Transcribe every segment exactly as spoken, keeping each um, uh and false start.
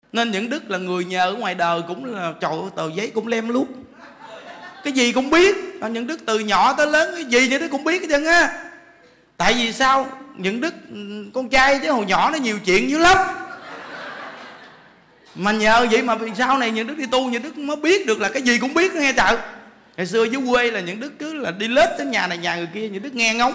Nên những đức là người nhờ ở ngoài đời cũng là trời ơi, tờ giấy cũng lem luốc, cái gì cũng biết. Những đức từ nhỏ tới lớn cái gì những đức cũng biết hết trơn á. Tại vì sao? Những đức con trai chứ hồi nhỏ nó nhiều chuyện dữ lắm. Mà nhờ vậy mà sau này những đức đi tu, những đức mới biết được là cái gì cũng biết nghe trời. Ngày xưa dưới quê là những đức cứ là đi lết tới nhà này nhà người kia, những đức nghe ngóng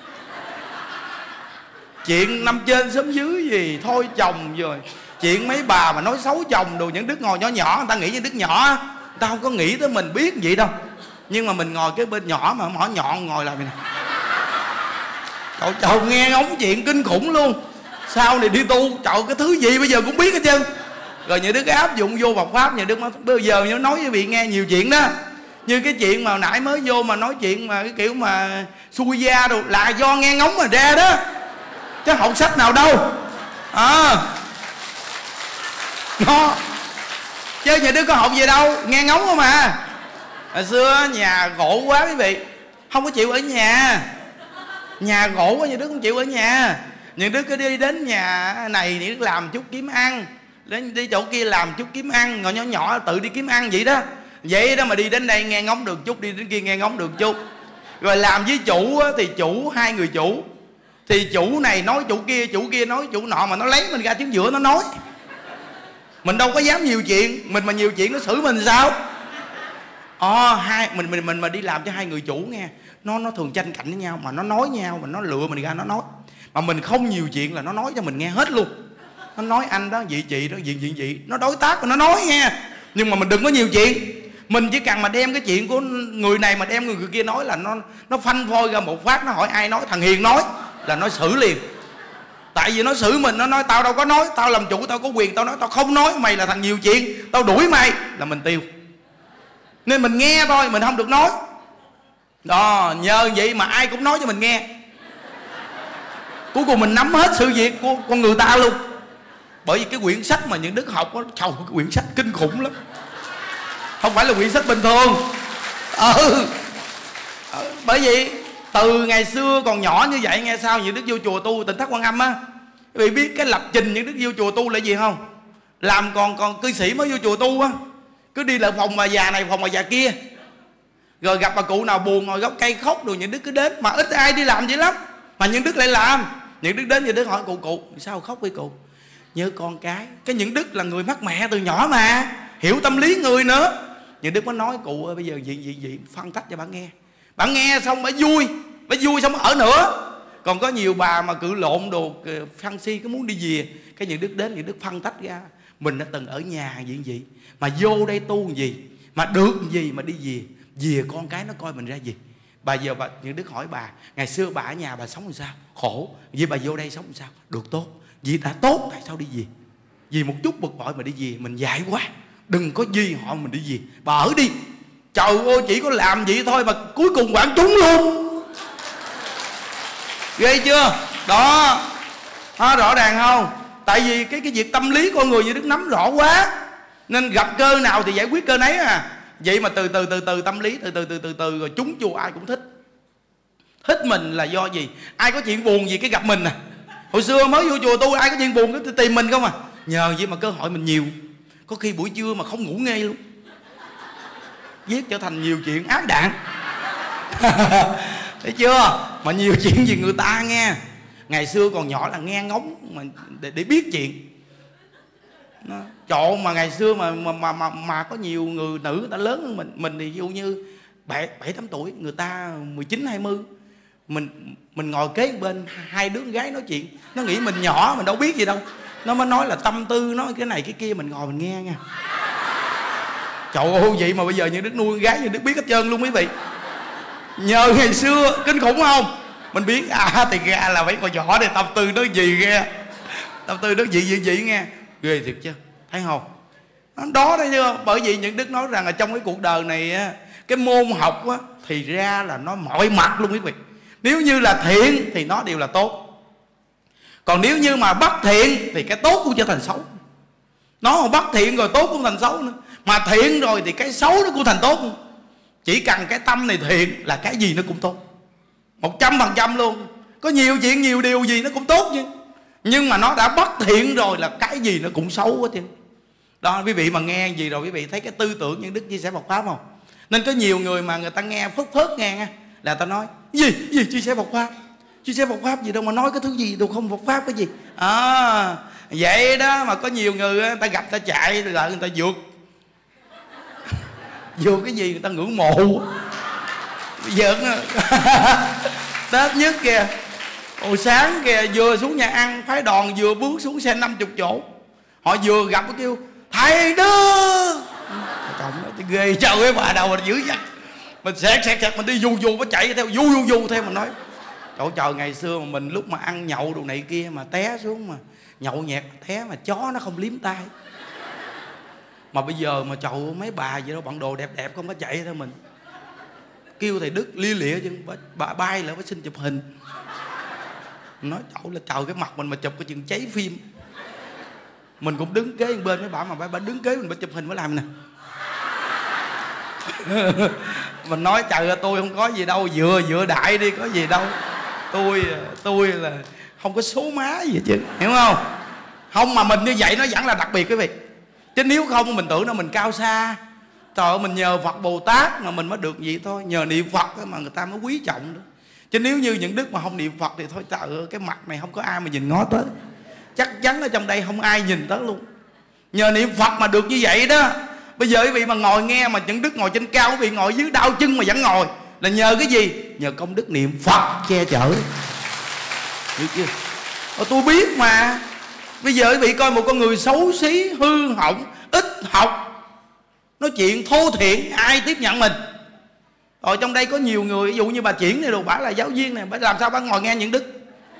chuyện năm trên xóm dưới gì thôi chồng rồi chuyện mấy bà mà nói xấu chồng đồ. Những đức ngồi nhỏ nhỏ, người ta nghĩ những đức nhỏ, người ta không có nghĩ tới mình biết vậy đâu. Nhưng mà mình ngồi cái bên nhỏ mà mỏ nhọn ngồi lại này nè, trời, trời nghe ngóng chuyện kinh khủng luôn. Sau này đi tu trời cái thứ gì bây giờ cũng biết hết trơn. Rồi những đức áp dụng vô Phật pháp, những đức bây giờ nó nói với vị nghe nhiều chuyện đó. Như cái chuyện mà nãy mới vô mà nói chuyện mà cái kiểu mà xui gia đồ là do nghe ngóng mà ra đó, chứ học sách nào đâu. À nó chứ nhà đức có học gì đâu, nghe ngóng không à. Hồi xưa nhà gỗ quá quý vị, không có chịu ở nhà. Nhà gỗ quá nhà đức không chịu ở nhà. Nhà đức cứ đi đến nhà này thì đức làm chút kiếm ăn, đến đi chỗ kia làm chút kiếm ăn, nhỏ nhỏ nhỏ tự đi kiếm ăn vậy đó. Vậy đó mà đi đến đây nghe ngóng được chút, đi đến kia nghe ngóng được chút. Rồi làm với chủ thì chủ hai người chủ, thì chủ này nói chủ kia, chủ kia nói chủ nọ, mà nó lấy mình ra chính giữa nó nói. Mình đâu có dám nhiều chuyện, mình mà nhiều chuyện nó xử mình sao? Ờ hai mình mình mình mà đi làm cho hai người chủ nghe, nó nó thường tranh cạnh với nhau mà nó nói nhau, mà nó lựa mình ra nó nói. Mà mình không nhiều chuyện là nó nói cho mình nghe hết luôn. Nó nói anh đó vị chị đó vị vị vị, nó đối tác mà nó nói nghe. Nhưng mà mình đừng có nhiều chuyện. Mình chỉ cần mà đem cái chuyện của người này mà đem người, người kia nói là nó nó phanh phôi ra một phát, nó hỏi ai nói, thằng Hiền nói là nó xử liền. Tại vì nó xử mình, nó nói tao đâu có nói, tao làm chủ tao có quyền, tao nói tao không nói, mày là thằng nhiều chuyện, tao đuổi mày là mình tiêu. Nên mình nghe thôi, mình không được nói. Đó, nhờ vậy mà ai cũng nói cho mình nghe. Cuối cùng mình nắm hết sự việc của con người ta luôn. Bởi vì cái quyển sách mà những đức học đó, trời, cái quyển sách kinh khủng lắm. Không phải là quyển sách bình thường. Ừ. Bởi vì từ ngày xưa còn nhỏ như vậy, nghe sao những đức vô chùa tu Tịnh Thất Quan Âm á, quý vị biết cái lập trình những đức vô chùa tu là gì không? Làm còn còn cư sĩ mới vô chùa tu á, cứ đi lại phòng bà già này phòng bà già kia, rồi gặp bà cụ nào buồn ngồi gốc cây khóc rồi những đức cứ đến. Mà ít ai đi làm vậy lắm, mà những đức lại làm. Những đức đến những đức hỏi cụ cụ sao khóc với cụ? Nhớ con cái. Cái những đức là người mất mẹ từ nhỏ mà hiểu tâm lý người nữa. Những đức mới nói cụ ơi bây giờ gì gì gì phân tách cho bà nghe. Bà nghe xong bà vui, bà vui xong bà ở nữa. Còn có nhiều bà mà cự lộn đồ phan si cứ muốn đi về, cái những đức đến những đức phân tách ra. Mình đã từng ở nhà gì gì mà vô đây tu gì mà được gì mà đi về, về con cái nó coi mình ra gì. Bà giờ bà những đức hỏi bà ngày xưa bà ở nhà bà sống làm sao? Khổ. Vì bà vô đây sống làm sao? Được tốt. Vì đã tốt tại sao đi về? Vì một chút bực bội mà đi về, mình dạy quá. Đừng có gì họ mình đi về. Bà ở đi. Trời ơi chỉ có làm vậy thôi mà cuối cùng quản trúng luôn. Ghê chưa? Đó. Đó, rõ ràng không? Tại vì cái cái việc tâm lý con người như đức nắm rõ quá, nên gặp cơ nào thì giải quyết cơ nấy à. Vậy mà từ từ từ từ tâm lý từ từ từ từ từ rồi chúng chùa ai cũng thích. Thích mình là do gì? Ai có chuyện buồn gì cái gặp mình à. Hồi xưa mới vô chùa tu ai có chuyện buồn cái tìm mình không à. Nhờ vậy mà cơ hội mình nhiều. Có khi buổi trưa mà không ngủ nghe luôn, viết trở thành nhiều chuyện ác đạn. Thấy chưa? Mà nhiều chuyện gì người ta nghe. Ngày xưa còn nhỏ là nghe ngóng mà để, để biết chuyện. Trộn mà ngày xưa mà mà, mà mà mà có nhiều người nữ người ta lớn hơn mình. Mình thì ví dụ như bảy tám tuổi, người ta mười chín hai mươi. Mình mình ngồi kế bên hai đứa con gái nói chuyện, nó nghĩ mình nhỏ mình đâu biết gì đâu. Nó mới nói là tâm tư nói cái này cái kia, mình ngồi mình nghe nha. Trời ơi vậy mà bây giờ như đức nuôi con gái như đức biết hết trơn luôn quý vị. Nhờ ngày xưa kinh khủng không? Mình biết à thì ra là mấy con nhỏ này tâm tư nó gì nghe. Tâm tư nó gì gì gì nghe. Ghê thiệt chứ. Thấy không? Đó thấy chưa? Bởi vì những đức nói rằng là trong cái cuộc đời này cái môn học á, thì ra là nó mọi mặt luôn quý vị. Nếu như là thiện thì nó đều là tốt. Còn nếu như mà bất thiện thì cái tốt cũng trở thành xấu. Nó mà bất thiện rồi tốt cũng thành xấu nữa. Mà thiện rồi thì cái xấu nó cũng thành tốt nữa. Chỉ cần cái tâm này thiện là cái gì nó cũng tốt, một trăm phần trăm luôn. Có nhiều chuyện nhiều điều gì nó cũng tốt chứ. Nhưng mà nó đã bất thiện rồi là cái gì nó cũng xấu hết trơn. Đó, quý vị mà nghe gì rồi quý vị thấy cái tư tưởng những đức chia sẻ Phật pháp không? Nên có nhiều người mà người ta nghe phớt phớt nghe nha, là ta nói gì gì chia sẻ Phật pháp, chia sẻ Phật pháp gì đâu mà nói cái thứ gì đâu, không Phật pháp cái gì. À, vậy đó mà có nhiều người người ta gặp ta chạy lại người ta vượt vượt cái gì người ta ngưỡng mộ vượt Tết nhất kìa, hồi sáng kìa vừa xuống nhà ăn phái đoàn vừa bước xuống xe năm mươi chỗ, họ vừa gặp cái kêu thầy Đức, chồng nó ghê trời cái bà đầu mình dữ vậy, mình xẹt xẹt xẹt mình đi du du nó chạy theo du du du theo mình nói trời trời ngày xưa mà mình lúc mà ăn nhậu đồ này kia mà té xuống mà nhậu nhẹt té mà chó nó không liếm tay, mà bây giờ mà trời mấy bà vậy đâu bận đồ đẹp đẹp không có chạy theo mình, kêu thầy Đức lia lịa chứ bà bay lại phải xin chụp hình, nói trời là trời cái mặt mình mà chụp cái chừng cháy phim, mình cũng đứng kế bên mấy bà mà bà, bà đứng kế mình bà chụp hình mới làm nè. Mình nói trời ơi tôi không có gì đâu, vừa vừa đại đi có gì đâu, tôi tôi là không có số má gì chứ, hiểu không? Không mà mình như vậy nó vẫn là đặc biệt quý vị, chứ nếu không mình tưởng là mình cao xa. Trời ơi mình nhờ Phật Bồ Tát mà mình mới được vậy thôi, nhờ niệm Phật mà người ta mới quý trọng nữa. Chứ nếu như những đức mà không niệm Phật thì thôi trời ơi cái mặt này không có ai mà nhìn ngó tới, chắc chắn ở trong đây không ai nhìn tới luôn. Nhờ niệm Phật mà được như vậy đó. Bây giờ quý vị mà ngồi nghe mà những đức ngồi trên cao, quý vị ngồi dưới đau chân mà vẫn ngồi là nhờ cái gì? Nhờ công đức niệm Phật che chở, hiểu chưa? Ờ, tôi biết mà. Bây giờ quý vị coi một con người xấu xí, hư hỏng, ít học, nói chuyện thô thiển, ai tiếp nhận mình? Rồi trong đây có nhiều người, ví dụ như bà Triển này đồ, bà là giáo viên này, bà làm sao bà ngồi nghe những đức?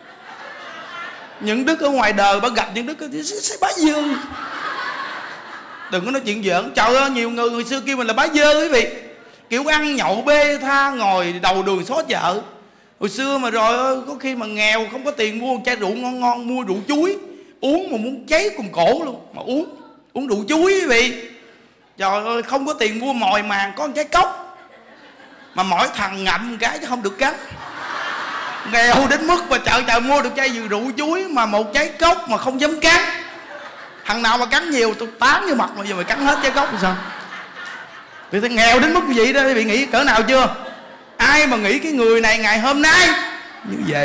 Những đức ở ngoài đời bà gặp những đức thì sẽ bá dơ. Đừng có nói chuyện giỡn. Trời ơi nhiều người người xưa kêu mình là bá dơ quý vị, kiểu ăn nhậu bê tha ngồi đầu đường xó chợ. Hồi xưa mà rồi có khi mà nghèo không có tiền mua một chai rượu ngon ngon, mua rượu chuối uống mà muốn cháy cùng cổ luôn mà uống uống rượu chuối quý vị. Trời ơi không có tiền mua mồi màng, có một trái cốc mà mỗi thằng ngậm một cái chứ không được cắn. Nghèo đến mức mà chợ chợ mua được chai rượu chuối mà một trái cốc mà không dám cắn. Thằng nào mà cắn nhiều tôi tán vô mặt mà giờ mày cắn hết trái cốc thì sao? Vì thấy nghèo đến mức như vậy đó, quý vị nghĩ cỡ nào chưa? Ai mà nghĩ cái người này ngày hôm nay như vậy?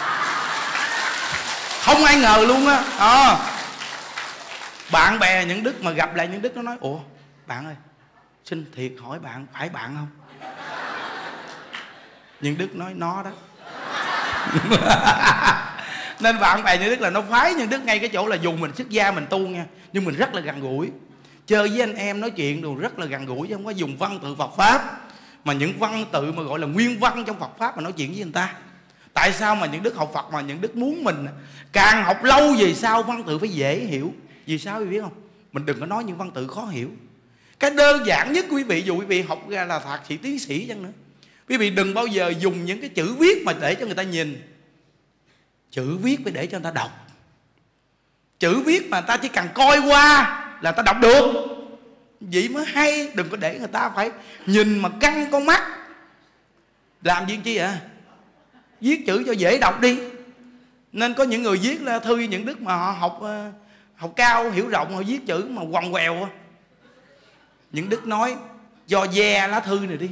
Không ai ngờ luôn á. À, bạn bè những đức mà gặp lại những đức nó nói ủa bạn ơi xin thiệt hỏi bạn phải bạn không? Những đức nói nó đó. Nên bạn bè những đức là nó phái những đức ngay cái chỗ là dùng mình xuất gia mình tu nha, nhưng mình rất là gần gũi, chơi với anh em nói chuyện đồ rất là gần gũi, chứ không có dùng văn tự Phật pháp mà những văn tự mà gọi là nguyên văn trong Phật pháp mà nói chuyện với người ta. Tại sao mà những đức học Phật mà những đức muốn mình càng học lâu về sau văn tự phải dễ hiểu? Vì sao quý vị biết không? Mình đừng có nói những văn tự khó hiểu. Cái đơn giản nhất quý vị, dù quý vị học ra là thạc sĩ tiến sĩ chăng nữa, quý vị đừng bao giờ dùng những cái chữ viết mà để cho người ta nhìn. Chữ viết phải để cho người ta đọc. Chữ viết mà ta chỉ cần coi qua là ta đọc được, vậy mới hay. Đừng có để người ta phải nhìn mà căng con mắt. Làm gì chi à? Viết chữ cho dễ đọc đi. Nên có những người viết là thư những đức mà họ học học cao hiểu rộng, họ viết chữ mà quằn quèo. Những đức nói do ve lá thư này đi.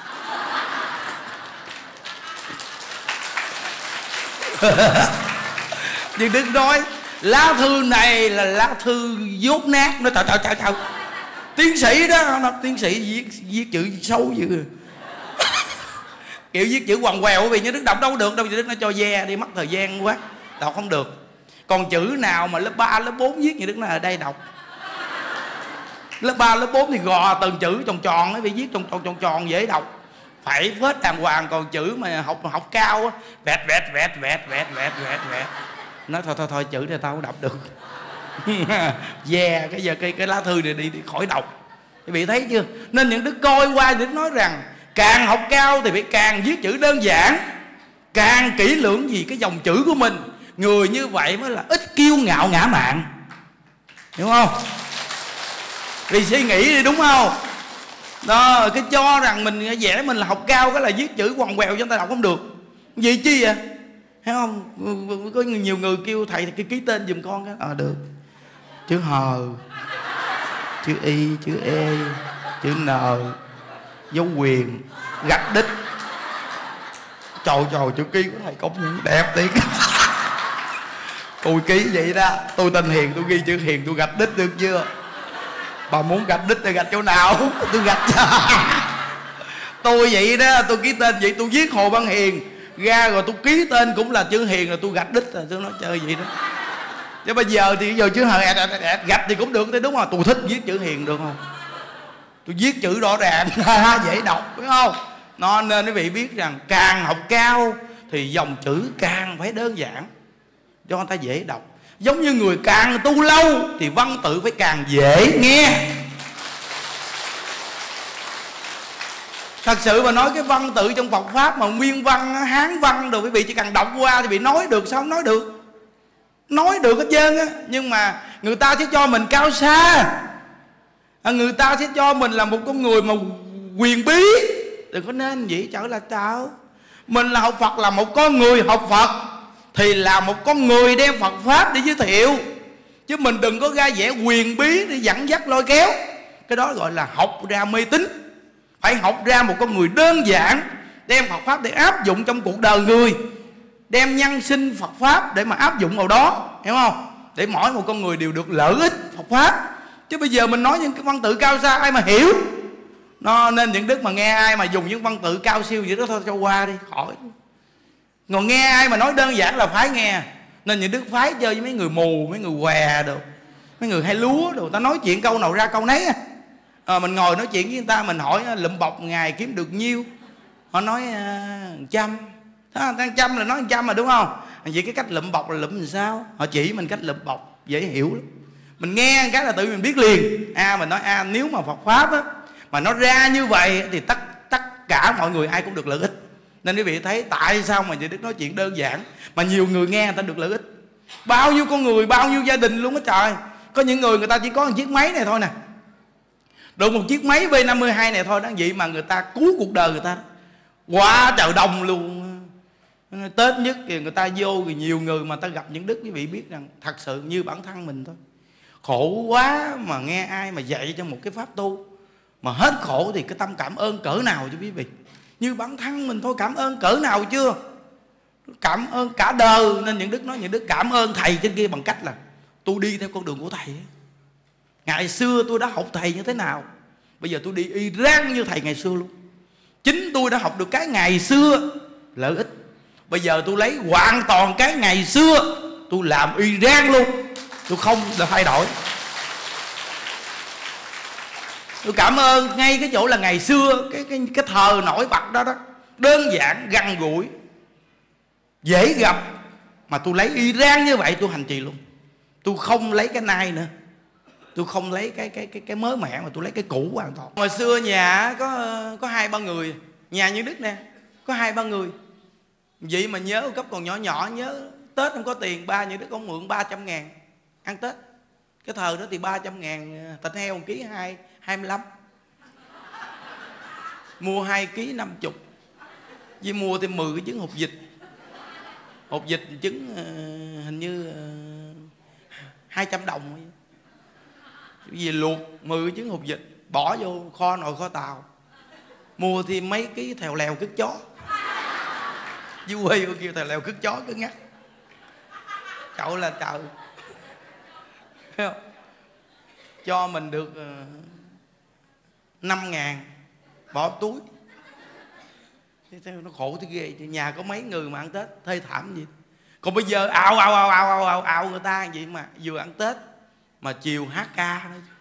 Nhưng đức nói lá thư này là lá thư dốt nát. Nó trời trời trời trời tiến sĩ đó, nó tiến sĩ viết viết chữ xấu dữ. Kiểu viết chữ quằn quèo vì như đức đọc đâu được đâu, vì đức nó cho ve đi mất thời gian quá, đọc không được. Còn chữ nào mà lớp ba lớp bốn viết như đức nói ở đây đọc. Lớp ba lớp bốn thì gò từng chữ tròn tròn ấy, vì viết tròn tròn tròn tròn dễ đọc, phải phết đàng hoàng. Còn chữ mà học học cao á, vẹt vẹt vẹt vẹt vẹt vẹt vẹt vẹt nói thôi thôi thôi chữ này tao không đọc được. Yeah, cái giờ cái cái lá thư này đi, đi khỏi đọc. Quý vị thấy chưa? Nên những đức coi qua để nói rằng càng học cao thì phải càng viết chữ đơn giản, càng kỹ lưỡng vì cái dòng chữ của mình. Người như vậy mới là ít kiêu ngạo ngã mạn, hiểu không? Vì suy nghĩ đi, đúng không? Đó, cái cho rằng mình vẽ mình là học cao cái là viết chữ quằn quèo cho người ta đọc không được. Gì chi vậy? Thấy không? Có nhiều người kêu thầy thì ký tên giùm con cái. Ờ à, được. Chữ hờ. chữ Y, chữ E, chữ N, dấu quyền, gạch đích. Trời trời, chữ ký của thầy công nhận đẹp thiệt. Tôi ký vậy đó, tôi tên Hiền, tôi ghi chữ Hiền, tôi gạch đích được chưa? Bà muốn gạch đích thì gạch chỗ nào? Tôi gạch. Tôi vậy đó, tôi ký tên vậy, tôi viết Hồ Văn Hiền ra rồi tôi ký tên cũng là chữ Hiền, rồi tôi gạch đích rồi tôi nói chơi vậy đó. Chứ bây giờ thì giờ chữ Hiền gạch thì cũng được thế, đúng không? Tôi thích viết chữ Hiền được không? Tôi viết chữ rõ ràng dễ đọc, phải không? Nó nên quý vị biết rằng càng học cao thì dòng chữ càng phải đơn giản cho người ta dễ đọc. Giống như người càng tu lâu thì văn tự phải càng dễ nghe. Thật sự mà nói cái văn tự trong Phật Pháp mà nguyên văn, Hán văn rồi quý vị chỉ cần đọc qua thì bị nói được, sao không nói được? Nói được hết trơn á. Nhưng mà người ta sẽ cho mình cao xa, người ta sẽ cho mình là một con người mà quyền bí. Đừng có nên vậy trở là sao. Mình là học Phật, là một con người học Phật thì là một con người đem Phật Pháp để giới thiệu, chứ mình đừng có ra vẻ quyền bí để dẫn dắt lôi kéo. Cái đó gọi là học ra mê tín. Phải học ra một con người đơn giản, đem Phật Pháp để áp dụng trong cuộc đời người, đem nhân sinh Phật Pháp để mà áp dụng vào đó, hiểu không? Để mỗi một con người đều được lợi ích Phật Pháp. Chứ bây giờ mình nói những cái văn tự cao xa ai mà hiểu. Nó nên những đức mà nghe ai mà dùng những văn tự cao siêu vậy đó thôi cho qua đi, khỏi. Còn nghe ai mà nói đơn giản là phải nghe. Nên những đức phái chơi với mấy người mù, mấy người què đồ, mấy người hay lúa đồ, ta nói chuyện câu nào ra câu nấy. À, mình ngồi nói chuyện với người ta, mình hỏi lụm bọc ngày kiếm được nhiêu, họ nói uh, trăm. Đó, trăm là nói trăm mà, đúng không? Vậy cái cách lụm bọc là lụm làm sao? Họ chỉ mình cách lụm bọc dễ hiểu lắm. Mình nghe cái là tự mình biết liền. À, mình nói à, nếu mà Phật Pháp á, mà nó ra như vậy thì tất tất cả mọi người ai cũng được lợi ích. Nên quý vị thấy tại sao mà chị Đức nói chuyện đơn giản mà nhiều người nghe người ta được lợi ích. Bao nhiêu con người, bao nhiêu gia đình luôn á trời. Có những người người ta chỉ có một chiếc máy này thôi nè, được một chiếc máy V năm mươi hai này thôi đó, vậy mà người ta cứu cuộc đời người ta quá trời đông luôn. Tết nhất thì người ta vô thì nhiều người mà ta gặp những đức, quý vị biết rằng thật sự như bản thân mình thôi. Khổ quá mà nghe ai mà dạy cho một cái pháp tu mà hết khổ thì cái tâm cảm ơn cỡ nào cho quý vị. Như bản thân mình thôi, cảm ơn cỡ nào chưa? Cảm ơn cả đời. Nên những đức nói những đức cảm ơn thầy trên kia bằng cách là tôi đi theo con đường của thầy. Ngày xưa tôi đã học thầy như thế nào, bây giờ tôi đi y rang như thầy ngày xưa luôn. Chính tôi đã học được cái ngày xưa lợi ích, bây giờ tôi lấy hoàn toàn cái ngày xưa tôi làm y rang luôn, tôi không được thay đổi. Tôi cảm ơn ngay cái chỗ là ngày xưa cái cái cái thờ nổi bật đó đó, đơn giản, gần gũi, dễ gặp, mà tôi lấy y rang như vậy tôi hành trì luôn. Tôi không lấy cái nay nữa, tôi không lấy cái cái cái cái mới mẻ, mà tôi lấy cái cũ hoàn toàn. Hồi xưa nhà có có hai ba người, nhà như Đức nè, có hai ba người. Vậy mà nhớ cấp còn nhỏ nhỏ, nhớ Tết không có tiền, ba như Đức có mượn ba trăm ngàn ăn Tết. Cái thời đó thì ba trăm ngàn thịt heo một ký hai hai mươi lăm, mua hai ký năm chục, với mua thêm mười cái trứng hột vịt. Hột vịt trứng uh, hình như uh, hai trăm đồng. Cái gì luộc mười cái trứng hột vịt bỏ vô kho nồi kho tàu, mua thêm mấy cái thèo lèo cứt chó. Dưới quê kêu thèo lèo cứt chó cứ ngắt. Cậu là trời, thấy không? Cho mình được uh, năm ngàn bỏ túi. Thế nó khổ thế ghê. Nhà có mấy người mà ăn Tết thê thảm gì. Còn bây giờ ào ào ào ào ào ào, ào người ta vậy mà vừa ăn Tết mà chiều hát ca.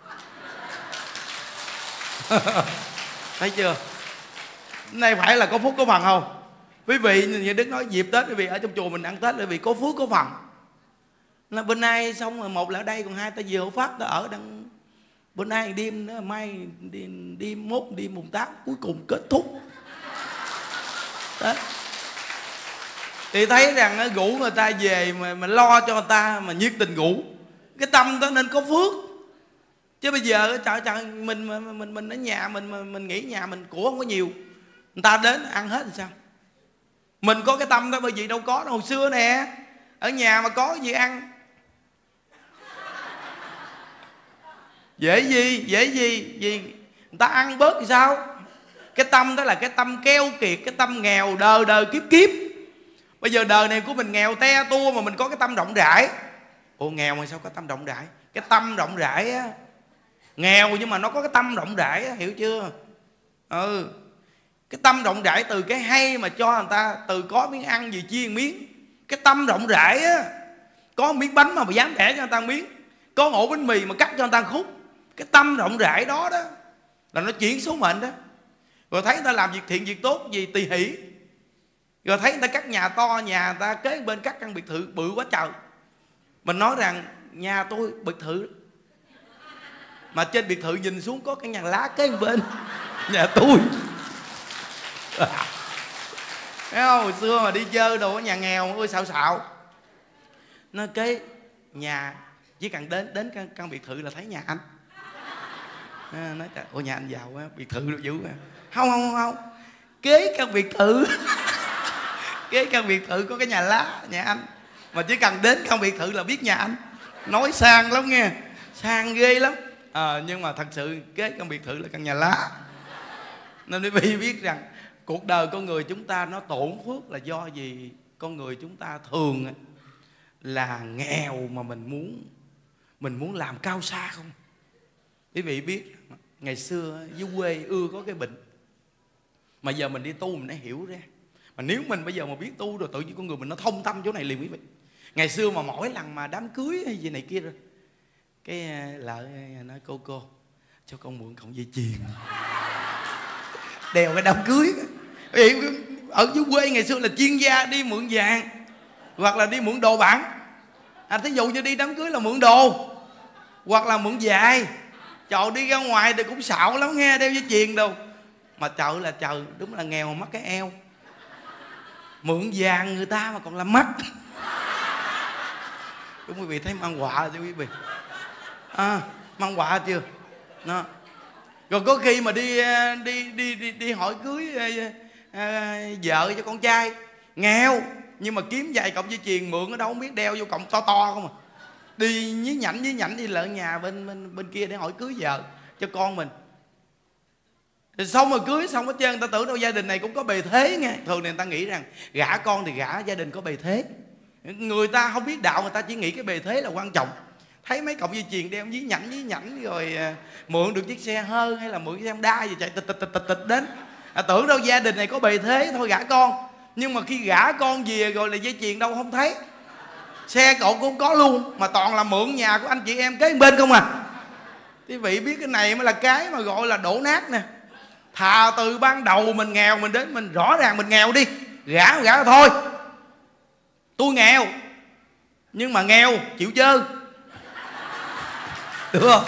Thấy chưa? Này phải là có phúc có phần không? Quý vị như Đức nói dịp Tết quý vị ở trong chùa mình ăn Tết, quý vị có phước có phần. Là bên nay xong rồi, một là ở đây, còn hai ta vừa hộ pháp ta ở đằng bên nay đêm nữa, mai đêm, đêm mốt đêm mùng tám cuối cùng kết thúc Tết. Thì thấy rằng rủ người ta về mà, mà lo cho người ta, mà nhiệt tình rủ, cái tâm đó nên có phước. Chứ bây giờ trời trời mình mình mình, mình ở nhà mình, mình mình nghĩ nhà mình của không có nhiều, người ta đến ăn hết thì sao? Mình có cái tâm đó bởi vì đâu có. Hồi xưa nè, ở nhà mà có gì ăn, Dễ gì? Dễ gì? Vì người ta ăn bớt thì sao? Cái tâm đó là cái tâm keo kiệt, cái tâm nghèo đời đời kiếp kiếp. Bây giờ đời này của mình nghèo te tua mà mình có cái tâm rộng rãi. Ủa nghèo mà sao có tâm rộng rãi? Cái tâm rộng rãi á, nghèo nhưng mà nó có cái tâm rộng rãi á, hiểu chưa? Ừ, cái tâm rộng rãi từ cái hay mà cho người ta, từ có miếng ăn gì chia miếng. Cái tâm rộng rãi á, có miếng bánh mà, mà dám bẻ cho người ta miếng, có ổ bánh mì mà cắt cho người ta khúc. Cái tâm rộng rãi đó đó là nó chuyển số mệnh đó. Rồi thấy người ta làm việc thiện việc tốt gì tỳ hỷ, rồi thấy người ta cắt nhà to, nhà người ta kế bên cắt căn biệt thự bự quá trời. Mình nói rằng nhà tôi biệt thự mà trên biệt thự nhìn xuống có căn nhà lá kế bên nhà tôi. Thấy không? Hồi xưa mà đi chơi đồ ở nhà nghèo ôi xạo xạo, nó cái nhà chỉ cần đến đến căn, căn biệt thự là thấy nhà anh. À, nói ôi nhà anh giàu quá, biệt thự được dữ quá. Không không không, kế căn biệt thự kế căn biệt thự có cái nhà lá nhà anh, mà chỉ cần đến căn biệt thự là biết nhà anh. Nói sang lắm nghe, sang ghê lắm. À, nhưng mà thật sự kế căn biệt thự là căn nhà lá. Nên quý vị biết rằng cuộc đời con người chúng ta nó tổn phước là do gì? Con người chúng ta thường là nghèo mà mình muốn mình muốn làm cao xa không. Quý vị biết ngày xưa dưới quê ưa có cái bệnh mà giờ mình đi tu mình đã hiểu ra. Mà nếu mình bây giờ mà biết tu rồi tự nhiên con người mình nó thông tâm chỗ này liền quý vị. Ngày xưa mà mỗi lần mà đám cưới hay gì này kia rồi, cái lợ nói cô cô cho con mượn cọng dây chuyền đeo cái đám cưới. Ở dưới quê ngày xưa là chuyên gia đi mượn vàng hoặc là đi mượn đồ bạc. À, thí dụ như đi đám cưới là mượn đồ hoặc là mượn dài. Trời, đi ra ngoài thì cũng xạo lắm nghe, đeo dây chuyền đâu. Mà trời là trời, đúng là nghèo mà mắc cái eo. Mượn vàng người ta mà còn làm mắt. Đúng quý vị thấy mang họa chưa quý vị? À, mang họa chưa? Đó. Rồi có khi mà đi đi đi đi, đi hỏi cưới à, à, vợ cho con trai nghèo nhưng mà kiếm vài cọng dây chuyền mượn ở đâu không biết, đeo vô cọng to to không à. Đi nhí nhảnh nhí nhảnh đi lợn nhà bên bên bên kia để hỏi cưới vợ cho con mình. Rồi xong rồi cưới xong hết trơn, người ta tưởng đâu gia đình này cũng có bề thế nghe. Thường thì người ta nghĩ rằng gả con thì gả gia đình có bề thế. Người ta không biết đạo, người ta chỉ nghĩ cái bề thế là quan trọng. Thấy mấy cọng dây chuyền đeo nhí nhảnh nhí nhảnh rồi à, mượn được chiếc xe hơi hay là mượn cái xe Honda gì chạy tịch tịch tịch tịch tịch đến, à, tưởng đâu gia đình này có bề thế thôi gả con. Nhưng mà khi gả con về rồi là dây chuyền đâu không thấy, xe cộ cũng không có luôn, mà toàn là mượn nhà của anh chị em kế bên không à. Quý vị biết cái này mới là cái mà gọi là đổ nát nè. Thà từ ban đầu mình nghèo mình đến mình rõ ràng mình nghèo đi, gả gả thôi. Tôi nghèo nhưng mà nghèo chịu chơi, được không?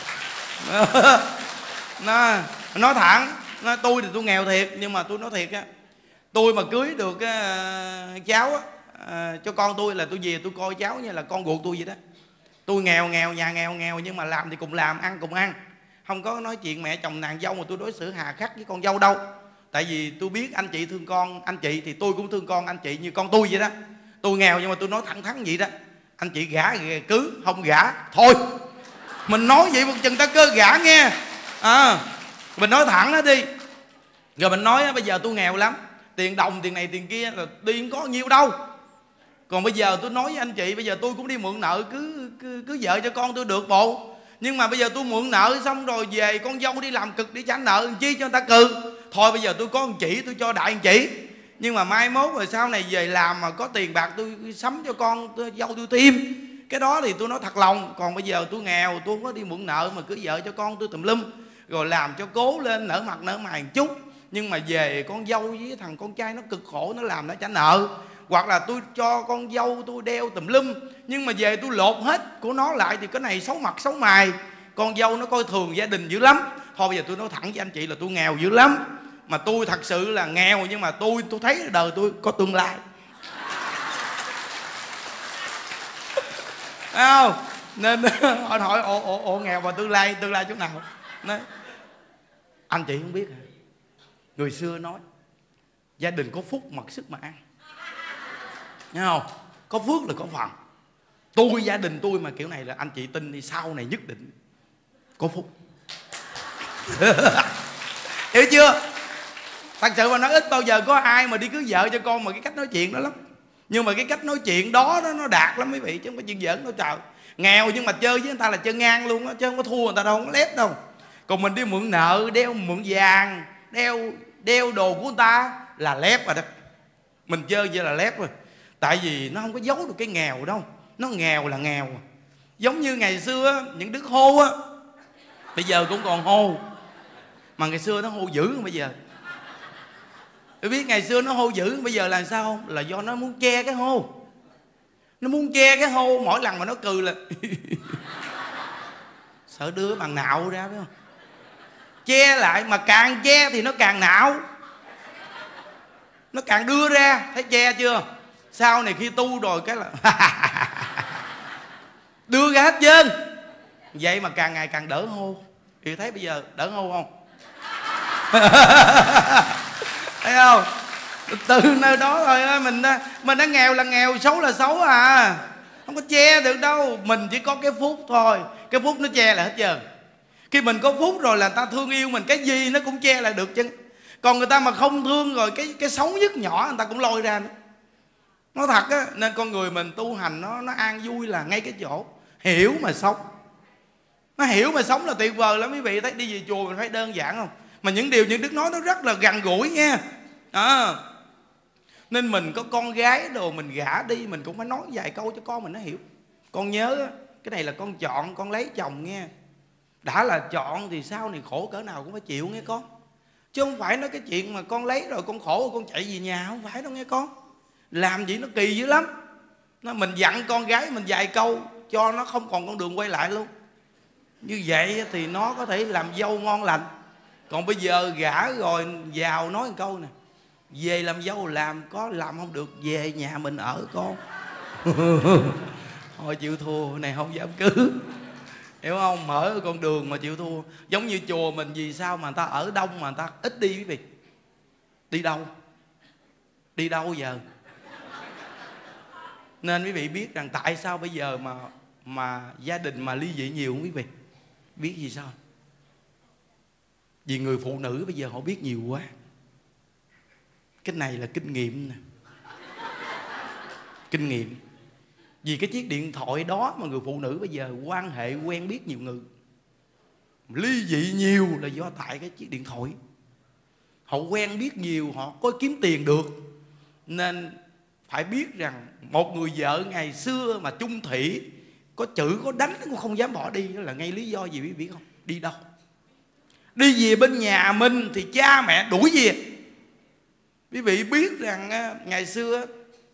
Nó nói thẳng, nói tôi thì tôi nghèo thiệt, nhưng mà tôi nói thiệt á, tôi mà cưới được uh, cháu á, uh, cho con tôi là tôi về tôi coi cháu như là con ruột tôi vậy đó. Tôi nghèo nghèo nhà nghèo nghèo nhưng mà làm thì cùng làm, ăn cùng ăn, không có nói chuyện mẹ chồng nàng dâu mà tôi đối xử hà khắc với con dâu đâu. Tại vì tôi biết anh chị thương con anh chị thì tôi cũng thương con anh chị như con tôi vậy đó. Tôi nghèo nhưng mà tôi nói thẳng thắn vậy đó, anh chị gả cứ, không gả thôi. Mình nói vậy một chừng ta cơ gả nghe. À, mình nói thẳng đó đi. Rồi mình nói bây giờ tôi nghèo lắm, tiền đồng tiền này tiền kia là đi không có nhiêu đâu. Còn bây giờ tôi nói với anh chị, bây giờ tôi cũng đi mượn nợ cứ cứ, cứ vợ cho con tôi được bộ. Nhưng mà bây giờ tôi mượn nợ xong rồi về con dâu đi làm cực đi trả nợ chi cho người ta cừ. Thôi bây giờ tôi có một chỉ tôi cho đại một chỉ. Nhưng mà mai mốt rồi sau này về làm mà có tiền bạc tôi sắm cho con tôi, dâu tôi thêm. Cái đó thì tôi nói thật lòng. Còn bây giờ tôi nghèo, tôi không có đi mượn nợ mà cứ vợ cho con tôi tùm lum. Rồi làm cho cố lên nở mặt nở mày một chút. Nhưng mà về con dâu với thằng con trai nó cực khổ, nó làm nó trả nợ. Hoặc là tôi cho con dâu tôi đeo tùm lum, nhưng mà về tôi lột hết của nó lại thì cái này xấu mặt xấu mày. Con dâu nó coi thường gia đình dữ lắm. Thôi bây giờ tôi nói thẳng với anh chị là tôi nghèo dữ lắm. Mà tôi thật sự là nghèo, nhưng mà tôi tôi thấy đời tôi có tương lai. Thấy không? Nên họ hỏi ồ, ồ, ồ nghèo mà tương lai, tương lai chỗ nào? Nói, anh chị không biết hả? Người xưa nói gia đình có phúc mặc sức mà ăn. Thấy không? Có phước là có phần. Tôi gia đình tôi mà kiểu này là anh chị tin đi, sau này nhất định có phúc. Hiểu chưa? Thật sự mà nói ít bao giờ có ai mà đi cưới vợ cho con mà cái cách nói chuyện đó lắm. Nhưng mà cái cách nói chuyện đó nó, nó đạt lắm quý vị, chứ không phải chuyện giỡn đâu trời. Nghèo nhưng mà chơi với người ta là chơi ngang luôn á, chứ không có thua người ta đâu, không có lép đâu. Còn mình đi mượn nợ, đeo mượn vàng, đeo đeo đồ của người ta là lép rồi đó. Mình chơi vậy là lép rồi. Tại vì nó không có giấu được cái nghèo đâu. Nó nghèo là nghèo. Giống như ngày xưa những đức hô á, bây giờ cũng còn hô, mà ngày xưa nó hô dữ hơn bây giờ. Tôi biết ngày xưa nó hô dữ, bây giờ là sao không? Là do nó muốn che cái hô. Nó muốn che cái hô, mỗi lần mà nó cười là sợ đưa bằng nạo ra, phải không? Che lại, mà càng che thì nó càng nạo, nó càng đưa ra. Thấy che chưa? Sau này khi tu rồi cái là đưa ra hết trơn. Vậy mà càng ngày càng đỡ hô. Thì thấy bây giờ đỡ hô không? Thấy không? Từ nơi đó rồi mình mình đã nghèo là nghèo, xấu là xấu à. Không có che được đâu. Mình chỉ có cái phúc thôi. Cái phúc nó che là hết trơn. Khi mình có phúc rồi là người ta thương yêu mình, cái gì nó cũng che lại được chứ. Còn người ta mà không thương rồi, cái cái xấu nhất nhỏ người ta cũng lôi ra nữa. Nói thật á, nên con người mình tu hành nó nó an vui là ngay cái chỗ hiểu mà sống. Nó hiểu mà sống là tuyệt vời lắm quý vị. Thấy đi về chùa mình phải đơn giản không? Mà những điều những Đức nói nó rất là gần gũi nha. À, nên mình có con gái đồ mình gả đi, mình cũng phải nói vài câu cho con mình nó hiểu. Con nhớ cái này là con chọn, con lấy chồng nghe. Đã là chọn thì sau này khổ cỡ nào cũng phải chịu nghe con. Chứ không phải nói cái chuyện mà con lấy rồi con khổ rồi con chạy về nhà, không phải đâu nghe con. Làm gì nó kỳ dữ lắm. Nó mình dặn con gái mình vài câu cho nó không còn con đường quay lại luôn. Như vậy thì nó có thể làm dâu ngon lành. Còn bây giờ gả rồi vào nói một câu nè, về làm dâu làm, có làm không được về nhà mình ở con. Thôi chịu thua, này không dám cứ. Hiểu không? Mở con đường mà chịu thua. Giống như chùa mình, vì sao mà người ta ở đông mà người ta ít đi quý vị? Đi đâu? Đi đâu giờ? Nên quý vị biết rằng tại sao bây giờ mà mà gia đình mà ly dị nhiều không quý vị? Biết gì sao? Vì người phụ nữ bây giờ họ biết nhiều quá. Cái này là kinh nghiệm nè. Kinh nghiệm. Vì cái chiếc điện thoại đó mà người phụ nữ bây giờ quan hệ quen biết nhiều người. Ly dị nhiều là do tại cái chiếc điện thoại. Họ quen biết nhiều, họ có kiếm tiền được. Nên phải biết rằng một người vợ ngày xưa mà chung thủy, có chữ có đánh cũng không dám bỏ đi. Đó là ngay lý do gì quý vị biết không? Đi đâu? Đi về bên nhà mình thì cha mẹ đuổi về. Quý vị biết rằng ngày xưa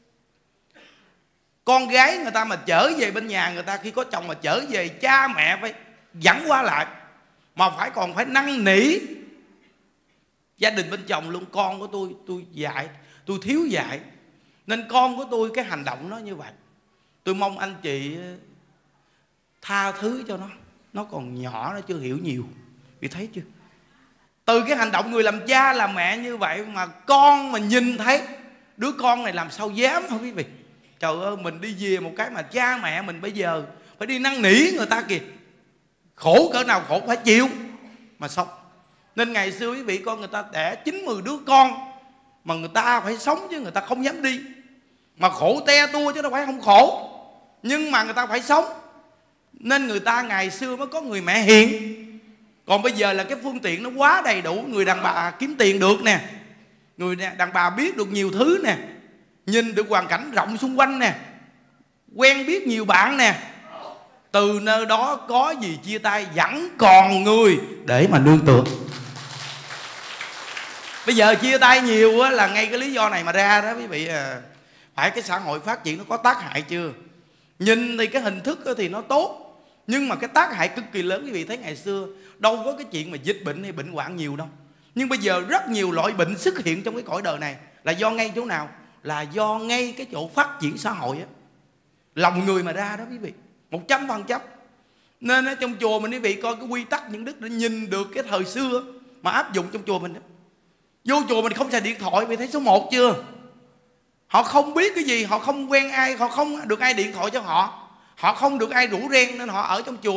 con gái người ta mà trở về bên nhà người ta, khi có chồng mà trở về, cha mẹ phải dẫn qua lại, mà phải còn phải năn nỉ gia đình bên chồng luôn. Con của tôi, tôi dạy, tôi thiếu dạy, nên con của tôi cái hành động nó như vậy. Tôi mong anh chị tha thứ cho nó. Nó còn nhỏ, nó chưa hiểu nhiều. Vì thấy chưa? Từ cái hành động người làm cha làm mẹ như vậy mà con mà nhìn thấy đứa con này làm sao dám hả quý vị? Trời ơi, mình đi về một cái mà cha mẹ mình bây giờ phải đi năn nỉ người ta kìa. Khổ cỡ nào khổ phải chịu mà sống. Nên ngày xưa quý vị coi người ta đẻ chín mười đứa con mà người ta phải sống chứ người ta không dám đi. Mà khổ te tua chứ đâu phải không khổ, nhưng mà người ta phải sống. Nên người ta ngày xưa mới có người mẹ hiền. Còn bây giờ là cái phương tiện nó quá đầy đủ. Người đàn bà kiếm tiền được nè, người đàn bà biết được nhiều thứ nè, nhìn được hoàn cảnh rộng xung quanh nè, quen biết nhiều bạn nè. Từ nơi đó có gì chia tay vẫn còn người để mà nương tựa. Bây giờ chia tay nhiều là ngay cái lý do này mà ra đó quý vị à. Phải cái xã hội phát triển nó có tác hại chưa? Nhìn thì cái hình thức thì nó tốt, nhưng mà cái tác hại cực kỳ lớn. Quý vị thấy ngày xưa đâu có cái chuyện mà dịch bệnh hay bệnh hoạn nhiều đâu. Nhưng bây giờ rất nhiều loại bệnh xuất hiện trong cái cõi đời này. Là do ngay chỗ nào? Là do ngay cái chỗ phát triển xã hội á. Lòng người mà ra đó quý vị, một trăm phần trăm. Nên ở trong chùa mình quý vị coi cái quy tắc những đức để nhìn được cái thời xưa mà áp dụng trong chùa mình đó. Vô chùa mình không xài điện thoại, vì thấy số một chưa? Họ không biết cái gì, họ không quen ai, họ không được ai điện thoại cho họ, họ không được ai rủ reng, nên họ ở trong chùa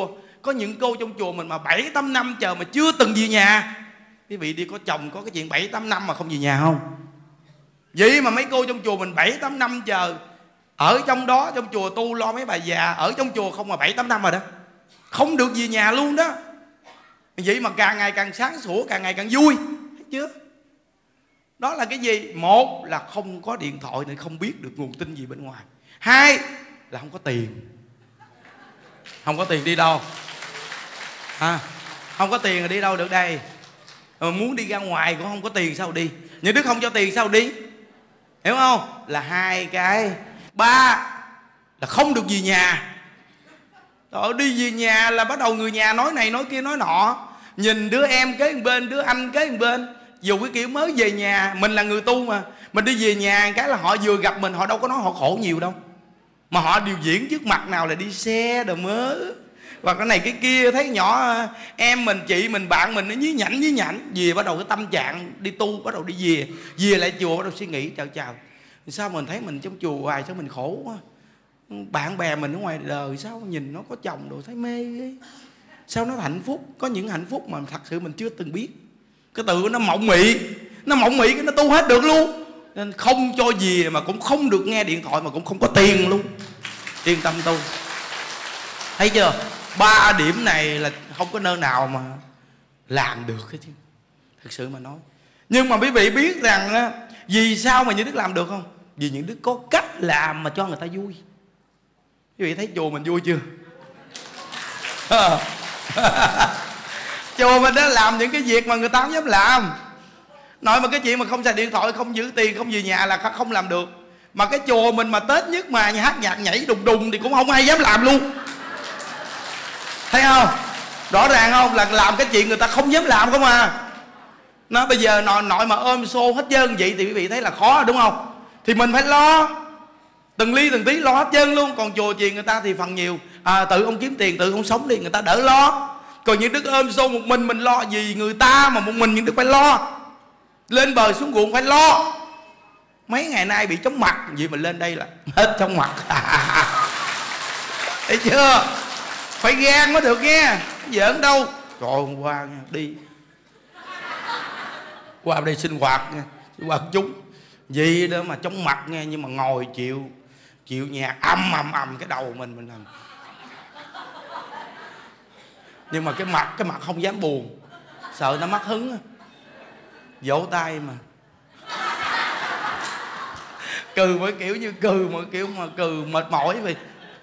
Có những cô trong chùa mình mà bảy tám năm chờ mà chưa từng về nhà. Quý vị đi có chồng có cái chuyện bảy tám năm mà không về nhà không? Vậy mà mấy cô trong chùa mình bảy tám năm chờ, ở trong đó trong chùa tu lo mấy bà già, ở trong chùa không mà bảy tám năm rồi đó, không được về nhà luôn đó. Vậy mà càng ngày càng sáng sủa, càng ngày càng vui. Thấy chưa? Đó là cái gì? Một là không có điện thoại nên không biết được nguồn tin gì bên ngoài. Hai là không có tiền. Không có tiền đi đâu à, không có tiền rồi đi đâu được đây. Mà muốn đi ra ngoài cũng không có tiền sao đi. Những đứa không cho tiền sao đi. Hiểu không? Là hai cái. Ba là không được về nhà. Rồi đi về nhà là bắt đầu người nhà nói này nói kia nói nọ. Nhìn đứa em kế một bên, đứa anh kế một bên. Dù cái kiểu mới về nhà, mình là người tu mà, mình đi về nhà cái là họ vừa gặp mình, họ đâu có nói họ khổ nhiều đâu, mà họ điều diễn trước mặt nào là đi xe đồ mớ, hoặc cái này cái kia. Thấy nhỏ em mình, chị mình, bạn mình nó nhí nhảnh nhí nhảnh. Về bắt đầu cái tâm trạng đi tu, bắt đầu đi về. Về lại chùa bắt đầu suy nghĩ chào chào. Sao mình thấy mình trong chùa hoài, sao mình khổ quá. Bạn bè mình ở ngoài đời sao nhìn nó có chồng đồ thấy mê ấy. Sao nó hạnh phúc. Có những hạnh phúc mà thật sự mình chưa từng biết. Cái tự nó mộng mị, nó mộng mị cái nó tu hết được luôn. Nên không cho gì mà cũng không được nghe điện thoại, mà cũng không có tiền luôn. Yên tâm tu. Thấy chưa? Ba điểm này là không có nơi nào mà làm được hết chứ, thật sự mà nói. Nhưng mà quý vị biết rằng á, vì sao mà những Đức làm được không? Vì những Đức có cách làm mà cho người ta vui. Quý vị thấy chùa mình vui chưa? Chùa mình đã làm những cái việc mà người ta không dám làm. Nói mà cái chuyện mà không xài điện thoại, không giữ tiền, không về nhà là không làm được. Mà cái chùa mình mà Tết nhất mà hát nhạc nhảy đùng đùng thì cũng không ai dám làm luôn. Thấy không? Rõ ràng không? Là làm cái chuyện người ta không dám làm không à. Nó bây giờ nội, nội mà ôm xô hết trơn vậy thì quý vị thấy là khó đúng không? Thì mình phải lo từng ly từng tí, lo hết trơn luôn. Còn chùa chiền người ta thì phần nhiều à, tự ông kiếm tiền, tự ông sống đi, người ta đỡ lo. Còn những Đức ôm xô một mình mình lo gì người ta, mà một mình những Đức phải lo. Lên bờ xuống ruộng phải lo. Mấy ngày nay bị chóng mặt, gì mà lên đây là hết chóng mặt. Thấy chưa? Phải gan mới được nghe, giỡn đâu. Trời ơi, hôm qua nha, đi qua đây sinh hoạt nha, sinh hoạt chúng gì đó mà chóng mặt nghe. Nhưng mà ngồi chịu chịu nhạc âm ầm ầm cái đầu mình mình làm. Nhưng mà cái mặt cái mặt không dám buồn, sợ nó mất hứng. Vỗ tay mà cừ mỗi kiểu như cừ mỗi kiểu mà cừ mệt mỏi vì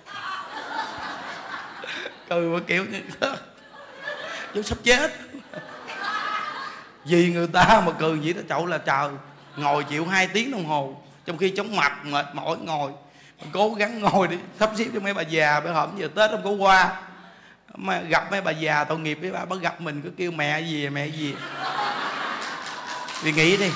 cừ mỗi kiểu như giống sắp chết. Vì người ta mà cừ vậy đó chậu là trời, ngồi chịu hai tiếng đồng hồ, trong khi chóng mặt mệt mỏi ngồi. Cố gắng ngồi đi, sắp xếp cho mấy bà già. Bữa hổm giờ Tết không có qua mà gặp mấy bà già tội nghiệp với bà, bà gặp mình cứ kêu mẹ gì mẹ gì. Vì nghĩ đi,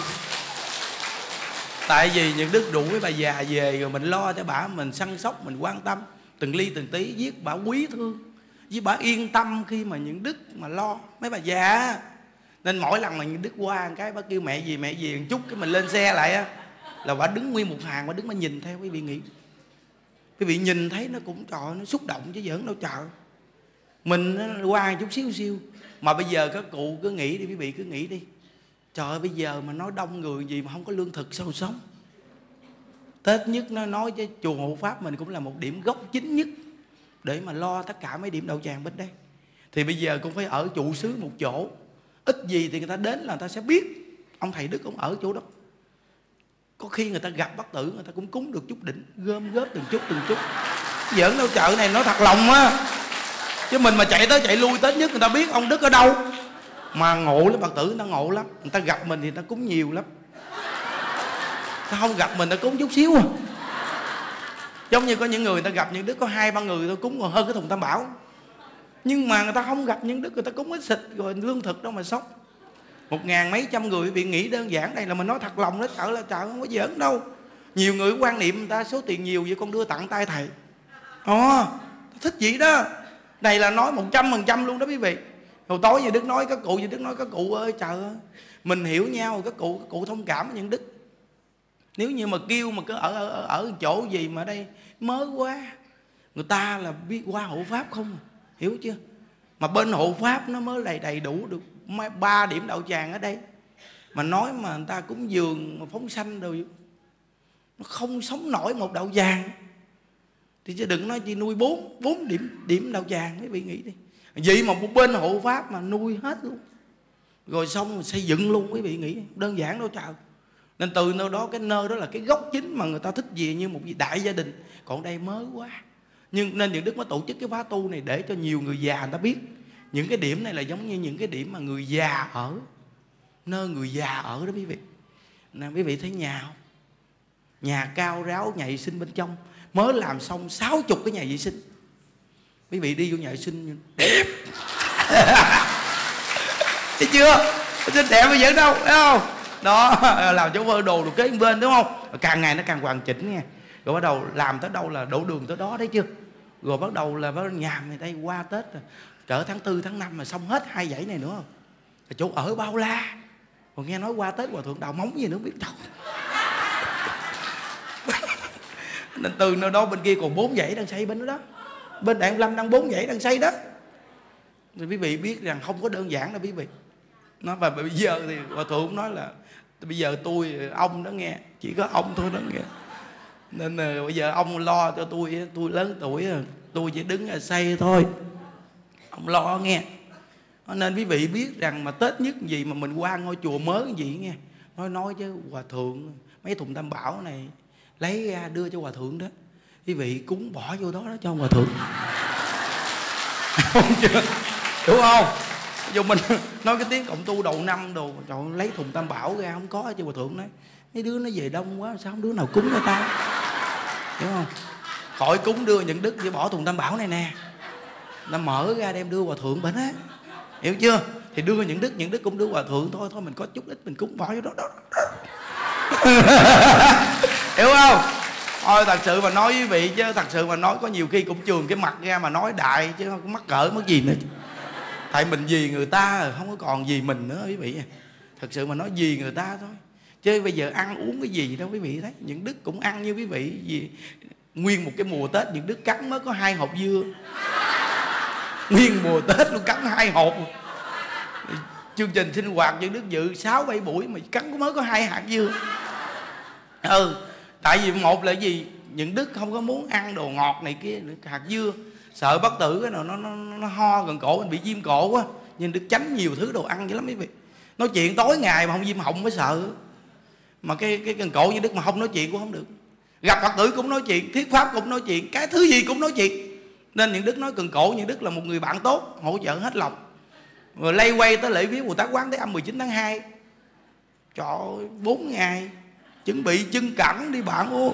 tại vì những Đức rủ với bà già về rồi mình lo cho bà, mình săn sóc, mình quan tâm từng ly từng tí, viết bà quý thương, với bà yên tâm khi mà những Đức mà lo mấy bà già. Nên mỗi lần mà những Đức qua cái bà kêu mẹ gì mẹ gì một chút, cái mình lên xe lại á là bà đứng nguyên một hàng, bà đứng mà nhìn theo. Quý vị nghĩ, quý vị nhìn thấy nó cũng trời, nó xúc động chứ giỡn đâu trời. Mình qua chút xíu xíu. Mà bây giờ các cụ cứ nghĩ đi, quý vị cứ nghĩ đi, trời ơi bây giờ mà nói đông người gì mà không có lương thực sao sống. Tết nhất nó nói với chùa Hộ Pháp mình cũng là một điểm gốc chính nhất để mà lo tất cả mấy điểm đậu tràng bên đây. Thì bây giờ cũng phải ở trụ xứ một chỗ, ít gì thì người ta đến là người ta sẽ biết ông thầy Đức ông ở chỗ đó. Có khi người ta gặp Bác Tử, người ta cũng cúng được chút đỉnh, gom góp từng chút từng chút. Giỡn đâu chợ này nói thật lòng á. Chứ mình mà chạy tới chạy lui Tết nhất người ta biết ông Đức ở đâu. Mà ngộ lắm, Bác Tử người ta ngộ lắm. Người ta gặp mình thì người ta cúng nhiều lắm, ta không gặp mình người ta cúng chút xíu à. Giống như có những người người ta gặp những Đức có hai ba người tôi cúng còn hơn cái thùng Tam Bảo. Nhưng mà người ta không gặp những Đức, người ta cúng ít xịt rồi lương thực đâu mà sống. Một ngàn mấy trăm người bị nghĩ đơn giản. Đây là mình nói thật lòng đó, chợ là chợ không có giỡn đâu. Nhiều người quan niệm người ta số tiền nhiều vậy con đưa tặng tay thầy. Ồ, thích vậy đó. Này là nói một trăm phần trăm luôn đó quý vị. Hồi tối như Đức nói các cụ, như Đức nói các cụ ơi trời ơi, mình hiểu nhau, các cụ các cụ thông cảm với những Đức. Nếu như mà kêu mà cứ ở ở, ở chỗ gì mà đây mới quá, người ta là biết qua hộ Pháp không à. Hiểu chưa? Mà bên hộ pháp nó mới đầy đầy đủ được ba điểm đạo tràng ở đây. Mà nói mà người ta cúng dường mà phóng sanh rồi, nó không sống nổi một đạo tràng. Thì chứ đừng nói chi nuôi bốn bốn điểm điểm đạo tràng, mấy vị nghĩ đi. Vậy mà một bên hộ pháp mà nuôi hết luôn, rồi xong xây dựng luôn, quý vị nghĩ đơn giản đâu trời. Nên từ nơi đó, cái nơi đó là cái gốc chính mà người ta thích về như một đại gia đình. Còn đây mới quá. Nhưng nên những đức mới tổ chức cái khóa tu này để cho nhiều người già người ta biết những cái điểm này là giống như những cái điểm mà người già ở, nơi người già ở đó quý vị. Nè quý vị thấy nhà không? Nhà cao ráo, nhà vệ sinh bên trong mới làm xong sáu chục cái nhà vệ sinh. Quý vị đi vô nhà vệ sinh đẹp. Thấy chưa? Xinh đẹp bây giờ đâu, thấy không? Đó, làm chỗ vơ đồ được kế bên đúng không? Càng ngày nó càng hoàn chỉnh nha. Rồi bắt đầu làm tới đâu là đổ đường tới đó, thấy chưa? Rồi bắt đầu là bắt nhà này đây qua Tết rồi, cỡ tháng tư tháng năm mà xong hết hai dãy này nữa không? Chỗ ở bao la. Còn nghe nói qua Tết hòa thượng đào móng gì nữa biết đâu. Nên từ nơi đó bên kia còn bốn dãy đang xây bên đó đó. Bên Đạn Lâm đang bốn dãy đang xây đó. Thì quý vị biết rằng không có đơn giản đâu quý vị. Nó và bây giờ thì hòa thượng nói là bây giờ tôi ông đó nghe, chỉ có ông thôi đó nghe. Nên là bây giờ ông lo cho tôi, tôi lớn tuổi rồi, tôi chỉ đứng là xây thôi. Ông lo nghe. Nên quý vị biết rằng mà Tết nhất gì mà mình qua ngôi chùa mới gì nghe. Nói nói chứ hòa thượng mấy thùng tam bảo này lấy ra đưa cho hòa thượng đó. Quý vị cúng bỏ vô đó đó cho hòa thượng. Không chưa? Đúng không? Dù mình nói cái tiếng cộng tu đầu năm đồ, trời lấy thùng tam bảo ra không có cho hòa thượng đấy. Mấy đứa nó về đông quá sao không đứa nào cúng cho tao. Đúng không? Khỏi cúng đưa những đức chỉ bỏ thùng tam bảo này nè. Nó mở ra đem đưa hòa thượng bệnh á. Hiểu chưa? Thì đưa những đức, những đức cũng đưa hòa thượng thôi. Thôi mình có chút ít mình cúng bỏ vô đó đó. Hiểu không? Thôi thật sự mà nói với quý vị chứ thật sự mà nói có nhiều khi cũng trường cái mặt ra mà nói đại chứ không có mắc cỡ mất gì nữa. Tại mình vì người ta không có còn gì mình nữa quý vị. Thật sự mà nói vì người ta thôi. Chứ bây giờ ăn uống cái gì đâu quý vị thấy. Những đức cũng ăn như quý vị gì. Nguyên một cái mùa Tết những đức cắn mới có hai hộp dưa. Nguyên mùa Tết luôn cắn hai hộp. Chương trình sinh hoạt những đức dự sáu bảy buổi mà cắn mới có hai hạt dưa. Ừ. Tại vì một là gì, những đức không có muốn ăn đồ ngọt này kia, hạt dưa sợ bất tử cái nào nó, nó, nó ho gần cổ mình bị viêm cổ quá. Nhưng đức tránh nhiều thứ đồ ăn dữ lắm quý vị. Nói chuyện tối ngày mà không viêm họng mới sợ. Mà cái cái gần cổ như đức mà không nói chuyện cũng không được. Gặp Phật tử cũng nói chuyện, thuyết pháp cũng nói chuyện, cái thứ gì cũng nói chuyện. Nên những đức nói cần cổ những đức là một người bạn tốt, hỗ trợ hết lòng. Rồi lay quay tới lễ viếng Bồ Tát Quán Thế Âm mười chín tháng hai. Trời ơi, bốn ngày chuẩn bị chân cẳng đi bạn ô.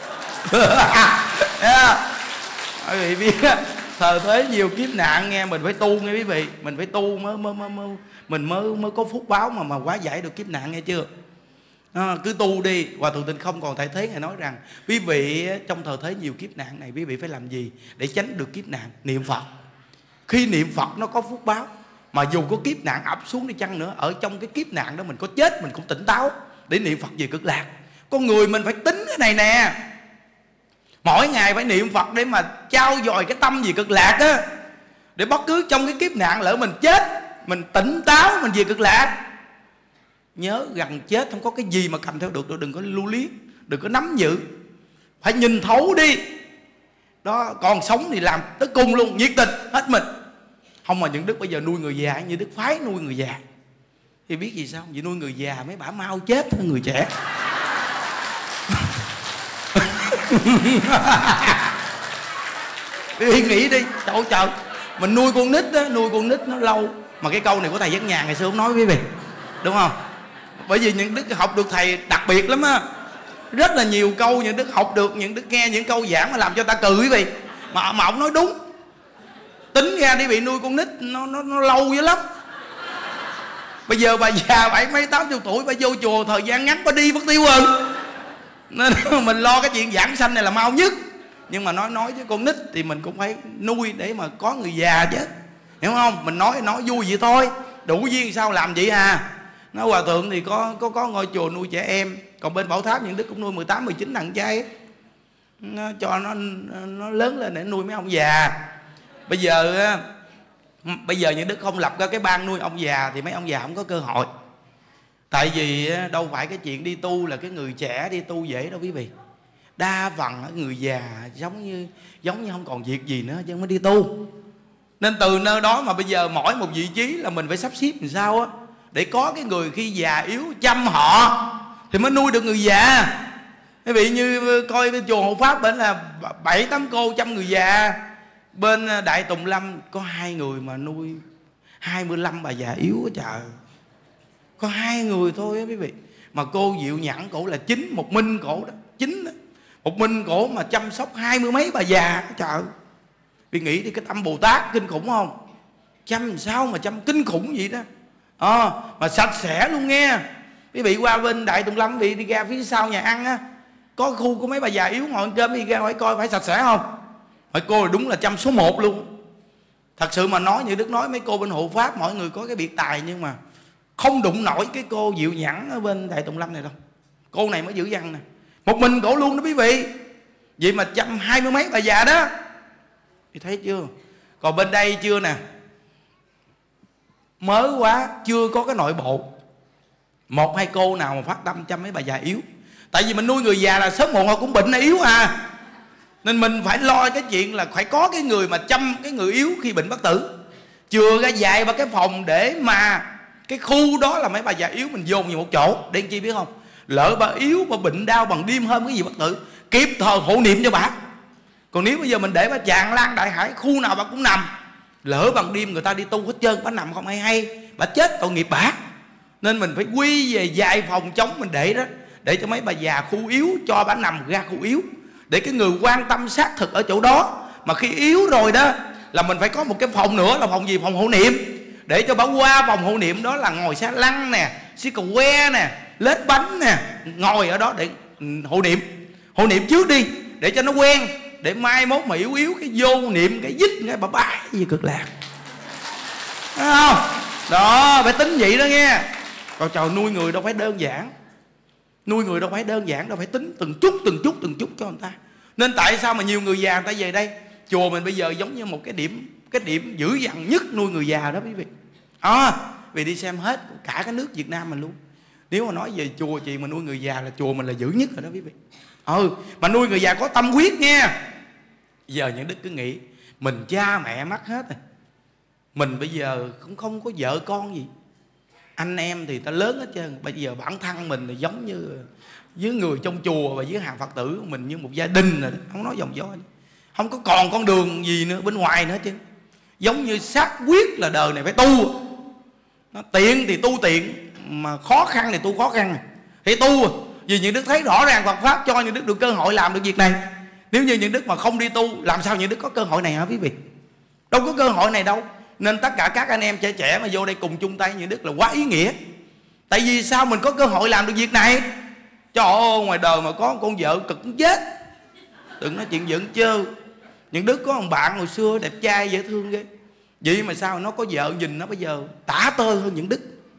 Quý vị biết thời thế nhiều kiếp nạn nghe, mình phải tu nghe quý vị, mình phải tu mới mới mới, mới mình mới mới có phúc báo mà mà hóa giải được kiếp nạn nghe chưa? À, cứ tu đi. Hòa thượng Tịnh Không còn Tại Thế ngài nói rằng quý vị trong thời thế nhiều kiếp nạn này quý vị phải làm gì để tránh được kiếp nạn? Niệm Phật. Khi niệm Phật nó có phúc báo. Mà dù có kiếp nạn ập xuống đi chăng nữa, ở trong cái kiếp nạn đó mình có chết mình cũng tỉnh táo để niệm Phật về Cực Lạc. Con người mình phải tính cái này nè, mỗi ngày phải niệm Phật để mà trao dồi cái tâm về Cực Lạc á. Để bất cứ trong cái kiếp nạn lỡ mình chết, mình tỉnh táo mình về Cực Lạc. Nhớ gần chết không có cái gì mà cầm theo được, đừng có lưu luyến, đừng có nắm giữ, phải nhìn thấu đi đó. Còn sống thì làm tới cùng luôn, nhiệt tình hết mình. Không mà những đức bây giờ nuôi người già như đức phái nuôi người già thì biết gì sao? Vì nuôi người già mấy bả mau chết hơn người trẻ. Đi nghĩ đi, trời trời, mình nuôi con nít đó, nuôi con nít nó lâu. Mà cái câu này của thầy Giác Nhàn ngày xưa ông nói với quý vị, đúng không? Bởi vì những đức học được thầy đặc biệt lắm á, rất là nhiều câu những đức học được, những đức nghe những câu giảng mà làm cho ta cười quý vị. Mà mà ông nói đúng. Tính ra đi bị nuôi con nít nó nó nó lâu dữ lắm. Bây giờ bà già bảy mấy tám chục tuổi bà vô chùa thời gian ngắn bà đi mất tiêu hơn. Nên mình lo cái chuyện giảng sanh này là mau nhất. Nhưng mà nói nói với con nít thì mình cũng phải nuôi để mà có người già chứ, hiểu không? Mình nói nói vui vậy thôi, đủ duyên sao làm vậy à. Nói hòa thượng thì có có có ngôi chùa nuôi trẻ em, còn bên Bảo Tháp những đức cũng nuôi mười tám mười chín thằng trai, nó cho nó nó lớn lên để nuôi mấy ông già. Bây giờ Bây giờ những đức không lập ra cái ban nuôi ông già thì mấy ông già không có cơ hội. Tại vì đâu phải cái chuyện đi tu là cái người trẻ đi tu dễ đâu quý vị. Đa phần người già giống như giống như không còn việc gì nữa chứ mới đi tu. Nên từ nơi đó mà bây giờ mỗi một vị trí là mình phải sắp xếp làm sao á để có cái người khi già yếu chăm họ thì mới nuôi được người già. Quý vị như coi bên chùa Hộ Pháp bên là bảy tám cô chăm người già. Bên Đại Tùng Lâm có hai người mà nuôi hai mươi lăm bà già yếu á trời. Có hai người thôi á quý vị. Mà cô Diệu Nhẫn cổ là chính, một mình cổ đó, chính đó. Một mình cổ mà chăm sóc hai mươi mấy bà già trời. Vì nghĩ đi cái tâm Bồ Tát kinh khủng không? Chăm sao mà chăm kinh khủng vậy đó à, mà sạch sẽ luôn nghe. Quý vị qua bên Đại Tùng Lâm, quý vị đi ra phía sau nhà ăn á, có khu của mấy bà già yếu ngồi ăn cơm, đi ra hỏi coi phải sạch sẽ không. Hỏi cô là đúng là chăm số một luôn. Thật sự mà nói như Đức nói mấy cô bên Hộ Pháp mọi người có cái biệt tài, nhưng mà không đụng nổi cái cô Diệu Nhẫn ở bên Đại Tùng Lâm này đâu. Cô này mới dữ dằn nè, một mình cổ luôn đó quý vị. Vậy mà chăm hai mươi mấy bà già đó thì thấy chưa. Còn bên đây chưa nè, mới quá chưa có cái nội bộ một hai cô nào mà phát tâm chăm mấy bà già yếu. Tại vì mình nuôi người già là sớm muộn họ cũng bệnh, là yếu à. Nên mình phải lo cái chuyện là phải có cái người mà chăm cái người yếu khi bệnh bất tử. Chừa ra dạy vào cái phòng để mà cái khu đó là mấy bà già yếu mình dồn vào một chỗ. Để chi biết không, lỡ bà yếu bà bệnh đau bằng đêm hôm cái gì bất tử, kịp thời hộ niệm cho bà. Còn nếu bây giờ mình để bà tràn lan đại hải, khu nào bà cũng nằm, lỡ bằng đêm người ta đi tu hết trơn, bà nằm không hay hay, bà chết tội nghiệp bà. Nên mình phải quy về vài phòng chống mình để đó, để cho mấy bà già khu yếu cho bà nằm ra khu yếu, để cái người quan tâm xác thực ở chỗ đó. Mà khi yếu rồi đó là mình phải có một cái phòng nữa, là phòng gì? Phòng hộ niệm. Để cho bà qua phòng hộ niệm đó là ngồi xe lăn nè, xí cầu que nè, lết bánh nè, ngồi ở đó để hộ niệm. Hộ niệm trước đi để cho nó quen, để mai mốt mà yếu yếu cái vô niệm cái dít cái bà bái gì cực lạc. Thấy không? Đó, phải tính vậy đó nghe. Còn trời, nuôi người đâu phải đơn giản. Nuôi người đâu phải đơn giản, đâu phải tính từng chút từng chút từng chút cho người ta. Nên tại sao mà nhiều người già người ta về đây, chùa mình bây giờ giống như một cái điểm cái điểm dữ dằn nhất nuôi người già đó quý vị. À, vì đi xem hết cả cái nước Việt Nam mình luôn. Nếu mà nói về chùa chị mà nuôi người già là chùa mình là dữ nhất rồi đó quý vị. Ừ, mà nuôi người già có tâm huyết nha. Giờ những đức cứ nghĩ mình cha mẹ mất hết rồi, mình bây giờ cũng không có vợ con gì, anh em thì ta lớn hết trơn. Bây giờ bản thân mình là giống như với người trong chùa và với hàng Phật tử mình như một gia đình rồi đó. Không nói dòng dõi, không có còn con đường gì nữa bên ngoài nữa chứ. Giống như xác quyết là đời này phải tu. Nó tiện thì tu tiện, mà khó khăn thì tu khó khăn, thì tu. Vì những đức thấy rõ ràng Phật Pháp cho những đức được cơ hội làm được việc này. Nếu như những đức mà không đi tu, làm sao những đức có cơ hội này hả quý vị? Đâu có cơ hội này đâu. Nên tất cả các anh em trẻ trẻ mà vô đây cùng chung tay những đức là quá ý nghĩa. Tại vì sao mình có cơ hội làm được việc này? Trời ơi, ngoài đời mà có con vợ cực cũng chết. Đừng nói chuyện giỡn chơ. Những đức có một bạn hồi xưa đẹp trai dễ thương ghê. Vậy mà sao nó có vợ nhìn nó bây giờ tả tơi hơn những đức.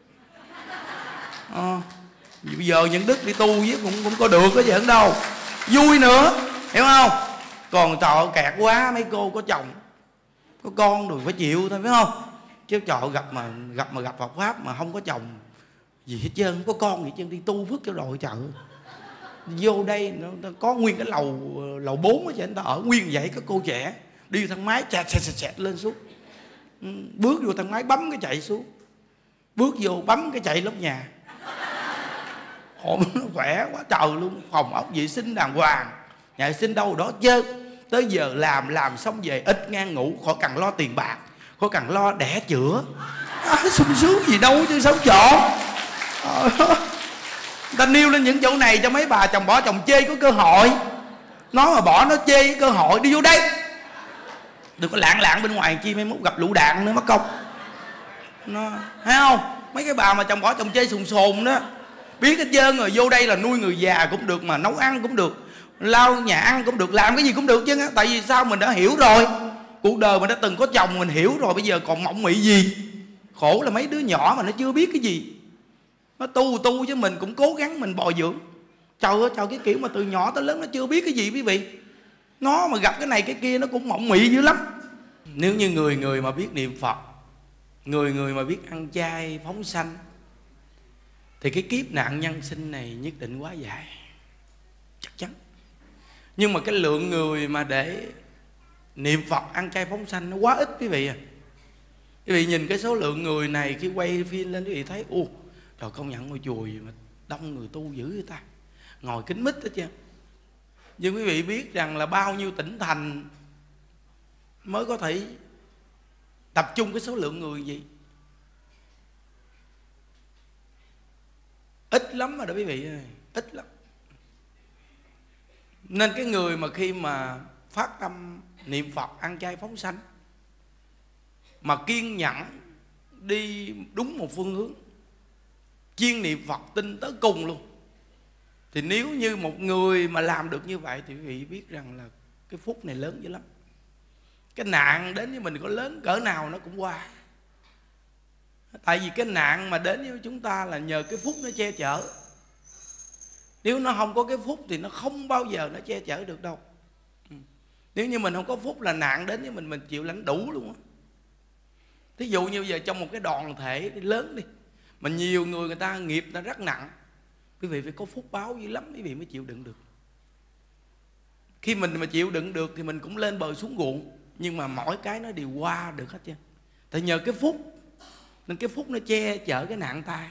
à, Bây giờ những đức đi tu với cũng, cũng có được, có giỡn đâu. Vui nữa, hiểu không? Còn trời kẹt quá, mấy cô có chồng có con rồi phải chịu thôi, phải không? Chứ trời gặp mà gặp mà gặp Phật Pháp mà không có chồng gì hết trơn, không có con gì hết trơn, đi tu phước cho rồi trời. Vô đây nó, nó có nguyên cái lầu lầu bốn ở trên người ta ở nguyên vậy, các cô trẻ đi thang máy chẹt chẹt chẹt, chẹt lên xuống, bước vô thang máy bấm cái chạy xuống, bước vô bấm cái chạy lóc nhà. Ồ, nó khỏe quá trời luôn. Phòng ốc vệ sinh đàng hoàng, nhà vệ sinh đâu đó chơi. Tới giờ làm làm xong về ít ngang ngủ, khỏi cần lo tiền bạc, khỏi cần lo đẻ chữa. À, sung sướng gì đâu chứ sống trộn. À, ta nêu lên những chỗ này cho mấy bà chồng bỏ chồng chê có cơ hội. Nó mà bỏ nó chê cái cơ hội đi vô đây. Đừng có lạng lạng bên ngoài chi mấy mốt gặp lũ đạn nữa mất công. Nó, thấy không? Mấy cái bà mà chồng bỏ chồng chê sùng sồn đó, biết hết trơn rồi. Vô đây là nuôi người già cũng được, mà nấu ăn cũng được, lau nhà ăn cũng được, làm cái gì cũng được chứ. Tại vì sao? Mình đã hiểu rồi. Cuộc đời mình đã từng có chồng, mình hiểu rồi. Bây giờ còn mộng mị gì. Khổ là mấy đứa nhỏ mà nó chưa biết cái gì. Nó tu tu chứ mình cũng cố gắng mình bồi dưỡng. Trời ơi trời, cái kiểu mà từ nhỏ tới lớn nó chưa biết cái gì quý vị. Nó mà gặp cái này cái kia nó cũng mộng mị dữ lắm. Nếu như người người mà biết niệm Phật, Người người mà biết ăn chay phóng sanh thì cái kiếp nạn nhân sinh này nhất định quá dài, chắc chắn. Nhưng mà cái lượng người mà để niệm Phật ăn chay phóng sanh nó quá ít quý vị à. Quý vị nhìn cái số lượng người này khi quay phim lên, quý vị thấy ô, trời, công nhận ngôi chùa gì mà đông người tu dữ vậy ta, ngồi kín mít hết chứ. Nhưng quý vị biết rằng là bao nhiêu tỉnh thành mới có thể tập trung cái số lượng người gì? Ít lắm rồi đó quý vị ơi, ít lắm. Nên cái người mà khi mà phát tâm niệm Phật ăn chay phóng sanh mà kiên nhẫn đi đúng một phương hướng, chuyên niệm Phật tin tới cùng luôn, thì nếu như một người mà làm được như vậy thì quý vị biết rằng là cái phúc này lớn dữ lắm. Cái nạn đến với mình có lớn cỡ nào nó cũng qua. Tại vì cái nạn mà đến với chúng ta là nhờ cái phúc nó che chở. Nếu nó không có cái phúc thì nó không bao giờ nó che chở được đâu. Nếu như mình không có phúc là nạn đến với mình, mình chịu lãnh đủ luôn á. Thí dụ như giờ trong một cái đoàn thể lớn đi, mà nhiều người người ta nghiệp nó rất nặng, quý vị phải có phúc báo dữ lắm quý vị mới chịu đựng được. Khi mình mà chịu đựng được thì mình cũng lên bờ xuống ruộng, nhưng mà mỗi cái nó đều qua được hết trơn. Tại nhờ cái phúc, nên cái phúc nó che chở cái nạn tai.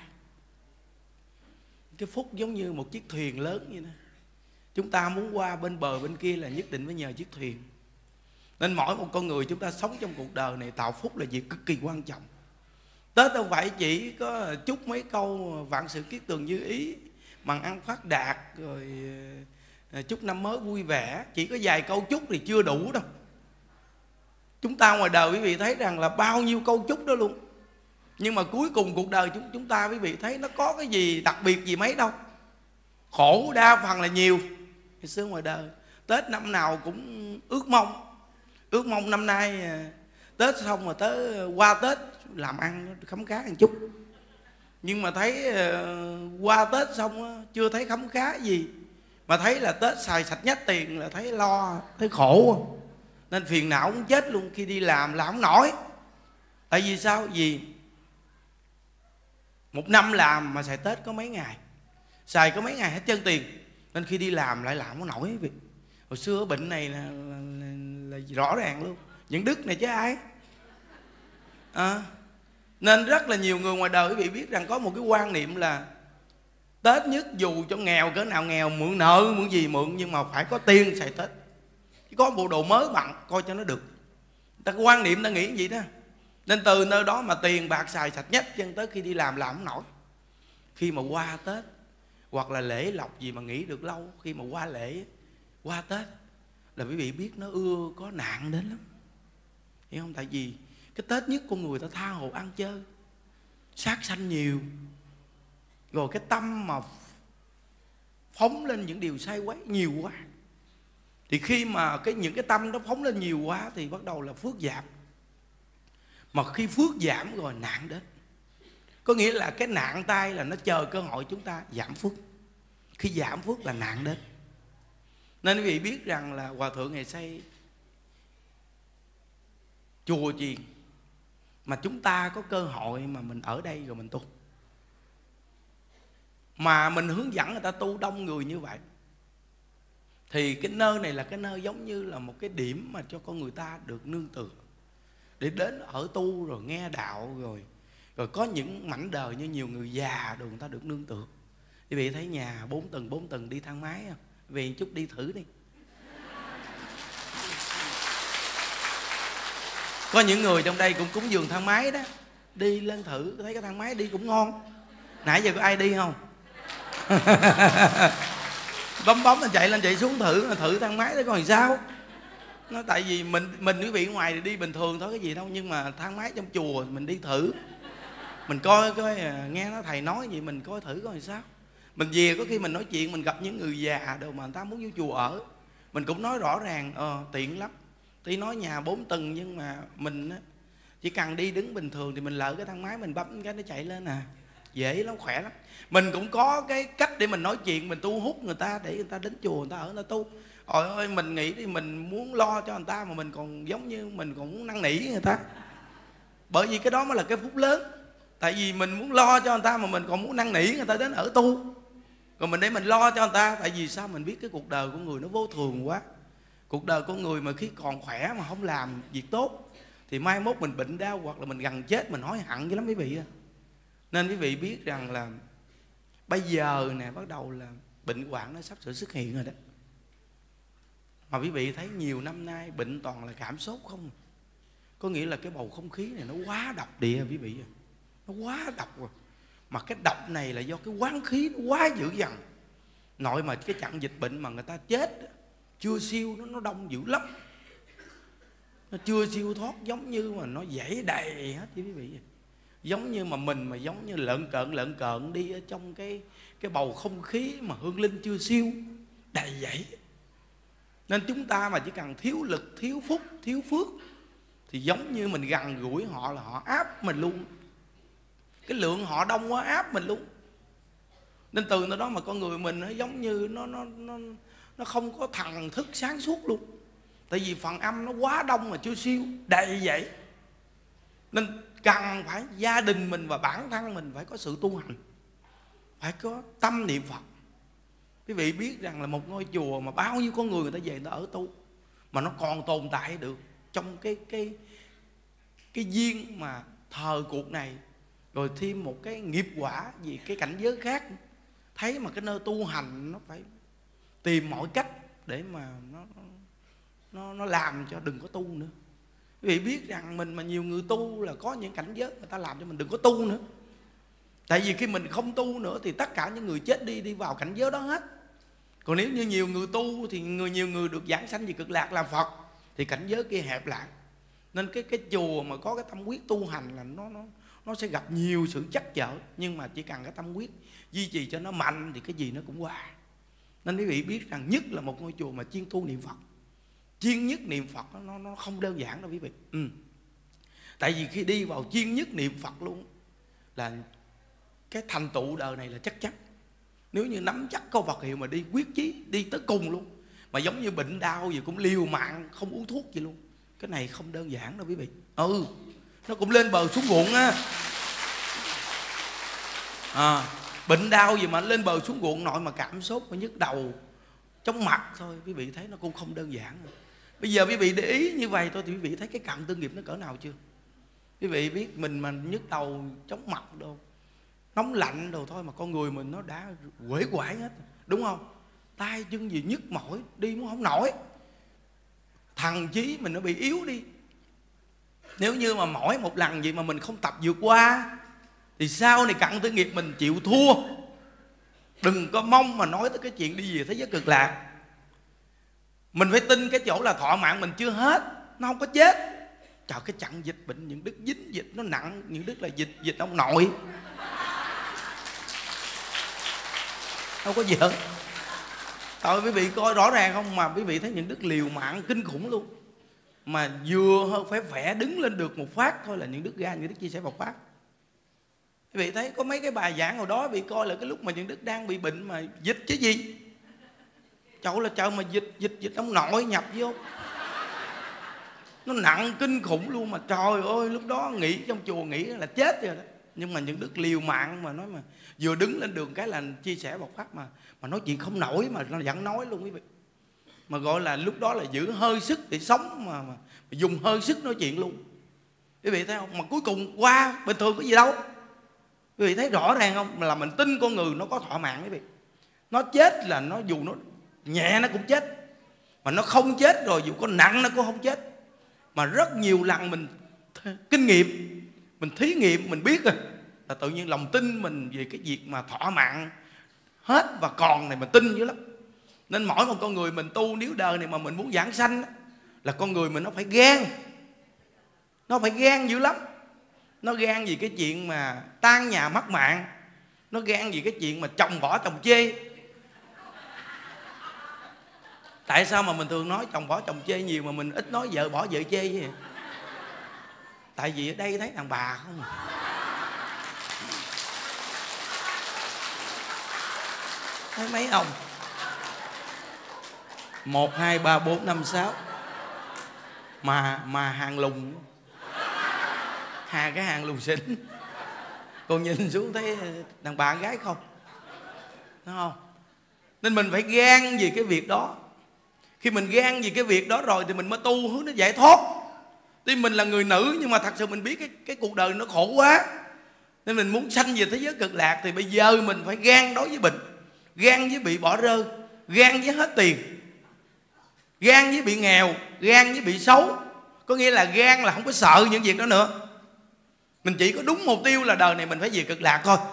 Cái phúc giống như một chiếc thuyền lớn như thế. Chúng ta muốn qua bên bờ bên kia là nhất định phải nhờ chiếc thuyền. Nên mỗi một con người chúng ta sống trong cuộc đời này, tạo phúc là việc cực kỳ quan trọng. Tết đâu phải chỉ có chúc mấy câu vạn sự kiết tường như ý, bằng ăn phát đạt, rồi chúc năm mới vui vẻ. Chỉ có vài câu chúc thì chưa đủ đâu. Chúng ta ngoài đời quý vị thấy rằng là bao nhiêu câu chúc đó luôn. Nhưng mà cuối cùng cuộc đời chúng chúng ta quý vị thấy nó có cái gì đặc biệt gì mấy đâu. Khổ đa phần là nhiều. Ngày xưa ngoài đời Tết năm nào cũng ước mong, ước mong năm nay Tết xong rồi tới qua Tết làm ăn khấm khá một chút. Nhưng mà thấy qua Tết xong chưa thấy khấm khá gì, mà thấy là Tết xài sạch nhất tiền là thấy lo, thấy khổ. Nên phiền não cũng chết luôn, khi đi làm làm không nổi. Tại vì sao? Vì một năm làm mà xài Tết có mấy ngày, xài có mấy ngày hết chân tiền. Nên khi đi làm lại làm không nổi quý vị. Hồi xưa bệnh này là, là, là, là rõ ràng luôn, những đức này chứ ai à. Nên rất là nhiều người ngoài đời quý vị biết rằng có một cái quan niệm là Tết nhất dù cho nghèo cỡ nào nghèo, mượn nợ mượn gì mượn, nhưng mà phải có tiền xài Tết. Chứ có bộ đồ mới bằng coi cho nó được. Ta có quan niệm ta nghĩ gì đó. Nên từ nơi đó mà tiền bạc xài sạch nhất, chân tới khi đi làm làm không nổi. Khi mà qua Tết hoặc là lễ lộc gì mà nghỉ được lâu, khi mà qua lễ, qua Tết là quý vị biết nó ưa có nạn đến lắm. Hiểu không? Tại vì cái Tết nhất con người ta tha hồ ăn chơi, sát sanh nhiều, rồi cái tâm mà phóng lên những điều sai quấy nhiều quá. Thì khi mà cái những cái tâm đó phóng lên nhiều quá thì bắt đầu là phước giảm. Mà khi phước giảm rồi nạn đến. Có nghĩa là cái nạn tai là nó chờ cơ hội chúng ta giảm phước. Khi giảm phước là nạn đến. Nên quý vị biết rằng là Hòa Thượng ngày xây chùa chiền mà chúng ta có cơ hội mà mình ở đây rồi mình tu, mà mình hướng dẫn người ta tu đông người như vậy, thì cái nơi này là cái nơi giống như là một cái điểm mà cho con người ta được nương tựa, để đến ở tu rồi nghe đạo, rồi rồi có những mảnh đời như nhiều người già rồi người ta được nương tựa. Quý vị thấy nhà bốn tầng bốn tầng đi thang máy không? Vì chút đi thử đi. Có những người trong đây cũng cúng dường thang máy đó, đi lên thử thấy cái thang máy đi cũng ngon. Nãy giờ có ai đi không? Bấm bấm là chạy lên chạy xuống thử, thử thang máy đó coi làm sao. Nó tại vì mình mình quý vị ngoài thì đi bình thường thôi, cái gì đâu, nhưng mà thang máy trong chùa mình đi thử, mình coi coi nghe nó thầy nói gì mình coi thử coi làm sao. Mình về có khi mình nói chuyện, mình gặp những người già đâu mà người ta muốn vô chùa ở, mình cũng nói rõ ràng ờ tiện lắm. Tuy nói nhà bốn tầng nhưng mà mình á, chỉ cần đi đứng bình thường thì mình lỡ cái thang máy mình bấm cái nó chạy lên à, dễ lắm, khỏe lắm. Mình cũng có cái cách để mình nói chuyện, mình tu hút người ta để người ta đến chùa người ta ở người ta tu. Ôi ơi, mình nghĩ thì mình muốn lo cho người ta mà mình còn giống như mình còn muốn năn nỉ người ta. Bởi vì cái đó mới là cái phúc lớn. Tại vì mình muốn lo cho người ta mà mình còn muốn năn nỉ người ta đến ở tu. Còn mình để mình lo cho người ta. Tại vì sao? Mình biết cái cuộc đời của người nó vô thường quá. Cuộc đời của người mà khi còn khỏe mà không làm việc tốt thì mai mốt mình bệnh đau hoặc là mình gần chết mình hối hận dữ lắm quý vị. Nên quý vị biết rằng là bây giờ nè bắt đầu là bệnh hoạn nó sắp sửa xuất hiện rồi đó. Mà quý vị thấy nhiều năm nay bệnh toàn là cảm sốt không. Có nghĩa là cái bầu không khí này nó quá độc địa quý vị. Nó quá độc rồi. Mà cái độc này là do cái quán khí nó quá dữ dằn. Nội mà cái chặng dịch bệnh mà người ta chết chưa siêu nó, nó đông dữ lắm. Nó chưa siêu thoát, giống như mà nó dãy đầy hết chứ quý vị. Giống như mà mình mà giống như lợn cợn lợn cợn đi ở trong cái cái bầu không khí mà hương linh chưa siêu đầy dãy. Nên chúng ta mà chỉ cần thiếu lực, thiếu phúc, thiếu phước thì giống như mình gần gũi họ là họ áp mình luôn. Cái lượng họ đông quá áp mình luôn. Nên từ nơi đó mà con người mình nó giống như nó nó nó nó không có thần thức sáng suốt luôn. Tại vì phần âm nó quá đông mà chưa siêu đầy vậy. Nên cần phải gia đình mình và bản thân mình phải có sự tu hành, phải có tâm niệm Phật. Quý vị biết rằng là một ngôi chùa mà bao nhiêu con người người ta về người ta ở tu mà nó còn tồn tại được trong cái cái cái duyên mà thờ cuộc này, rồi thêm một cái nghiệp quả vì cái cảnh giới khác. Thấy mà cái nơi tu hành nó phải tìm mọi cách để mà nó nó nó làm cho đừng có tu nữa. Quý vị biết rằng mình mà nhiều người tu là có những cảnh giới người ta làm cho mình đừng có tu nữa. Tại vì khi mình không tu nữa thì tất cả những người chết đi đi vào cảnh giới đó hết. Còn nếu như nhiều người tu thì người nhiều người được giảng sanh về cực lạc làm Phật thì cảnh giới kia hẹp lại. Nên cái cái chùa mà có cái tâm quyết tu hành là nó nó nó sẽ gặp nhiều sự trắc trở, nhưng mà chỉ cần cái tâm quyết duy trì cho nó mạnh thì cái gì nó cũng qua. Nên quý vị biết rằng nhất là một ngôi chùa mà chuyên tu niệm Phật, chuyên nhất niệm Phật nó nó không đơn giản đâu quý vị. Ừ. Tại vì khi đi vào chuyên nhất niệm Phật luôn là cái thành tựu đời này là chắc chắn. Nếu như nắm chắc câu Phật hiệu mà đi quyết chí đi tới cùng luôn, mà giống như bệnh đau gì cũng liều mạng không uống thuốc gì luôn, cái này không đơn giản đâu quý vị. Ừ, nó cũng lên bờ xuống ruộng á. À, bệnh đau gì mà lên bờ xuống ruộng, nội mà cảm sốt mà nhức đầu chóng mặt thôi, quý vị thấy nó cũng không đơn giản. Bây giờ quý vị để ý như vậy thôi thì quý vị thấy cái cặn tư nghiệp nó cỡ nào chưa? Quý vị biết mình mà nhức đầu chóng mặt đâu, nóng lạnh đồ thôi mà con người mình nó đã quể quải hết, đúng không? Tay chân gì nhức mỏi, đi cũng không nổi. Thần trí mình nó bị yếu đi. Nếu như mà mỏi một lần gì mà mình không tập vượt qua thì sau này cặn tư nghiệp mình chịu thua. Đừng có mong mà nói tới cái chuyện đi về thế giới cực lạc. Mình phải tin cái chỗ là thọ mạng mình chưa hết, nó không có chết. Trời, cái chặn dịch bệnh những đức dính dịch nó nặng, những đức là dịch dịch ông nội. Đâu có gì hết. Thôi quý vị coi rõ ràng không, mà quý vị thấy những đức liều mạng kinh khủng luôn. Mà vừa hơn phải khỏe đứng lên được một phát thôi là những đức ra, những đức chia sẻ một phát. Quý vị thấy có mấy cái bài giảng hồi đó quý vị coi là cái lúc mà những đức đang bị bệnh mà dịch chứ gì. Trời là trời mà dịch dịch dịch ông nội nhập vô. Nó nặng kinh khủng luôn mà trời ơi, lúc đó nghĩ trong chùa nghĩ là chết rồi đó. Nhưng mà những đức liều mạng mà nói mà vừa đứng lên đường cái là chia sẻ một phát mà mà nói chuyện không nổi mà nó vẫn nói luôn quý vị. Mà gọi là lúc đó là giữ hơi sức để sống mà, mà, mà dùng hơi sức nói chuyện luôn. Quý vị thấy không? Mà cuối cùng qua bình thường có gì đâu. Quý vị thấy rõ ràng không? Là mình tin con người nó có thọ mạng quý vị. Nó chết là nó dù nó nhẹ nó cũng chết. Mà nó không chết rồi dù có nặng nó cũng không chết. Mà rất nhiều lần mình kinh nghiệm, mình thí nghiệm, mình biết rồi là tự nhiên lòng tin mình về cái việc mà thọ mạng hết và còn này mình tin dữ lắm. Nên mỗi một con người mình tu nếu đời này mà mình muốn giảng sanh là con người mình nó phải gan. Nó phải gan dữ lắm. Nó gan vì cái chuyện mà tan nhà mất mạng. Nó gan vì cái chuyện mà chồng bỏ chồng chê. Tại sao mà mình thường nói chồng bỏ chồng chê nhiều mà mình ít nói vợ bỏ vợ chê vậy? Tại vì ở đây thấy đàn bà không. Thấy mấy ông một, hai, ba, bốn, năm, sáu Mà mà hàng lùng Hàng cái hàng lù xỉn, còn nhìn xuống thấy đàn bà gái không, đúng không? Nên mình phải gan về cái việc đó. Khi mình gan về cái việc đó rồi thì mình mới tu hướng đến giải thoát. Tuy mình là người nữ nhưng mà thật sự mình biết cái, cái cuộc đời nó khổ quá, nên mình muốn sanh về thế giới cực lạc. Thì bây giờ mình phải gan đối với bệnh, gan với bị bỏ rơi, gan với hết tiền, gan với bị nghèo, gan với bị xấu. Có nghĩa là gan là không có sợ những việc đó nữa. Mình chỉ có đúng mục tiêu là đời này mình phải về cực lạc thôi.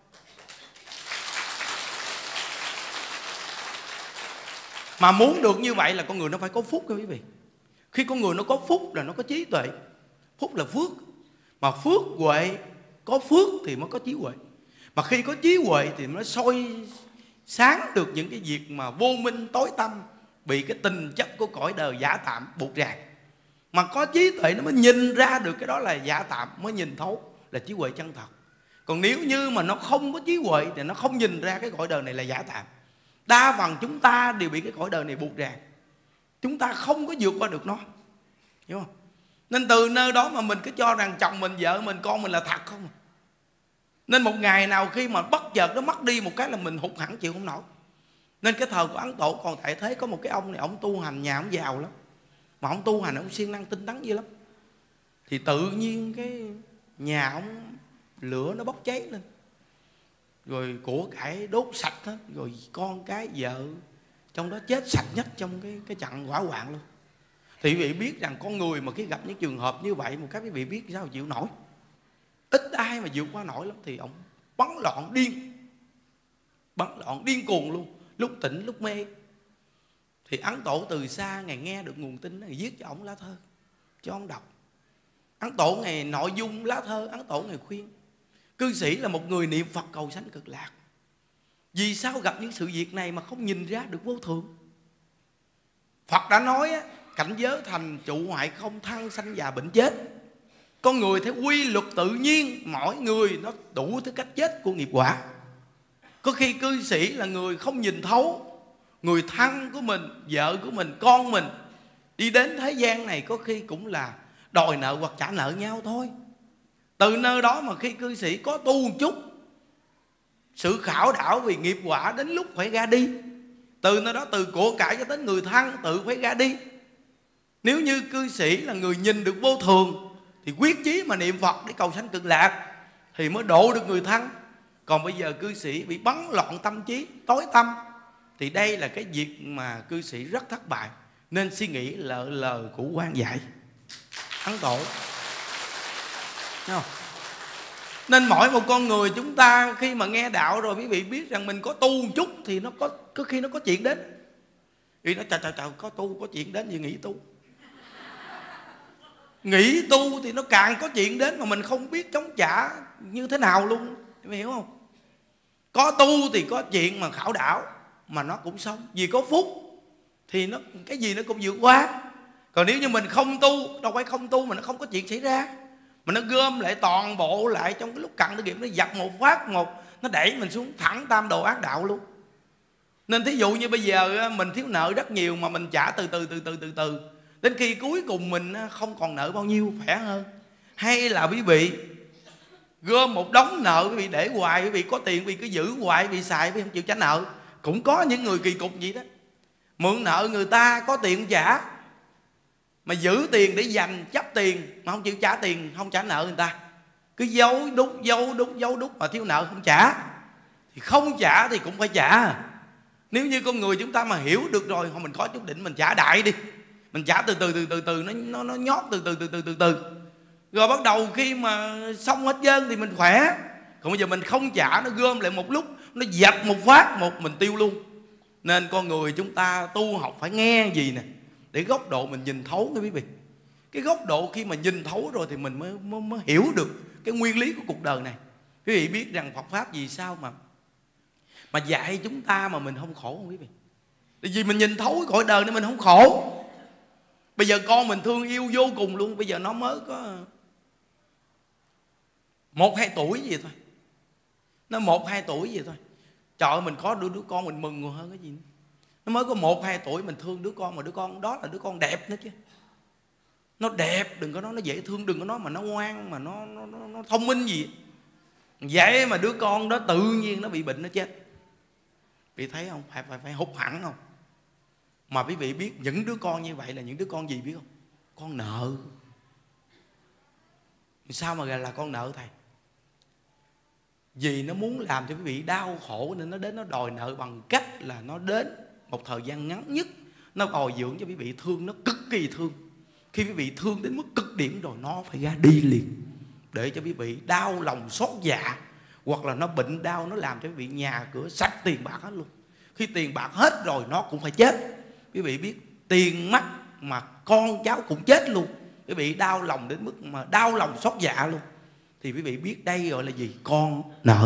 Mà muốn được như vậy là con người nó phải có phúc nha quý vị. Khi con người nó có phúc là nó có trí tuệ. Phúc là phước. Mà phước huệ, có phước thì mới có trí huệ. Mà khi có trí huệ thì nó soi sáng được những cái việc mà vô minh tối tăm, bị cái tình chất của cõi đời giả tạm buộc ràng. Mà có trí tuệ nó mới nhìn ra được cái đó là giả tạm, mới nhìn thấu là trí huệ chân thật. Còn nếu như mà nó không có trí huệ thì nó không nhìn ra cái cõi đời này là giả tạm. Đa phần chúng ta đều bị cái cõi đời này buộc ràng, chúng ta không có vượt qua được nó, hiểu không? Nên từ nơi đó mà mình cứ cho rằng chồng mình, vợ mình, con mình là thật không. Nên một ngày nào khi mà bất chợt nó mất đi một cái là mình hụt hẳn chịu không nổi. Nên cái thời của Ấn Tổ còn tại thế có một cái ông này, ông tu hành, nhà ông giàu lắm, mà ông tu hành ông siêng năng tinh tấn dữ lắm. Thì tự nhiên cái nhà ông lửa nó bốc cháy lên, rồi của cải đốt sạch hết, rồi con cái vợ trong đó chết sạch nhất trong cái cái trận hỏa hoạn luôn. Thì quý vị biết rằng con người mà khi gặp những trường hợp như vậy, một cái quý vị biết sao chịu nổi. Ít ai mà vượt qua nổi lắm. Thì ông bắn loạn điên, bắn loạn điên cuồng luôn, lúc tỉnh lúc mê. Thì Ấn Tổ từ xa ngày nghe được nguồn tin này, viết cho ông lá thơ cho ông đọc. Ấn Tổ ngày nội dung lá thơ, Ấn Tổ ngày khuyên cư sĩ là một người niệm Phật cầu sanh cực lạc. Vì sao gặp những sự việc này mà không nhìn ra được vô thường? Phật đã nói á, cảnh giới thành trụ hoại không, thăng sanh già bệnh chết. Con người theo quy luật tự nhiên, mỗi người nó đủ thứ cách chết của nghiệp quả. Có khi cư sĩ là người không nhìn thấu, người thân của mình, vợ của mình, con mình đi đến thế gian này có khi cũng là đòi nợ hoặc trả nợ nhau thôi. Từ nơi đó mà khi cư sĩ có tu một chút, sự khảo đảo vì nghiệp quả đến lúc phải ra đi. Từ nơi đó, từ của cải cho đến người thân tự phải ra đi. Nếu như cư sĩ là người nhìn được vô thường thì quyết chí mà niệm Phật để cầu sanh cực lạc thì mới độ được người thân. Còn bây giờ cư sĩ bị bấn loạn tâm trí, tối tâm, thì đây là cái việc mà cư sĩ rất thất bại. Nên suy nghĩ lợ lờ của quan dạy Ấn Tổ. Không? Nên mỗi một con người chúng ta khi mà nghe đạo rồi quý vị biết rằng mình có tu một chút thì nó có, có khi nó có chuyện đến. Vì nó trời trời trời có tu có chuyện đến gì nghỉ tu. Nghỉ tu thì nó càng có chuyện đến mà mình không biết chống trả như thế nào luôn. Em hiểu không? Có tu thì có chuyện mà khảo đảo mà nó cũng xong. Vì có phúc thì nó cái gì nó cũng vượt qua. Còn nếu như mình không tu, đâu phải không tu mà nó không có chuyện xảy ra, mà nó gom lại toàn bộ lại trong cái lúc cận tử nghiệp, nó giật một phát một, nó đẩy mình xuống thẳng tam đồ ác đạo luôn. Nên thí dụ như bây giờ mình thiếu nợ rất nhiều mà mình trả từ từ từ từ từ từ đến khi cuối cùng mình không còn nợ bao nhiêu, khỏe hơn. Hay là quý vị gom một đống nợ, quý vị để hoài, quý vị có tiền quý vị cứ giữ hoài, quý vị xài, quý vị không chịu trả nợ. Cũng có những người kỳ cục vậy đó. Mượn nợ người ta có tiền trả, mà giữ tiền để dành chấp tiền mà không chịu trả tiền, không trả nợ người ta, cứ giấu đút giấu đút giấu đút mà thiếu nợ không trả. Thì không trả thì cũng phải trả. Nếu như con người chúng ta mà hiểu được rồi, thôi mình có chút đỉnh mình trả đại đi, mình trả từ từ từ từ từ nó nó nó nhót từ từ từ từ từ từ rồi bắt đầu khi mà xong hết trơn thì mình khỏe. Còn bây giờ mình không trả, nó gom lại một lúc, nó dập một phát một mình tiêu luôn. Nên con người chúng ta tu học phải nghe gì nè, để góc độ mình nhìn thấu nha quý vị. Cái góc độ khi mà nhìn thấu rồi thì mình mới, mới, mới hiểu được cái nguyên lý của cuộc đời này. Quý vị biết rằng Phật Pháp vì sao mà Mà dạy chúng ta mà mình không khổ không quý vị? Tại vì mình nhìn thấu cái cõi đời này mình không khổ. Bây giờ con mình thương yêu vô cùng luôn. Bây giờ nó mới có một hai tuổi gì thôi, nó một hai tuổi gì thôi. Trời ơi, mình có đứa, đứa con mình mừng hơn cái gì nữa. Nó mới có một hai tuổi mình thương đứa con, mà đứa con đó là đứa con đẹp nữa chứ. Nó đẹp, đừng có nói nó dễ thương, đừng có nói mà nó ngoan, mà nó, nó, nó, nó thông minh gì. Vậy mà đứa con đó tự nhiên nó bị bệnh nó chết. Vì thấy không, phải, phải, phải hụt hẳn không. Mà quý vị biết những đứa con như vậy là những đứa con gì biết không? Con nợ. Sao mà là con nợ thầy? Vì nó muốn làm cho quý vị đau khổ nên nó đến nó đòi nợ bằng cách là nó đến một thời gian ngắn nhất, nó bồi dưỡng cho quý vị thương nó cực kỳ thương. Khi quý vị thương đến mức cực điểm rồi nó phải ra đi liền, để cho quý vị đau lòng xót dạ. Hoặc là nó bệnh đau, nó làm cho quý vị nhà cửa sạch tiền bạc hết luôn. Khi tiền bạc hết rồi nó cũng phải chết. Quý vị biết tiền mất mà con cháu cũng chết luôn. Quý vị đau lòng đến mức mà đau lòng xót dạ luôn. Thì quý vị biết đây gọi là gì? Con nợ.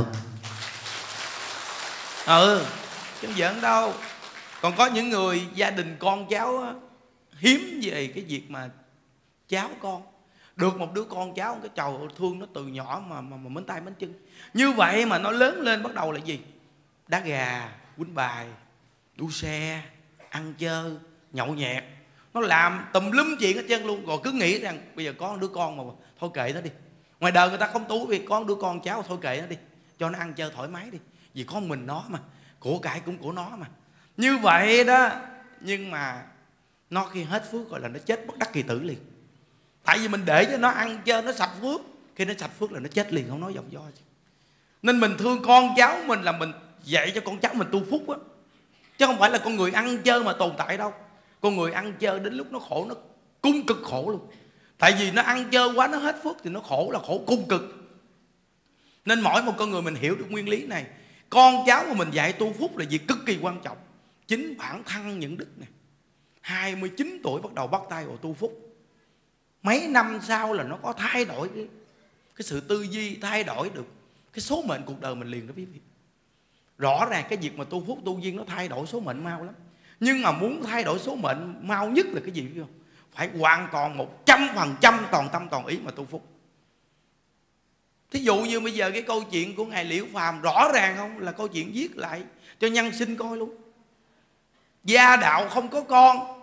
Ừ, chứ không giỡn đâu. Còn có những người gia đình con cháu hiếm về cái việc mà cháu con. Được một đứa con cháu cái chầu thương nó từ nhỏ mà, mà, mà mến tay mến chân. Như vậy mà nó lớn lên bắt đầu là gì? Đá gà, quýnh bài, đua xe, ăn chơi, nhậu nhẹt. Nó làm tùm lum chuyện hết trơn luôn. Rồi cứ nghĩ rằng bây giờ có đứa con mà thôi kệ nó đi. Ngoài đời người ta không tú vì có đứa con cháu thôi kệ nó đi, cho nó ăn chơi thoải mái đi. Vì con mình nó mà, của cải cũng của nó mà. Như vậy đó. Nhưng mà nó khi hết phước rồi là nó chết bất đắc kỳ tử liền. Tại vì mình để cho nó ăn chơi, nó sạch phước. Khi nó sạch phước là nó chết liền, không nói dòng do chứ. Nên mình thương con cháu mình là mình dạy cho con cháu mình tu phúc á. Chứ không phải là con người ăn chơi mà tồn tại đâu. Con người ăn chơi đến lúc nó khổ, nó cung cực khổ luôn. Tại vì nó ăn chơi quá, nó hết phước thì nó khổ là khổ cung cực. Nên mỗi một con người mình hiểu được nguyên lý này. Con cháu của mình dạy tu phúc là việc cực kỳ quan trọng. Chính bản thân những đức này hai mươi chín tuổi bắt đầu bắt tay vào tu phúc. Mấy năm sau là nó có thay đổi cái, cái sự tư duy, thay đổi được cái số mệnh cuộc đời mình liền đó quý vị. Rõ ràng cái việc mà tu phúc tu duyên nó thay đổi số mệnh mau lắm. Nhưng mà muốn thay đổi số mệnh mau nhất là cái gì biết không? Phải hoàn toàn một trăm phần trăm toàn tâm toàn ý mà tu phúc. Thí dụ như bây giờ cái câu chuyện của Ngài Liễu Phàm rõ ràng không? Là câu chuyện viết lại cho nhân sinh coi luôn. Gia đạo không có con,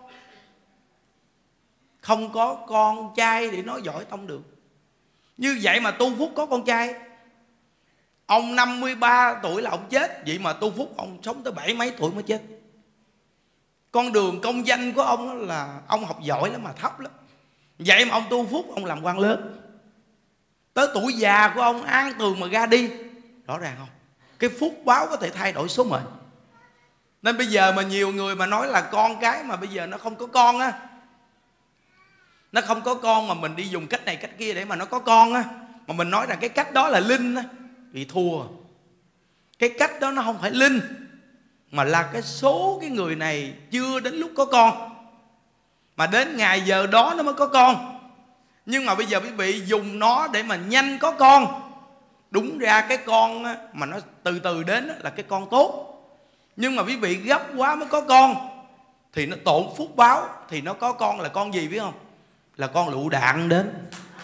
không có con trai để nói giỏi tông đường. Như vậy mà tu phúc có con trai. Ông năm mươi ba tuổi là ông chết. Vậy mà tu phúc ông sống tới bảy mấy tuổi mới chết. Con đường công danh của ông là ông học giỏi lắm mà thấp lắm. Vậy mà ông tu phúc ông làm quan lớn. Tới tuổi già của ông an tường mà ra đi. Rõ ràng không? Cái phúc báo có thể thay đổi số mệnh. Nên bây giờ mà nhiều người mà nói là con cái mà bây giờ nó không có con á, nó không có con mà mình đi dùng cách này cách kia để mà nó có con á, mà mình nói rằng cái cách đó là linh á, bị thua. Cái cách đó nó không phải linh, mà là cái số cái người này chưa đến lúc có con, mà đến ngày giờ đó nó mới có con. Nhưng mà bây giờ quý vị dùng nó để mà nhanh có con. Đúng ra cái con á, mà nó từ từ đến á, là cái con tốt. Nhưng mà quý vị gấp quá mới có con thì nó tổn phúc báo. Thì nó có con là con gì biết không? Là con lựu đạn đến.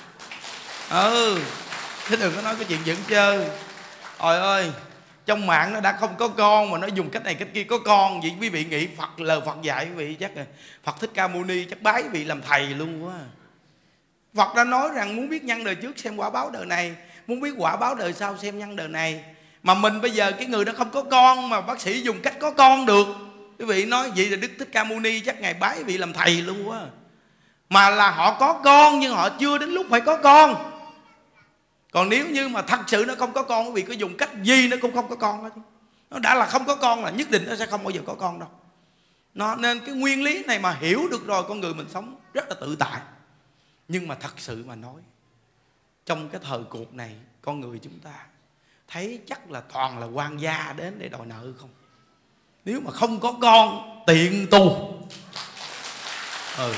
Ừ, chứ đừng có nói cái chuyện dẫn chơi. Trời ơi, trong mạng nó đã không có con mà nó dùng cách này cách kia có con. Vậy quý vị nghĩ Phật, lời Phật dạy quý vị chắc là Phật Thích Ca Mâu Ni chắc bái quý vị làm thầy luôn quá. Phật đã nói rằng muốn biết nhân đời trước xem quả báo đời này, muốn biết quả báo đời sau xem nhân đời này. Mà mình bây giờ cái người đó không có con mà bác sĩ dùng cách có con được. Quý vị nói vậy là Đức Thích Ca Mâu Ni chắc Ngài bái quý vị làm thầy luôn quá. Mà là họ có con nhưng họ chưa đến lúc phải có con. Còn nếu như mà thật sự nó không có con, quý vị có dùng cách gì nó cũng không có con hết. Nó đã là không có con là nhất định nó sẽ không bao giờ có con đâu. Nó, nên cái nguyên lý này mà hiểu được rồi, con người mình sống rất là tự tại. Nhưng mà thật sự mà nói, trong cái thời cuộc này, con người chúng ta thấy chắc là toàn là quan gia đến để đòi nợ không. Nếu mà không có con, tiện tu. Ừ.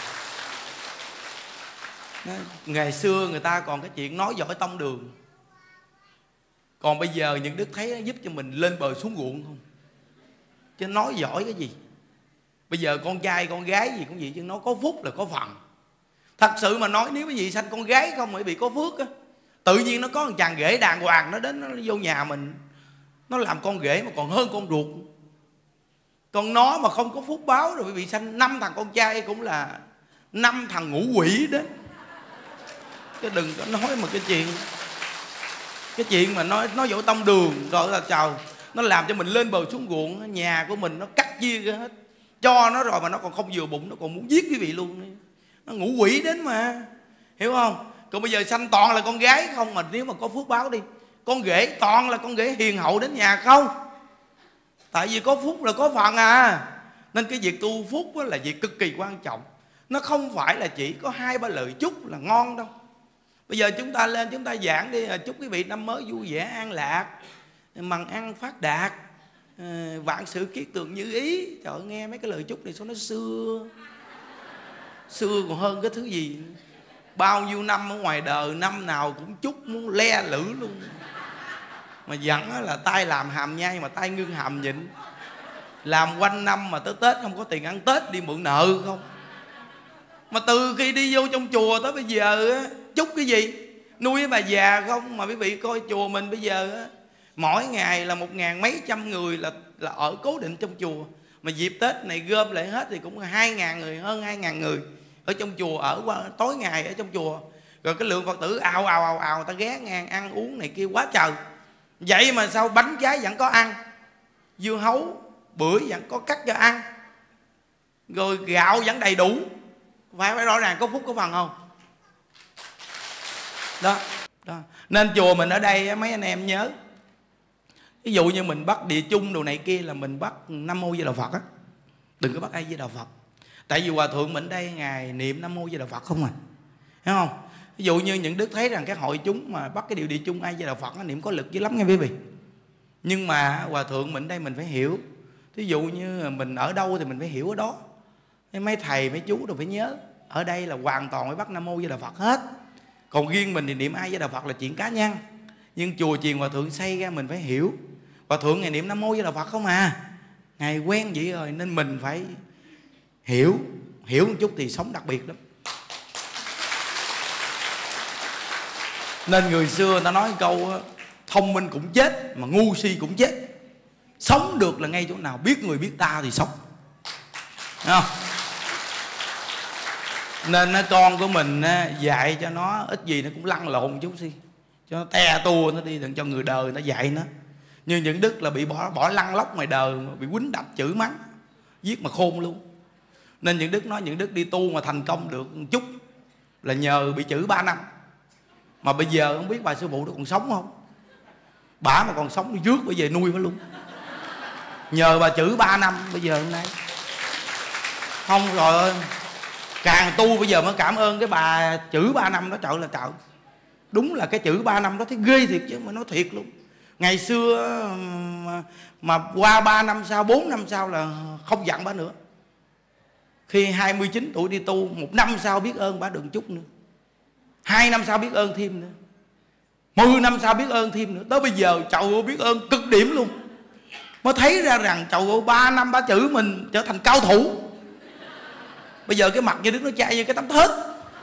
Ngày xưa người ta còn cái chuyện nói giỏi tông đường. Còn bây giờ những đức thấy giúp cho mình lên bờ xuống ruộng không? Chứ nói giỏi cái gì. Bây giờ con trai con gái gì cũng vậy, chứ nó có phúc là có phần. Thật sự mà nói, nếu cái gì sanh con gái không mới bị có phước á, tự nhiên nó có một chàng rể đàng hoàng, nó đến nó vô nhà mình, nó làm con rể mà còn hơn con ruột. Còn nó mà không có phúc báo rồi bị sanh năm thằng con trai cũng là năm thằng ngũ quỷ đến. Chứ đừng có nói mà cái chuyện cái chuyện mà nói nói dỗ tông đường rồi là trời, nó làm cho mình lên bờ xuống ruộng, nhà của mình nó cắt chia ra hết, cho nó rồi mà nó còn không vừa bụng, nó còn muốn giết quý vị luôn. Nó ngũ quỷ đến mà, hiểu không? Còn bây giờ sanh toàn là con gái không, mà nếu mà có phước báo đi, con rể toàn là con rể hiền hậu đến nhà không. Tại vì có phúc là có phần à. Nên cái việc tu phúc là việc cực kỳ quan trọng. Nó không phải là chỉ có hai ba lời chúc là ngon đâu. Bây giờ chúng ta lên chúng ta giảng đi, chúc quý vị năm mới vui vẻ an lạc, mằng ăn phát đạt, vạn sự kiết tường như ý. Trời ơi, nghe mấy cái lời chúc này sao nó xưa, xưa còn hơn cái thứ gì. Bao nhiêu năm ở ngoài đời, năm nào cũng chúc muốn le lử luôn. Mà dặn là tay làm hàm nhai mà tay ngưng hàm nhịn. Làm quanh năm mà tới Tết không có tiền ăn Tết, đi mượn nợ không. Mà từ khi đi vô trong chùa tới bây giờ á, chúc cái gì? Nuôi bà già không. Mà quý vị coi chùa mình bây giờ á, mỗi ngày là một ngàn mấy trăm người là, là ở cố định trong chùa. Mà dịp Tết này gom lại hết thì cũng hai ngàn người, hơn hai ngàn người ở trong chùa, ở qua tối ngày ở trong chùa. Rồi cái lượng Phật tử ào ào ào ào, ta ghé ngang ăn uống này kia quá trời. Vậy mà sao bánh trái vẫn có ăn, dưa hấu bưởi vẫn có cắt cho ăn, rồi gạo vẫn đầy đủ. Phải phải rõ ràng có phúc có phần không? Đó, đó. Nên chùa mình ở đây mấy anh em nhớ, ví dụ như mình bắt địa chung đồ này kia là mình bắt Nam Mô Di Đà Phật á, đừng có bắt ai Di Đà Phật. Tại vì hòa thượng mình đây ngài niệm Nam Mô Di Đà Phật không à, hiểu không? Ví dụ như những đức thấy rằng các hội chúng mà bắt cái điều địa chung ai Di Đà Phật nó niệm có lực dữ lắm nghe quý vị. Nhưng mà hòa thượng mình đây mình phải hiểu, ví dụ như mình ở đâu thì mình phải hiểu ở đó. Mấy thầy mấy chú đều phải nhớ, ở đây là hoàn toàn phải bắt Nam Mô Di Đà Phật hết. Còn riêng mình thì niệm ai Di Đà Phật là chuyện cá nhân. Nhưng chùa chiền hòa thượng xây ra mình phải hiểu. Hòa thượng ngày niệm Nam Mô Di Đà Phật không à, ngài quen vậy rồi nên mình phải hiểu. Hiểu một chút thì sống đặc biệt lắm. Nên người xưa ta nói câu thông minh cũng chết mà ngu si cũng chết. Sống được là ngay chỗ nào biết người biết ta thì sống, thấy không? Nên con của mình dạy cho nó ít gì nó cũng lăn lộn một chút xí, cho nó te tua nó đi, đừng cho người đời nó dạy nó. Như những đức là bị bỏ bỏ lăn lóc ngoài đời, bị quýnh đập chửi mắng giết mà khôn luôn. Nên những đức nói những đức đi tu mà thành công được một chút là nhờ bị chửi ba năm. Mà bây giờ không biết bà sư phụ nó còn sống không. Bà mà còn sống đi rước bây giờ nuôi nó luôn. Nhờ bà chửi ba năm bây giờ hôm nay. Không rồi càng tu bây giờ mới cảm ơn cái bà chửi ba năm đó, trời là trời. Đúng là cái chửi ba năm đó thấy ghê thiệt chứ, mà nói thiệt luôn. Ngày xưa mà, mà qua ba năm sau, bốn năm sau là không giận bà nữa. Khi hai mươi chín tuổi đi tu, một năm sau biết ơn bà đừng chút nữa, hai năm sau biết ơn thêm nữa, mười năm sau biết ơn thêm nữa. Tới bây giờ trời ơi biết ơn cực điểm luôn. Mới thấy ra rằng trời ơi ba năm bà chửi mình trở thành cao thủ. Bây giờ cái mặt như Đức nó chai như cái tấm thớt,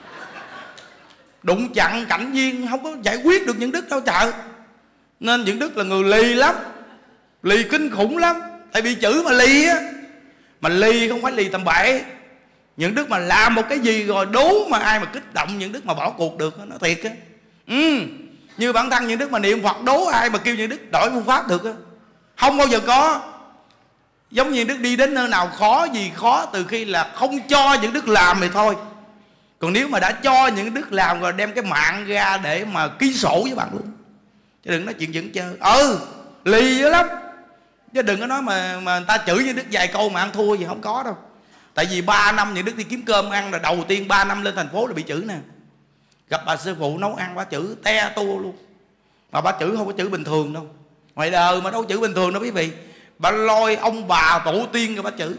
đụng chặn cảnh viên không có giải quyết được những Đức đâu trời. Nên những Đức là người lì lắm, lì kinh khủng lắm. Tại bị chửi mà lì á. Mà lì không phải lì tầm bậy. Những Đức mà làm một cái gì rồi đố mà ai mà kích động những Đức mà bỏ cuộc được, nó thiệt á. Ừ. Như bản thân những Đức mà niệm Phật đố ai mà kêu những Đức đổi phương pháp được á, không bao giờ có. Giống như Đức đi đến nơi nào khó gì khó từ khi là không cho những Đức làm thì thôi. Còn nếu mà đã cho những Đức làm rồi đem cái mạng ra để mà ký sổ với bạn luôn. Chứ đừng nói chuyện dẫn chơi. Ừ, lì dữ lắm. Chứ đừng có nói mà mà người ta chửi những Đức vài câu mà ăn thua gì, không có đâu. Tại vì ba năm những Đức đi kiếm cơm ăn là đầu tiên ba năm lên thành phố là bị chửi nè. Gặp bà sư phụ nấu ăn bà chửi te tua luôn. Mà bà chửi không có chửi bình thường đâu. Ngoài đời mà đâu chửi bình thường đâu quý vị. Bà lôi ông bà tổ tiên rồi bà chửi.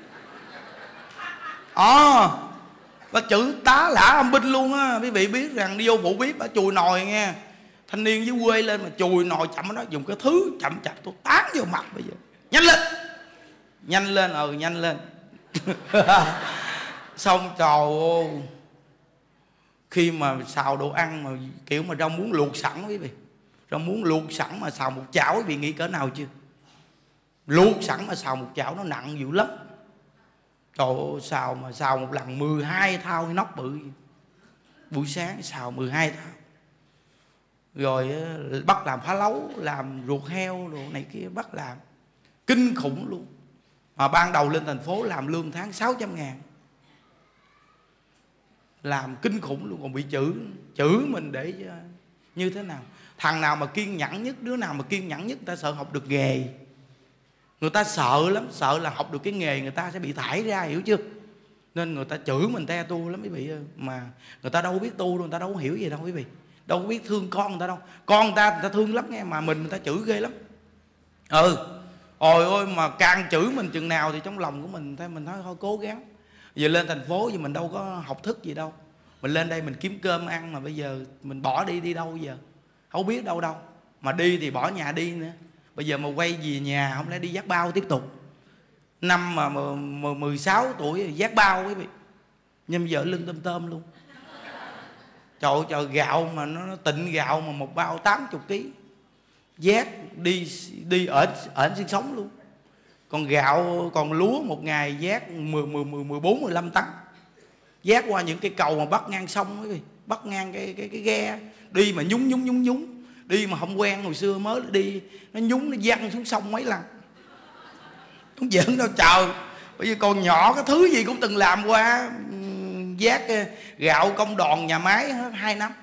Ờ à, bà chửi tá lả âm binh luôn á. Quý vị biết rằng đi vô phụ bếp bà chùi nồi nghe. Thanh niên dưới quê lên mà chùi nồi chậm, nó dùng cái thứ chậm chạp tôi tán vô mặt bây giờ. Nhanh lên. Nhanh lên, ừ nhanh lên. Xong trời ơi, khi mà xào đồ ăn mà kiểu mà rau muống luộc sẵn quý vị, rau muống luộc sẵn mà xào một chảo quý vị nghĩ cỡ nào chưa? Luộc sẵn mà xào một chảo nó nặng dữ lắm. Trời ơi, xào mà xào một lần mười hai thao nóc bự. Buổi sáng xào mười hai thao. Rồi bắt làm phá lấu, làm ruột heo đồ này kia, bắt làm kinh khủng luôn. Mà ban đầu lên thành phố làm lương tháng sáu trăm ngàn, làm kinh khủng luôn. Còn bị chửi, chửi mình để như thế nào. Thằng nào mà kiên nhẫn nhất, đứa nào mà kiên nhẫn nhất, người ta sợ học được nghề. Người ta sợ lắm, sợ là học được cái nghề người ta sẽ bị thải ra, hiểu chưa? Nên người ta chửi mình te tu lắm quý vị. Mà người ta đâu có biết tu đâu, người ta đâu có hiểu gì đâu quý vị. Đâu có biết thương con người ta đâu. Con người ta, người ta thương lắm nghe, mà mình người ta chửi ghê lắm. Ừ, ôi ôi, mà càng chửi mình chừng nào thì trong lòng của mình mình nói thôi cố gắng. Giờ lên thành phố thì mình đâu có học thức gì đâu. Mình lên đây mình kiếm cơm ăn, mà bây giờ mình bỏ đi đi đâu giờ? Không biết đâu đâu. Mà đi thì bỏ nhà đi nữa. Bây giờ mà quay về nhà không lẽ đi vác bao tiếp tục. Năm mà mười sáu tuổi vác bao quý vị. Nhưng bây giờ lưng tôm tôm luôn. Trời ơi, trời, gạo mà nó, nó tịnh gạo mà một bao tám mươi ký. Vác đi đi ở ở sinh sống luôn. Còn gạo, còn lúa một ngày vác mười, mười, mười, mười bốn, mười lăm tấn. Vác qua những cái cầu mà bắt ngang sông quý vị, bắt ngang cái cái cái ghe, đi mà nhúng nhúng nhúng nhúng, đi mà không quen. Hồi xưa mới đi nó nhúng, nó văng xuống sông mấy lần. Không giỡn đâu trời. Bây giờ còn nhỏ cái thứ gì cũng từng làm qua. Vác gạo công đoàn nhà máy hết hai năm.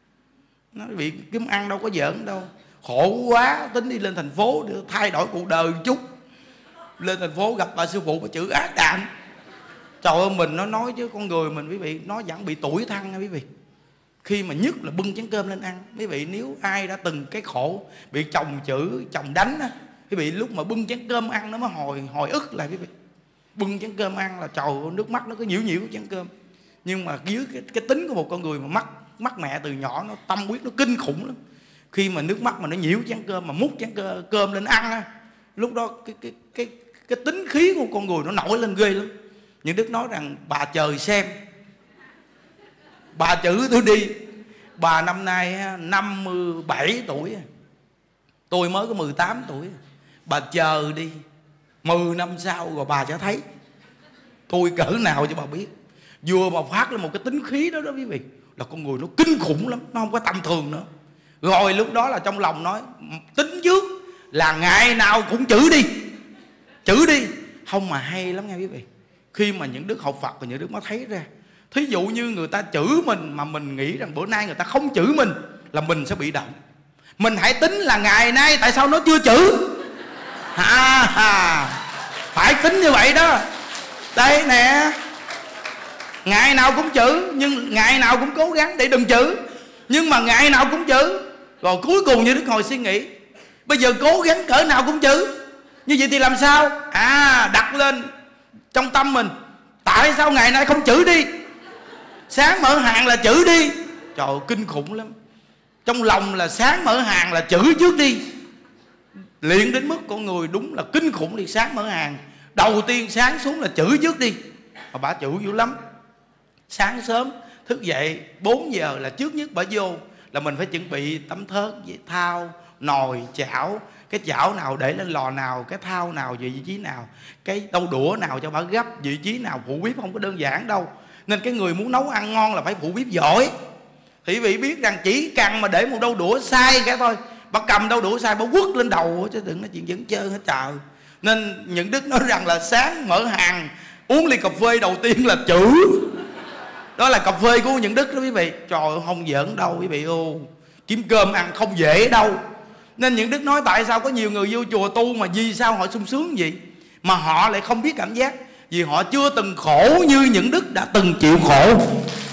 Nó bị kiếm ăn đâu có giỡn đâu. Khổ quá, tính đi lên thành phố để thay đổi cuộc đời một chút. Lên thành phố gặp bà sư phụ bà chữ ác đạm. Trời ơi, mình nó nói chứ con người mình quý vị, nó vẫn bị tủi thân nha quý vị. Khi mà nhất là bưng chén cơm lên ăn. Quý vị nếu ai đã từng cái khổ bị chồng chửi, chồng đánh á, quý vị lúc mà bưng chén cơm ăn nó mới hồi hồi ức lại quý vị. Bưng chén cơm ăn là trời ơi, nước mắt nó cứ nhiễu nhiễu chén cơm. Nhưng mà dưới cái, cái tính của một con người mà mắc mắc mẹ từ nhỏ, nó tâm huyết nó kinh khủng lắm. Khi mà nước mắt mà nó nhiễu chén cơm, mà múc chén cơm, cơm lên ăn á, lúc đó cái cái cái cái tính khí của con người nó nổi lên ghê lắm. Những Đức nói rằng bà trời xem, bà chữ tôi đi. Bà năm nay năm mươi bảy tuổi, tôi mới có mười tám tuổi. Bà chờ đi, mười năm sau rồi bà sẽ thấy tôi cỡ nào cho bà biết. Vừa mà phát lên một cái tính khí đó đó quý vị, là con người nó kinh khủng lắm, nó không có tầm thường nữa. Rồi lúc đó là trong lòng nói tính trước là ngày nào cũng chữ đi, chữ đi. Không mà hay lắm nha quý vị. Khi mà những Đức học Phật và những Đức mới thấy ra, thí dụ như người ta chửi mình mà mình nghĩ rằng bữa nay người ta không chửi mình là mình sẽ bị động. Mình hãy tính là ngày nay tại sao nó chưa chửi. Ha ha, phải tính như vậy đó. Đây nè, ngày nào cũng chửi, nhưng ngày nào cũng cố gắng để đừng chửi. Nhưng mà ngày nào cũng chửi, rồi cuối cùng như Đức ngồi suy nghĩ, bây giờ cố gắng cỡ nào cũng chửi, như vậy thì làm sao? À, đặt lên trong tâm mình, tại sao ngày nay không chửi đi? Sáng mở hàng là chửi đi. Trời ơi, kinh khủng lắm. Trong lòng là sáng mở hàng là chửi trước đi. Luyện đến mức con người đúng là kinh khủng đi. Sáng mở hàng, đầu tiên sáng xuống là chửi trước đi. Mà bà chửi dữ lắm. Sáng sớm thức dậy bốn giờ là trước nhất bà vô là mình phải chuẩn bị tấm thớt, thao, nồi, chảo. Cái chảo nào để lên lò nào, cái thao nào về vị trí nào, cái đâu đũa nào cho bà gấp, vị trí nào. Phụ bếp không có đơn giản đâu. Nên cái người muốn nấu ăn ngon là phải phụ bếp giỏi. Thì quý vị biết rằng chỉ cần mà để một đâu đũa sai cái thôi, bà cầm đâu đũa sai bà quất lên đầu, chứ đừng nói chuyện dẫn chơi hết trời. Nên những Đức nói rằng là sáng mở hàng uống ly cà phê đầu tiên là chữ. Đó là cà phê của những Đức đó quý vị. Trời ơi, không giỡn đâu quý vị. Ô, kiếm cơm ăn không dễ đâu. Nên những Đức nói tại sao có nhiều người vô chùa tu mà vì sao họ sung sướng vậy, mà họ lại không biết cảm giác. Vì họ chưa từng khổ như những Đức đã từng chịu khổ.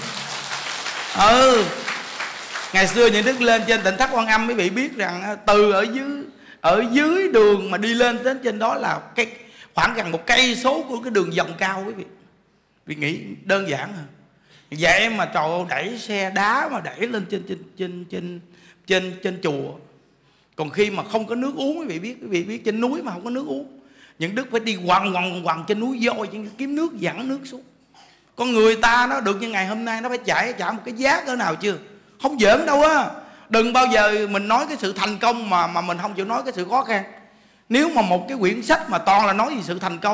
Ừ, ngày xưa những Đức lên trên Tỉnh Thất Quan Âm, quý vị biết rằng từ ở dưới ở dưới đường mà đi lên đến trên đó là cái khoảng gần một cây số của cái đường vòng cao quý vị. Vì nghĩ đơn giản hả? Vậy mà trời ơi, đẩy xe đá mà đẩy lên trên trên trên trên trên trên chùa. Còn khi mà không có nước uống, quý vị biết, quý vị biết trên núi mà không có nước uống, những Đức phải đi quằn quằn quằn trên núi voi kiếm nước, dẫn nước xuống. Con người ta nó được như ngày hôm nay nó phải chạy trả một cái giá cỡ nào chưa? Không giỡn đâu á. Đừng bao giờ mình nói cái sự thành công mà mà mình không chịu nói cái sự khó khăn. Nếu mà một cái quyển sách mà toàn là nói về sự thành công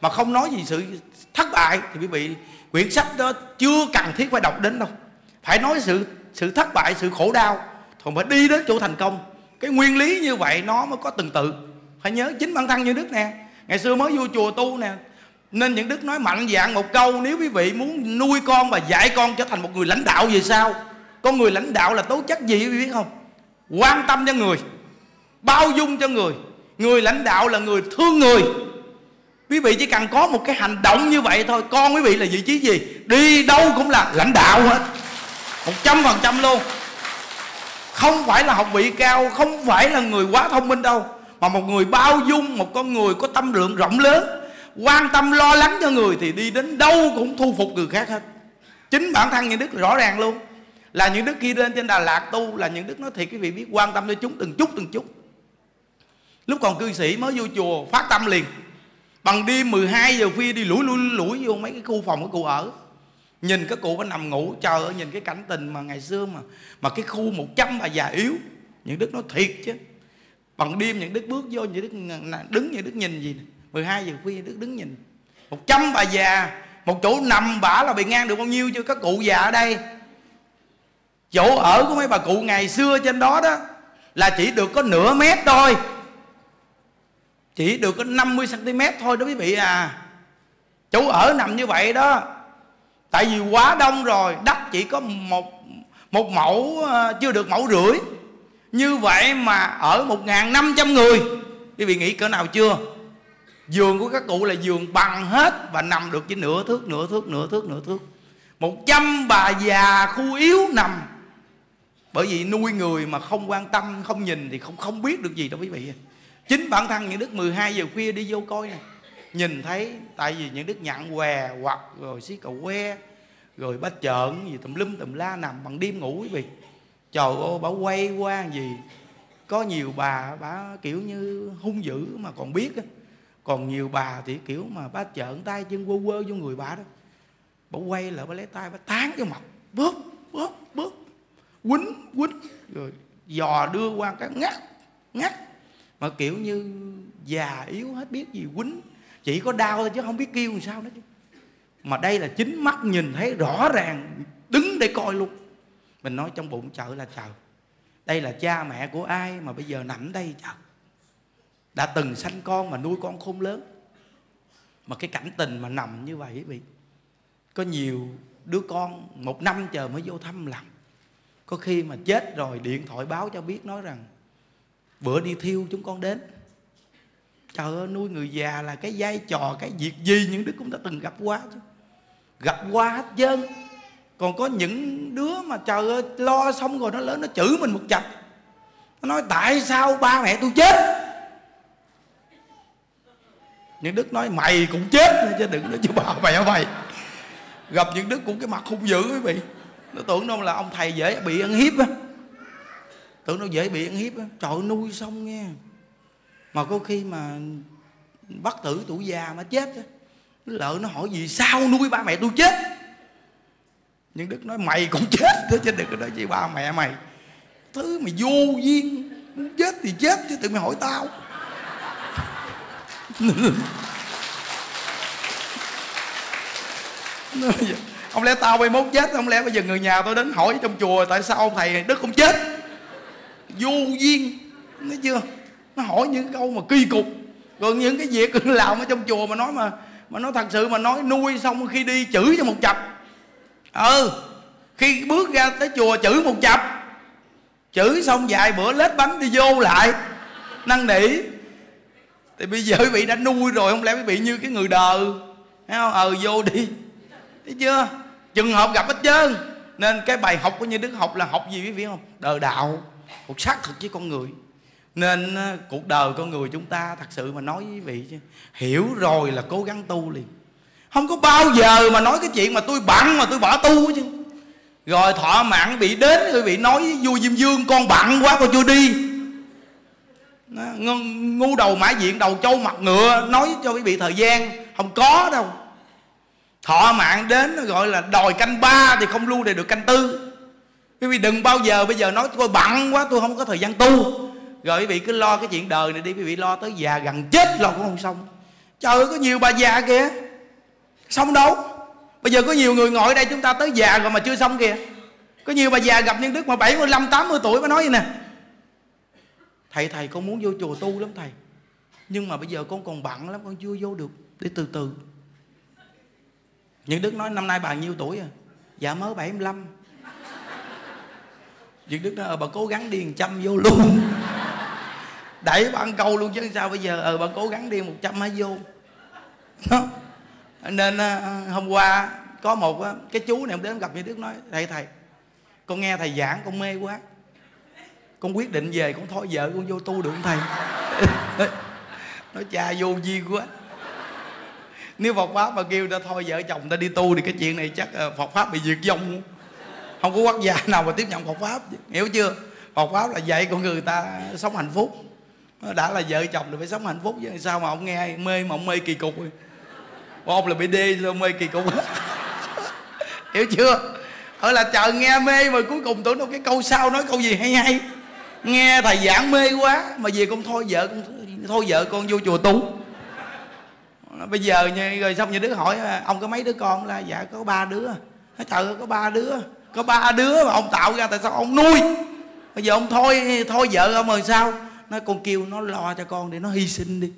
mà không nói gì sự thất bại thì quý vị, quyển sách đó chưa cần thiết phải đọc đến đâu. Phải nói sự sự thất bại, sự khổ đau, còn phải đi đến chỗ thành công. Cái nguyên lý như vậy nó mới có từng tự. Phải nhớ chính bản thân Như Đức nè, ngày xưa mới vô chùa tu nè, nên những Đức nói mạnh dạn một câu: nếu quý vị muốn nuôi con và dạy con trở thành một người lãnh đạo về sau, con người lãnh đạo là tố chất gì quý vị biết không? Quan tâm cho người, bao dung cho người. Người lãnh đạo là người thương người. Quý vị chỉ cần có một cái hành động như vậy thôi, con quý vị là vị trí gì, đi đâu cũng là lãnh đạo hết, một trăm phần trăm luôn. Không phải là học vị cao, không phải là người quá thông minh đâu, mà một người bao dung, một con người có tâm lượng rộng lớn, quan tâm lo lắng cho người, thì đi đến đâu cũng thu phục người khác hết. Chính bản thân Những Đức rõ ràng luôn, là Những Đức khi lên trên Đà Lạt tu là Những Đức nói thiệt quý vị biết, quan tâm cho chúng từng chút từng chút. Lúc còn cư sĩ mới vô chùa phát tâm liền, bằng đêm mười hai giờ khuya đi lủi lủi lủi vô mấy cái khu phòng của cụ ở, nhìn các cụ có nằm ngủ, trời ơi nhìn cái cảnh tình mà ngày xưa mà mà cái khu một trăm bà già yếu. Những Đức nói thiệt chứ, bằng đêm Những Đức bước vô, Những Đức đứng, Những Đức nhìn gì nè, mười hai giờ khuya Đức đứng nhìn một trăm bà già, một chỗ nằm bả là bề ngang được bao nhiêu chứ các cụ già ở đây. Chỗ ở của mấy bà cụ ngày xưa trên đó đó là chỉ được có nửa mét thôi, chỉ được có năm mươi xăng ti mét thôi đó quý vị à. Chỗ ở nằm như vậy đó. Tại vì quá đông rồi, đất chỉ có một một mẫu, chưa được mẫu rưỡi. Như vậy mà ở một nghìn năm trăm người, quý vị nghĩ cỡ nào chưa? Giường của các cụ là giường bằng hết, và nằm được chỉ nửa thước, nửa thước, nửa thước, nửa thước. Một trăm bà già khu yếu nằm. Bởi vì nuôi người mà không quan tâm, không nhìn thì không không biết được gì đâu quý vị. Chính bản thân Những Đức mười hai giờ khuya đi vô coi nè, nhìn thấy, tại vì Những Đức nhận què hoặc rồi xí cầu que, rồi bá trợn gì tùm lum tùm la, nằm bằng đêm ngủ quý vị. Trời ơi, bà quay qua gì, có nhiều bà bà kiểu như hung dữ mà còn biết á, còn nhiều bà thì kiểu mà bá trợn tay chân quơ quơ vô người bà đó. Bà quay lại bà lấy tay bà tán vô mặt, bóp bóp bóp, quýnh quýnh, rồi dò đưa qua cái ngắt ngắt, mà kiểu như già yếu hết biết gì, quýnh chỉ có đau thôi chứ không biết kêu làm sao nữa chứ. Mà đây là chính mắt nhìn thấy rõ ràng, đứng để coi luôn. Mình nói trong bụng chợ là trời, đây là cha mẹ của ai mà bây giờ nằm đây trời. Đã từng sanh con mà nuôi con khôn lớn, mà cái cảnh tình mà nằm như vậy quý vị. Có nhiều đứa con một năm chờ mới vô thăm làm, có khi mà chết rồi điện thoại báo cho biết, nói rằng bữa đi thiêu chúng con đến. Trời ơi, nuôi người già là cái vai trò, cái việc gì Những Đức cũng đã từng gặp qua chứ. Gặp qua hết trơn. Còn có những đứa mà trời ơi, lo xong rồi nó lớn nó chửi mình một chập. Nó nói tại sao ba mẹ tôi chết. Những Đức nói mày cũng chết chứ đừng nói chứ ba mẹ mày. Gặp Những Đức cũng cái mặt hung dữ quý vị. Nó tưởng đâu là ông thầy dễ bị ăn hiếp á, tưởng nó dễ bị ăn hiếp á. Trời ơi, nuôi xong nghe, mà có khi mà bắt tử tuổi già mà chết á, lỡ nó hỏi gì sao nuôi ba mẹ tôi chết. Nhưng Đức nói mày cũng chết đó chứ đừng có nói gì ba mẹ mày. Thứ mày vô duyên, chết thì chết chứ tự mày hỏi tao. Không lẽ tao mai mốt chết, không lẽ bây giờ người nhà tôi đến hỏi trong chùa tại sao ông thầy Đức không chết. Vô duyên, thấy chưa? Nó hỏi những câu mà kỳ cục. Rồi những cái việc làm ở trong chùa mà nói mà mà nói thật sự mà nói, nuôi xong khi đi chửi cho một chập. Ừ, khi bước ra tới chùa chửi một chập, chửi xong vài bữa lết bánh đi vô lại năn nỉ. Thì bây giờ quý vị đã nuôi rồi, không lẽ quý vị như cái người đờ, thấy không? Ờ vô đi, thấy chưa? Trường hợp gặp hết trơn. Nên cái bài học của Như Đức học là học gì quý vị không? Đời đạo, một xác thực với con người. Nên cuộc đời con người chúng ta thật sự mà nói với quý vị chứ, hiểu rồi là cố gắng tu liền. Không có bao giờ mà nói cái chuyện mà tôi bận mà tôi bỏ tu chứ. Rồi thọ mạng bị đến, quý vị nói với vua Diêm Vương con bận quá con chưa đi. Ngu đầu mã diện đầu trâu mặt ngựa, nói cho quý vị thời gian không có đâu. Thọ mạng đến nó gọi là đòi canh ba thì không lưu đề được canh tư. Quý vị đừng bao giờ bây giờ nói tôi bận quá tôi không có thời gian tu. Rồi quý vị cứ lo cái chuyện đời này đi, quý vị lo tới già gần chết lo cũng không xong. Trời ơi, có nhiều bà già kìa. Xong đâu? Bây giờ có nhiều người ngồi ở đây chúng ta tới già rồi mà chưa xong kìa. Có nhiều bà già gặp Nhân Đức mà bảy mươi lăm, tám mươi tuổi mới nói vậy nè: Thầy thầy con muốn vô chùa tu lắm thầy, nhưng mà bây giờ con còn bận lắm, con chưa vô được, để từ từ. Nhân Đức nói: Năm nay bà nhiêu tuổi à? Dạ mới bảy mươi lăm. Nhân Đức nói: Ờ bà cố gắng đi một trăm vô luôn. Đẩy bà ăn câu luôn chứ sao bây giờ. Ờ bà cố gắng đi một trăm hãy vô. Đó. Nên hôm qua có một cái chú này đến gặp Nhân Đức nói: Thầy thầy, con nghe thầy giảng con mê quá, con quyết định về con thôi vợ con vô tu được không thầy? Nói cha vô duyên quá. Nếu Phật Pháp mà kêu ta thôi vợ chồng ta đi tu thì cái chuyện này chắc Phật Pháp bị diệt vong. Không có quốc gia nào mà tiếp nhận Phật Pháp, hiểu chưa? Phật Pháp là dạy con người ta sống hạnh phúc. Đã là vợ chồng thì phải sống hạnh phúc chứ. Sao mà ông nghe mê mà ông mê kỳ cục? Ông là bị đê sao mê kỳ cục? Hiểu chưa? Ở là chờ nghe mê mà cuối cùng tưởng đâu cái câu sau nói câu gì hay hay. Nghe thầy giảng mê quá mà về con thôi vợ con thôi vợ con vô chùa tu. Bây giờ như rồi xong như Đức hỏi ông có mấy đứa con? Là dạ có ba đứa. Nói trời ơi, có ba đứa, có ba đứa mà ông tạo ra tại sao ông nuôi? Bây giờ ông thôi thôi vợ ông rồi sao? Nói con kêu nó lo cho con để nó hy sinh đi,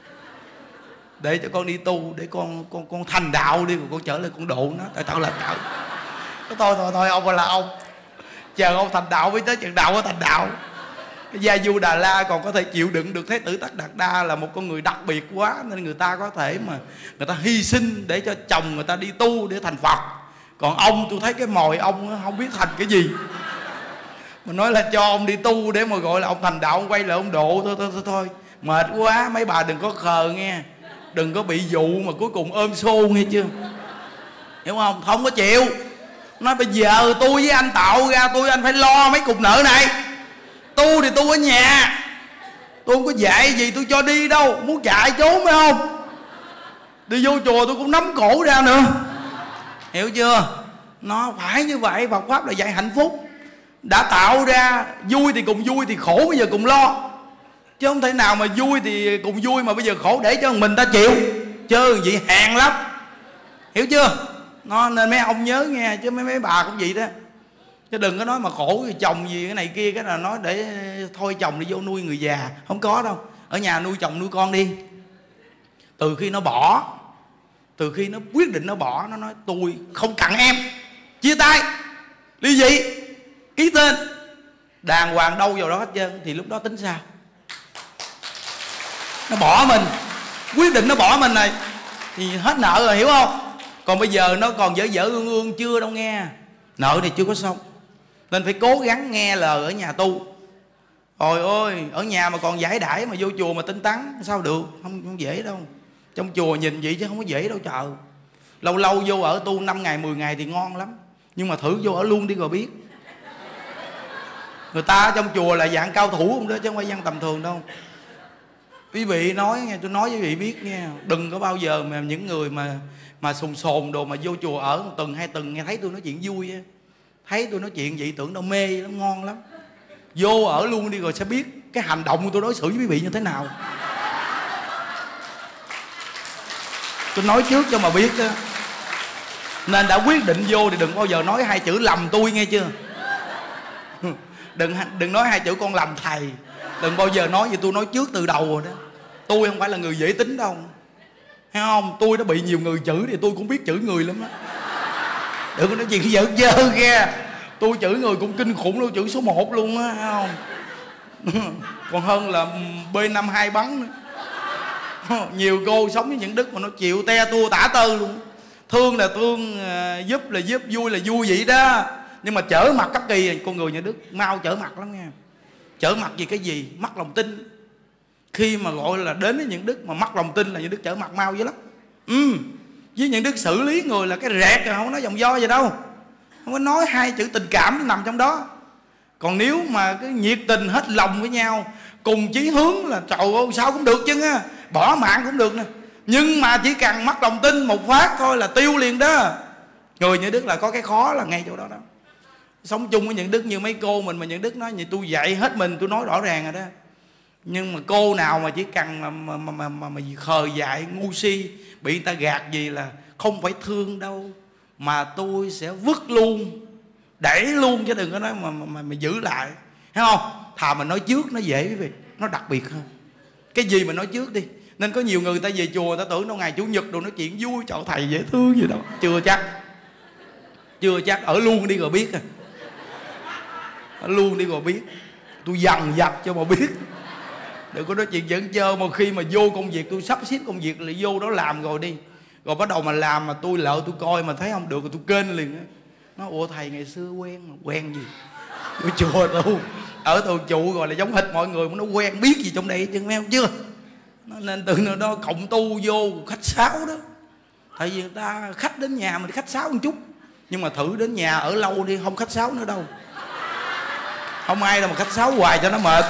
để cho con đi tu, để con con con thành đạo đi, rồi con trở lại con độ nó. Tại tạo là tạo. Thôi thôi thôi ông là ông, chờ ông thành đạo mới tới chừng đạo có thành đạo. Gia Du Đà La còn có thể chịu đựng được Thái tử Tất Đạt Đa là một con người đặc biệt quá, nên người ta có thể mà người ta hy sinh để cho chồng người ta đi tu để thành Phật. Còn ông tôi thấy cái mồi ông không biết thành cái gì. Mình nói là cho ông đi tu để mà gọi là ông thành đạo, ông quay lại ông độ thôi thôi thôi, thôi. Mệt quá, mấy bà đừng có khờ nghe, đừng có bị dụ mà cuối cùng ôm xô nghe chưa, hiểu không? Không có chịu. Nói bây giờ tôi với anh tạo ra, tôi với anh phải lo mấy cục nợ này. Tu thì tu ở nhà, tôi không có dạy gì tôi cho đi đâu, muốn chạy trốn phải không? Đi vô chùa tôi cũng nắm cổ ra nữa, hiểu chưa? Nó phải như vậy. Phật Pháp là dạy hạnh phúc. Đã tạo ra vui thì cùng vui, thì khổ bây giờ cùng lo. Chứ không thể nào mà vui thì cùng vui mà bây giờ khổ để cho mình ta chịu. Chứ vậy hèn lắm, hiểu chưa? Nó nên mấy ông nhớ nghe, chứ mấy mấy bà cũng vậy đó. Chứ đừng có nói mà khổ thì chồng gì cái này kia, cái là nói để thôi chồng đi vô nuôi người già. Không có đâu. Ở nhà nuôi chồng nuôi con đi. Từ khi nó bỏ, từ khi nó quyết định nó bỏ, nó nói tôi không cần em, chia tay, ly dị, ký tên, đàng hoàng đâu vào đó hết trơn. Thì lúc đó tính sao? Nó bỏ mình, quyết định nó bỏ mình này thì hết nợ rồi, hiểu không? Còn bây giờ nó còn dở dở ương ương chưa đâu nghe. Nợ này chưa có xong, nên phải cố gắng nghe lời ở nhà tu. Trời ơi, ở nhà mà còn giải đãi mà vô chùa mà tinh tấn sao được? Không, không dễ đâu. Trong chùa nhìn vậy chứ không có dễ đâu trời. Lâu lâu vô ở tu năm ngày mười ngày thì ngon lắm, nhưng mà thử vô ở luôn đi rồi biết. Người ta ở trong chùa là dạng cao thủ không đó, chứ không phải dân tầm thường đâu. Quý vị nói nghe, tôi nói với quý vị biết nha, đừng có bao giờ mà những người mà mà sùng sồn đồ mà vô chùa ở một tuần hai tuần nghe thấy tôi nói chuyện vui á, thấy tôi nói chuyện vậy tưởng đâu mê lắm, ngon lắm. Vô ở luôn đi rồi sẽ biết cái hành động của tôi đối xử với quý vị như thế nào. Tôi nói trước cho mà biết đó. Nên đã quyết định vô thì đừng bao giờ nói hai chữ lầm tôi nghe chưa. Đừng đừng nói hai chữ con lầm thầy. Đừng bao giờ nói gì, tôi nói trước từ đầu rồi đó. Tôi không phải là người dễ tính đâu, thấy không? Tôi đã bị nhiều người chửi thì tôi cũng biết chửi người lắm á. Đừng có nói chuyện giỡn dơ kìa. Tôi chửi người cũng kinh khủng luôn, chửi số một luôn á, thấy không? Còn hơn là B năm hai bắn nữa. Nhiều cô sống với những đức mà nó chịu te tua tả tơ luôn. Thương là thương, giúp là giúp, vui là vui vậy đó. Nhưng mà trở mặt cấp kỳ con người nhà Đức mau trở mặt lắm nha. Trở mặt vì cái gì? Mất lòng tin. Khi mà gọi là đến với những đức mà mất lòng tin là những đức trở mặt mau dữ lắm. Ừ. Với những đức xử lý người là cái rẹt rồi, không có nói dòng do gì đâu. Không có nói hai chữ tình cảm nó nằm trong đó. Còn nếu mà cái nhiệt tình hết lòng với nhau, cùng chí hướng là trời ơi sao cũng được chứ á, bỏ mạng cũng được nè. Nhưng mà chỉ cần mất lòng tin một phát thôi là tiêu liền đó. Người như Đức là có cái khó là ngay chỗ đó đó. Sống chung với những Đức như mấy cô mình mà những Đức nói vậy, tôi dạy hết mình, tôi nói rõ ràng rồi đó. Nhưng mà cô nào mà chỉ cần mà mà mà, mà, mà, mà khờ dại ngu si, bị người ta gạt gì là không phải thương đâu, mà tôi sẽ vứt luôn, đẩy luôn, chứ đừng có nói mà mà, mà, mà giữ lại, thấy không? Thà mình nói trước nó dễ quý vị, nó đặc biệt hơn. Cái gì mình nói trước đi. Nên có nhiều người ta về chùa người ta tưởng đâu ngày chủ nhật đồ nói chuyện vui, trời thầy dễ thương gì đâu. Chưa chắc, chưa chắc. Ở luôn đi rồi biết à. Ở luôn đi rồi biết. Tôi dằn vặt cho mà biết. Đừng có nói chuyện giỡn chơi. Mà khi mà vô công việc tôi sắp xếp công việc là vô đó làm rồi đi, rồi bắt đầu mà làm mà tôi lỡ tôi coi mà thấy không được rồi tôi kênh liền á. Nó ủa thầy ngày xưa quen mà quen gì ở chùa tôi ở tôi trụ rồi là giống hệt mọi người mà nó quen biết gì trong đây chứ meo chưa. Nên từ nơi đó cộng tu vô khách sáo đó. Tại vì người ta khách đến nhà mình khách sáo một chút, nhưng mà thử đến nhà ở lâu đi không khách sáo nữa đâu. Không ai đâu mà khách sáo hoài cho nó mệt.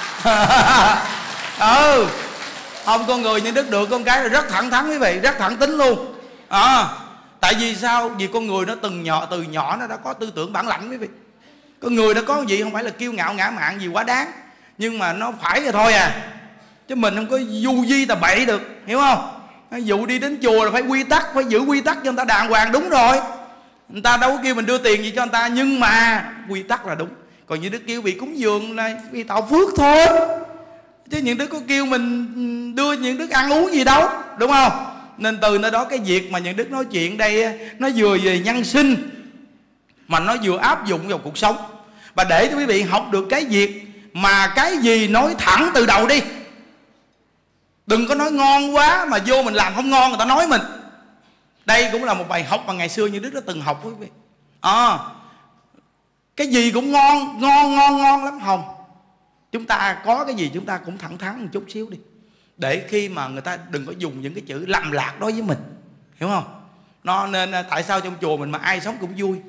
Ừ, không, con người như Đức được con cái là rất thẳng thắn quý vị, rất thẳng tính luôn. À, tại vì sao? Vì con người nó từng nhỏ từ nhỏ nó đã có tư tưởng bản lãnh quý vị. Con người đã có gì không phải là kiêu ngạo ngã mạn gì quá đáng, nhưng mà nó phải rồi thôi à, chứ mình không có du di tà bậy được, hiểu không? Ví dụ đi đến chùa là phải quy tắc, phải giữ quy tắc cho người ta đàng hoàng, đúng rồi. Người ta đâu có kêu mình đưa tiền gì cho người ta, nhưng mà quy tắc là đúng. Còn như Đức kêu bị cúng dường là vì tạo phước thôi, chứ những đứa có kêu mình đưa những đứa ăn uống gì đâu, đúng không? Nên từ nơi đó cái việc mà những Đức nói chuyện đây nó vừa về nhân sinh mà nó vừa áp dụng vào cuộc sống. Và để cho quý vị học được cái việc mà cái gì nói thẳng từ đầu đi. Đừng có nói ngon quá mà vô mình làm không ngon người ta nói mình. Đây cũng là một bài học mà ngày xưa như Đức đã từng học quý vị. À, cái gì cũng ngon, ngon, ngon, ngon lắm. Không, chúng ta có cái gì chúng ta cũng thẳng thắn một chút xíu đi, để khi mà người ta đừng có dùng những cái chữ lầm lạc đối với mình, hiểu không? Nó nên tại sao trong chùa mình mà ai sống cũng vui?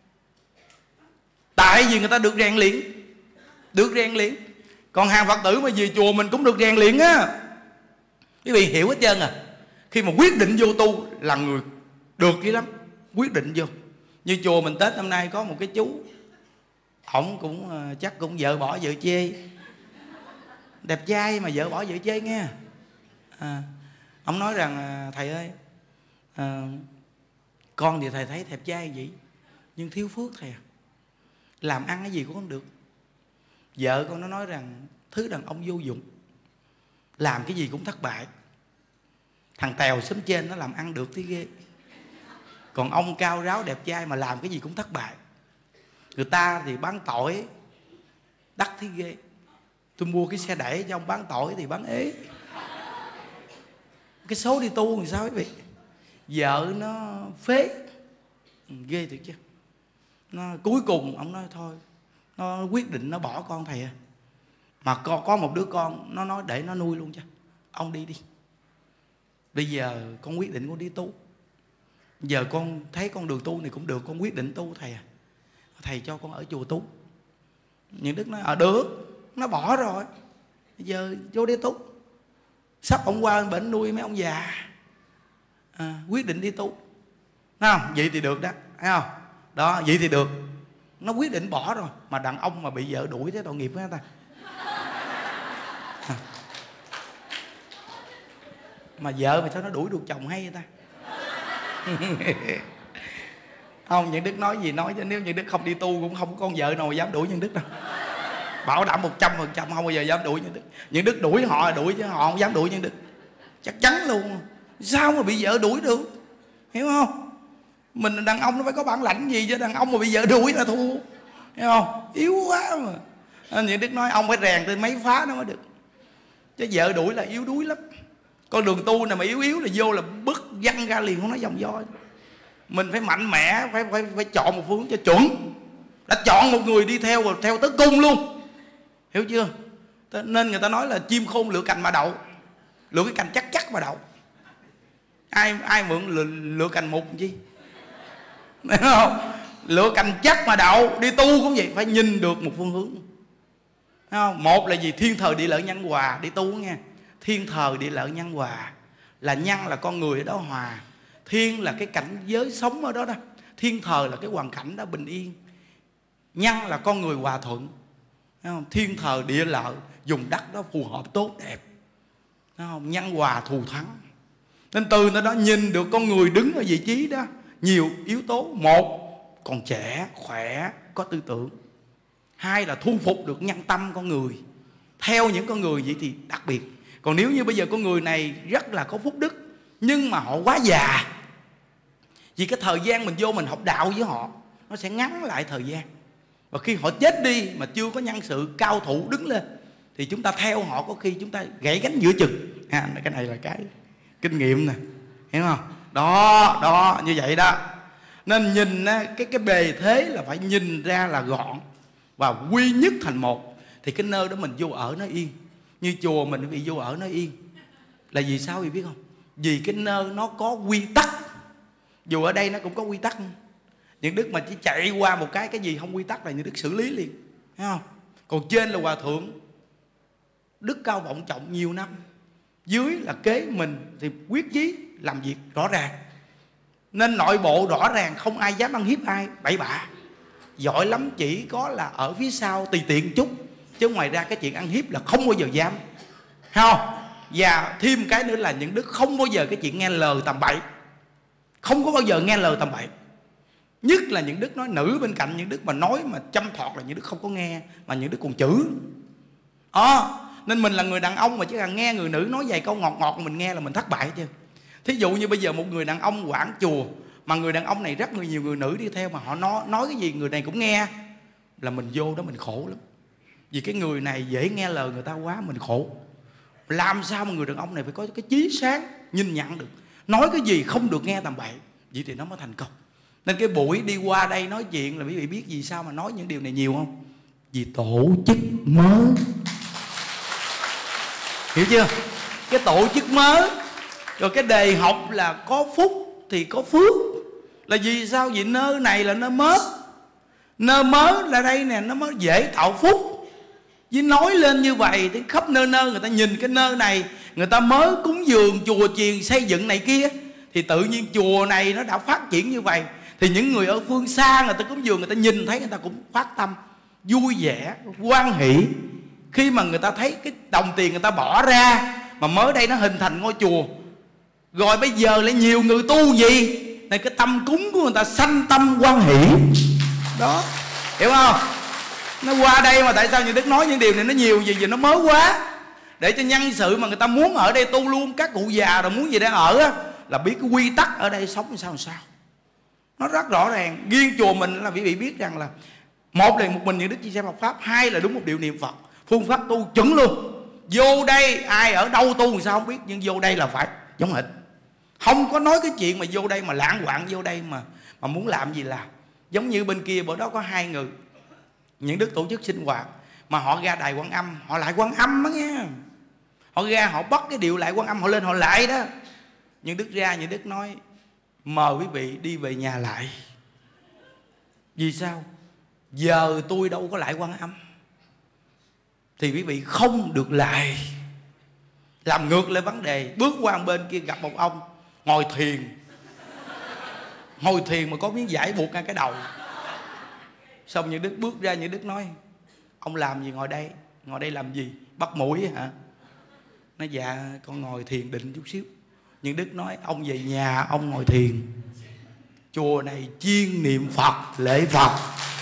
Tại vì người ta được rèn luyện, được rèn luyện. Còn hàng Phật tử mà về chùa mình cũng được rèn luyện á. Quý vị hiểu hết trơn à. Khi mà quyết định vô tu là người được dữ lắm, quyết định vô. Như chùa mình Tết năm nay có một cái chú, ổng cũng chắc cũng vợ bỏ vợ chê, đẹp trai mà vợ bỏ vợ chê nghe. À, ông nói rằng thầy ơi, à, con thì thầy thấy đẹp trai vậy nhưng thiếu phước thầy à. Làm ăn cái gì cũng không được. Vợ con nó nói rằng thứ đàn ông vô dụng, làm cái gì cũng thất bại. Thằng Tèo xóm trên nó làm ăn được thế ghê, còn ông cao ráo đẹp trai mà làm cái gì cũng thất bại. Người ta thì bán tỏi đắt thế ghê, tôi mua cái xe đẩy cho ông bán tỏi thì bán ế. Cái số đi tu thì sao quý vị? Vợ nó phế, ghê thiệt chứ. Nó cuối cùng ông nói thôi, nó quyết định nó bỏ con thầy à. Mà có, có một đứa con, nó nói để nó nuôi luôn cho ông đi đi. Bây giờ con quyết định con đi tu. Giờ con thấy con đường tu này cũng được, con quyết định tu thầy à. Thầy cho con ở chùa tu. Những Đức nói à được, nó bỏ rồi, bây giờ vô đi tu. Sắp ông qua bệnh nuôi mấy ông già, à, quyết định đi tu. Thấy không? Vậy thì được đó, thấy không? Đó, vậy thì được. Nó quyết định bỏ rồi. Mà đàn ông mà bị vợ đuổi thế tội nghiệp với người ta. À. Mà vợ mà sao nó đuổi được chồng hay vậy ta? Không, những Đức nói gì nói, chứ nếu những Đức không đi tu cũng không có con vợ nào dám đuổi những Đức đâu. Bảo đảm một trăm phần trăm không bao giờ dám đuổi những Đức. Những Đức đuổi họ đuổi chứ họ không dám đuổi những Đức, chắc chắn luôn. Sao mà bị vợ đuổi được, hiểu không? Mình đàn ông nó phải có bản lãnh gì chứ, đàn ông mà bị vợ đuổi là thua, hiểu không? Yếu quá mà. Nên những Đức nói ông phải rèn tới mấy phá nó mới được, chứ vợ đuổi là yếu đuối lắm. Con đường tu này mà yếu yếu là vô là bứt văng ra liền, không nói dòng do. Mình phải mạnh mẽ, phải phải phải chọn một phương cho chuẩn. Đã chọn một người đi theo rồi theo tới cung luôn, hiểu chưa? Nên người ta nói là chim khôn lựa cành mà đậu, lựa cái cành chắc chắc mà đậu. Ai ai mượn lựa, lựa cành mục chi, đúng không? Lựa cành chắc mà đậu. Đi tu cũng vậy, phải nhìn được một phương hướng, đúng không? Một là gì? Thiên thời địa lợi nhân hòa. Đi tu nghe, thiên thời địa lợi nhân hòa là nhân là con người ở đó hòa, thiên là cái cảnh giới sống ở đó đó, thiên thời là cái hoàn cảnh đó bình yên, nhân là con người hòa thuận, thấy không? Thiên thời địa lợi dùng đất đó phù hợp tốt đẹp, thấy không? Nhân hòa thù thắng. Nên từ nơi đó nhìn được con người đứng ở vị trí đó nhiều yếu tố. Một, còn trẻ, khỏe, có tư tưởng. Hai là thu phục được nhân tâm con người, theo những con người vậy thì đặc biệt. Còn nếu như bây giờ con người này rất là có phúc đức, nhưng mà họ quá già, vì cái thời gian mình vô mình học đạo với họ, nó sẽ ngắn lại thời gian. Và khi họ chết đi mà chưa có nhân sự cao thủ đứng lên, thì chúng ta theo họ có khi chúng ta gãy gánh giữa chừng. À, cái này là cái kinh nghiệm nè, hiểu không? Đó, đó, như vậy đó. Nên nhìn cái, cái bề thế là phải nhìn ra là gọn và quy nhất thành một, thì cái nơi đó mình vô ở nó yên. Như chùa mình bị vô ở nó yên là vì sao vì biết không? Vì cái nơi nó có quy tắc. Dù ở đây nó cũng có quy tắc. Những đức mà chỉ chạy qua một cái cái gì không quy tắc là những đức xử lý liền, thấy không? Còn trên là hòa thượng đức cao vọng trọng nhiều năm, dưới là kế mình thì quyết chí làm việc rõ ràng. Nên nội bộ rõ ràng, không ai dám ăn hiếp ai bậy bạ. Giỏi lắm chỉ có là ở phía sau tùy tiện chút, chứ ngoài ra cái chuyện ăn hiếp là không bao giờ dám, thấy không? Và thêm cái nữa là những đức không bao giờ cái chuyện nghe lời tầm bậy, không có bao giờ nghe lời tầm bậy. Nhất là những đức nói nữ bên cạnh, những đức mà nói mà châm thọt là những đức không có nghe, mà những đức còn chữ. À, nên mình là người đàn ông mà chỉ cần nghe người nữ nói vài câu ngọt ngọt mình nghe là mình thất bại chứ. Thí dụ như bây giờ một người đàn ông quản chùa, mà người đàn ông này rất nhiều người nữ đi theo, mà họ nói, nói cái gì người này cũng nghe, là mình vô đó mình khổ lắm. Vì cái người này dễ nghe lời người ta quá, mình khổ. Làm sao mà người đàn ông này phải có cái trí sáng nhìn nhận được, nói cái gì không được nghe tầm bậy, vậy thì nó mới thành công. Nên cái buổi đi qua đây nói chuyện là quý vị biết vì sao mà nói những điều này nhiều không? Vì tổ chức mới, hiểu chưa? Cái tổ chức mới. Rồi cái đề học là có phúc thì có phước. Là vì sao? Vì nơi này là nơi mới. Nơi mới là đây nè, nó mới dễ tạo phúc. Vì nói lên như vậy thì khắp nơi nơi người ta nhìn cái nơi này, người ta mới cúng dường chùa chiền xây dựng này kia, thì tự nhiên chùa này nó đã phát triển như vậy, thì những người ở phương xa người ta cúng dường, người ta nhìn thấy người ta cũng phát tâm vui vẻ, hoan hỷ. Khi mà người ta thấy cái đồng tiền người ta bỏ ra mà mới đây nó hình thành ngôi chùa, rồi bây giờ lại nhiều người tu gì này, cái tâm cúng của người ta sanh tâm hoan hỷ đó, hiểu không? Nó qua đây mà tại sao như đức nói những điều này nó nhiều gì, vì nó mới quá, để cho nhân sự mà người ta muốn ở đây tu luôn, các cụ già rồi muốn gì để ở á, là biết cái quy tắc ở đây sống sao làm sao. Nó rất rõ ràng. Riêng chùa mình là quý vị biết rằng là một là một mình những đức chia sẻ Phật pháp, hai là đúng một điều niệm Phật, phương pháp tu chuẩn luôn. Vô đây ai ở đâu tu làm sao không biết, nhưng vô đây là phải giống hệt. Không có nói cái chuyện mà vô đây mà lãng quạng, vô đây mà mà muốn làm gì làm. Giống như bên kia bữa đó có hai người những đức tổ chức sinh hoạt, mà họ ra đài Quan Âm, họ lại Quan Âm đó nghe. Họ ra họ bắt cái điệu lại Quan Âm, họ lên họ lại đó. Nhưng đức ra, những đức nói mời quý vị đi về nhà lại. Vì sao? Giờ tôi đâu có lại Quan Âm, thì quý vị không được lại. Làm ngược lại vấn đề. Bước qua bên kia gặp một ông ngồi thiền, ngồi thiền mà có miếng vải buộc ngang cái đầu. Xong những đức bước ra, những đức nói ông làm gì ngồi đây? Ngồi đây làm gì? Bắt mũi hả? Nói dạ con ngồi thiền định chút xíu. Nhưng đức nói ông về nhà ông ngồi thiền, chùa này chuyên niệm Phật, lễ Phật.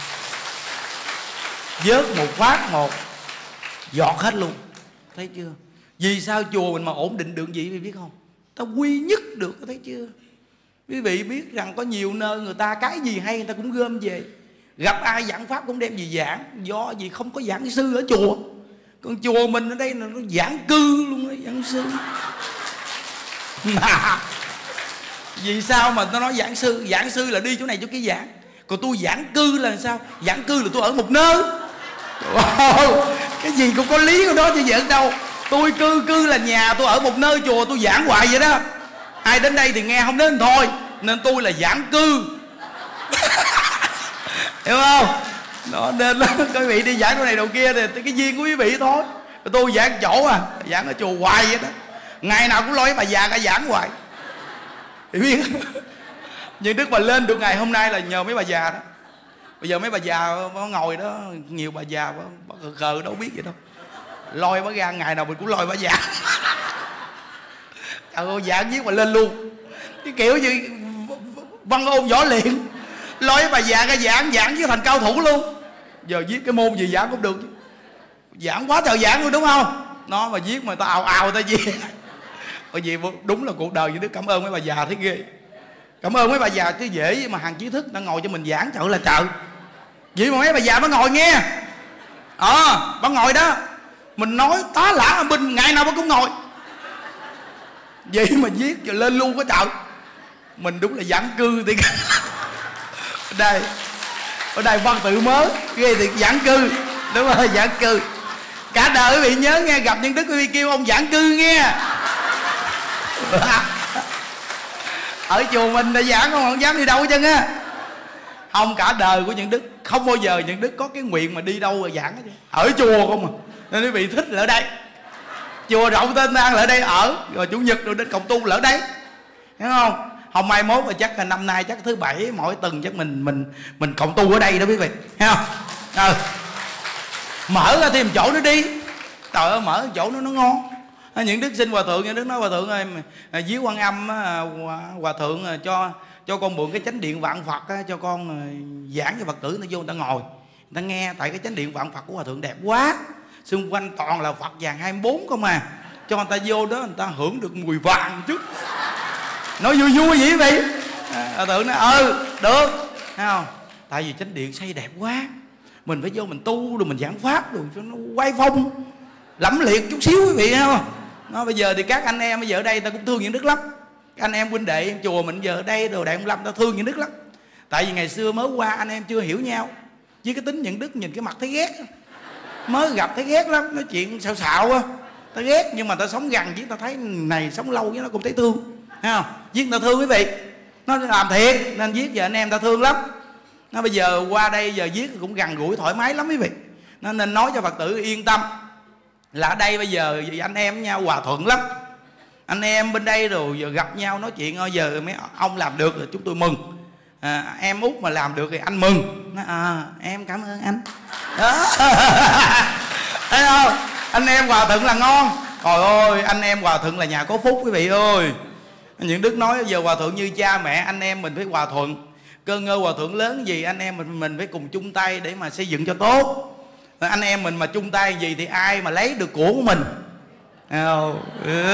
Vớt một phát một giọt hết luôn, thấy chưa? Vì sao chùa mình mà ổn định được gì quý vị biết không? Ta quy nhất được, thấy chưa? Quý vị biết rằng có nhiều nơi người ta cái gì hay người ta cũng gom về, gặp ai giảng pháp cũng đem gì giảng. Do gì không có giảng sư ở chùa. Còn chùa mình ở đây là nó giảng cư luôn đó, giảng sư. Mà vì sao mà nó nói giảng sư? Giảng sư là đi chỗ này chỗ kia giảng. Còn tôi giảng cư là sao? Giảng cư là tôi ở một nơi. Wow, cái gì cũng có lý của đó chứ giỡn đâu. Tôi cư, cư là nhà, tôi ở một nơi chùa tôi giảng hoài vậy đó. Ai đến đây thì nghe, không đến thôi. Nên tôi là giảng cư. Hiểu không? Đó, nên là quý vị đi giảng chỗ này đầu kia thì cái duyên của quý vị thôi. Tôi giảng chỗ à, giảng ở chùa hoài vậy đó. Ngày nào cũng lôi bà già cả giảng hoài. Thì biết. Nhưng đức mà lên được ngày hôm nay là nhờ mấy bà già đó. Bây giờ mấy bà già nó ngồi đó, nhiều bà già khờ khờ đâu biết vậy đâu. Lôi bà ra ngày nào mình cũng lôi bà giảng. Trời ơi, giảng viết mà lên luôn. Cái kiểu như văn ôn võ luyện. Lôi bà già ra giảng, giảng với thành cao thủ luôn. Giờ viết cái môn gì giảng cũng được. Giảng quá trời giảng luôn đúng không? Nó mà viết mà ta ào ào ta gì. Bởi vì đúng là cuộc đời như Đức cảm ơn mấy bà già thấy ghê. Cảm ơn mấy bà già chứ dễ mà hàng trí thức đã ngồi cho mình giảng trời là trời. Vậy mà mấy bà già mới ngồi nghe. Ờ à, bà ngồi đó mình nói tá lả ở bên ngày nào bà cũng ngồi. Vậy mà viết rồi lên luôn có trời. Mình đúng là giảng cư thì ở đây ở đây văn tự mới ghê thì giảng cư. Đúng rồi, giảng cư. Cả đời quý vị nhớ nghe, gặp nhân đức quý vị kêu ông giảng cư nghe. Ở chùa mình đã giảng không, không dám đi đâu hết trơn á. Không, cả đời của những đức không bao giờ những đức có cái nguyện mà đi đâu rồi giảng hết. Ở chùa không à. Nên quý vị thích là ở đây. Chùa rộng tên an là ở đây ở. Rồi chủ nhật rồi đến cộng tu là ở đây. Hiểu không? Không mai mốt mà chắc là năm nay chắc thứ bảy mỗi tuần chắc mình mình mình cộng tu ở đây đó quý vị. Thấy không? Ừ. Mở ra thêm chỗ nữa đi. Trời ơi, mở chỗ nó nó ngon. Những đức xin hòa thượng, những đức nói hòa thượng ơi, dưới Quan Âm hòa thượng cho cho con mượn cái chánh điện vạn Phật cho con giảng cho Phật tử người ta vô người ta ngồi người ta nghe. Tại cái chánh điện vạn Phật của hòa thượng đẹp quá, xung quanh toàn là Phật vàng hai mươi bốn không à. Cho người ta vô đó người ta hưởng được mùi vàng chứ. Nói vui vui vậy vậy. Hòa thượng nói ừ được, thấy không? Tại vì chánh điện xây đẹp quá, mình phải vô mình tu rồi mình giảng pháp rồi cho nó quay phong lẫm liệt chút xíu quý vị, thấy không? Nó bây giờ thì các anh em bây giờ ở đây ta cũng thương những đức lắm. Các anh em huynh đệ em chùa mình giờ ở đây đồ Đại Ông Lâm ta thương những đức lắm. Tại vì ngày xưa mới qua anh em chưa hiểu nhau, với cái tính những đức nhìn cái mặt thấy ghét. Mới gặp thấy ghét lắm, nói chuyện xạo xạo á, ta ghét. Nhưng mà ta sống gần với ta thấy này sống lâu với nó cũng thấy thương, thấy không? Với người ta thương quý vị, nó làm thiệt nên viết giờ anh em ta thương lắm. Nó bây giờ qua đây giờ viết cũng gần gũi thoải mái lắm quý vị. Nó nên nói cho Phật tử yên tâm là ở đây bây giờ anh em với nhau hòa thuận lắm. Anh em bên đây rồi giờ gặp nhau nói chuyện ơi, giờ mấy ông làm được rồi chúng tôi mừng. À, em út mà làm được thì anh mừng. Nói, à, em cảm ơn anh. Đó. Thấy không? Anh em hòa thuận là ngon. Trời ơi, anh em hòa thuận là nhà có phúc quý vị ơi. Những đức nói giờ hòa thuận như cha mẹ, anh em mình phải hòa thuận. Cơ ngơ hòa thuận lớn gì anh em mình mình phải cùng chung tay để mà xây dựng cho tốt. Anh em mình mà chung tay gì thì ai mà lấy được của của mình. Không,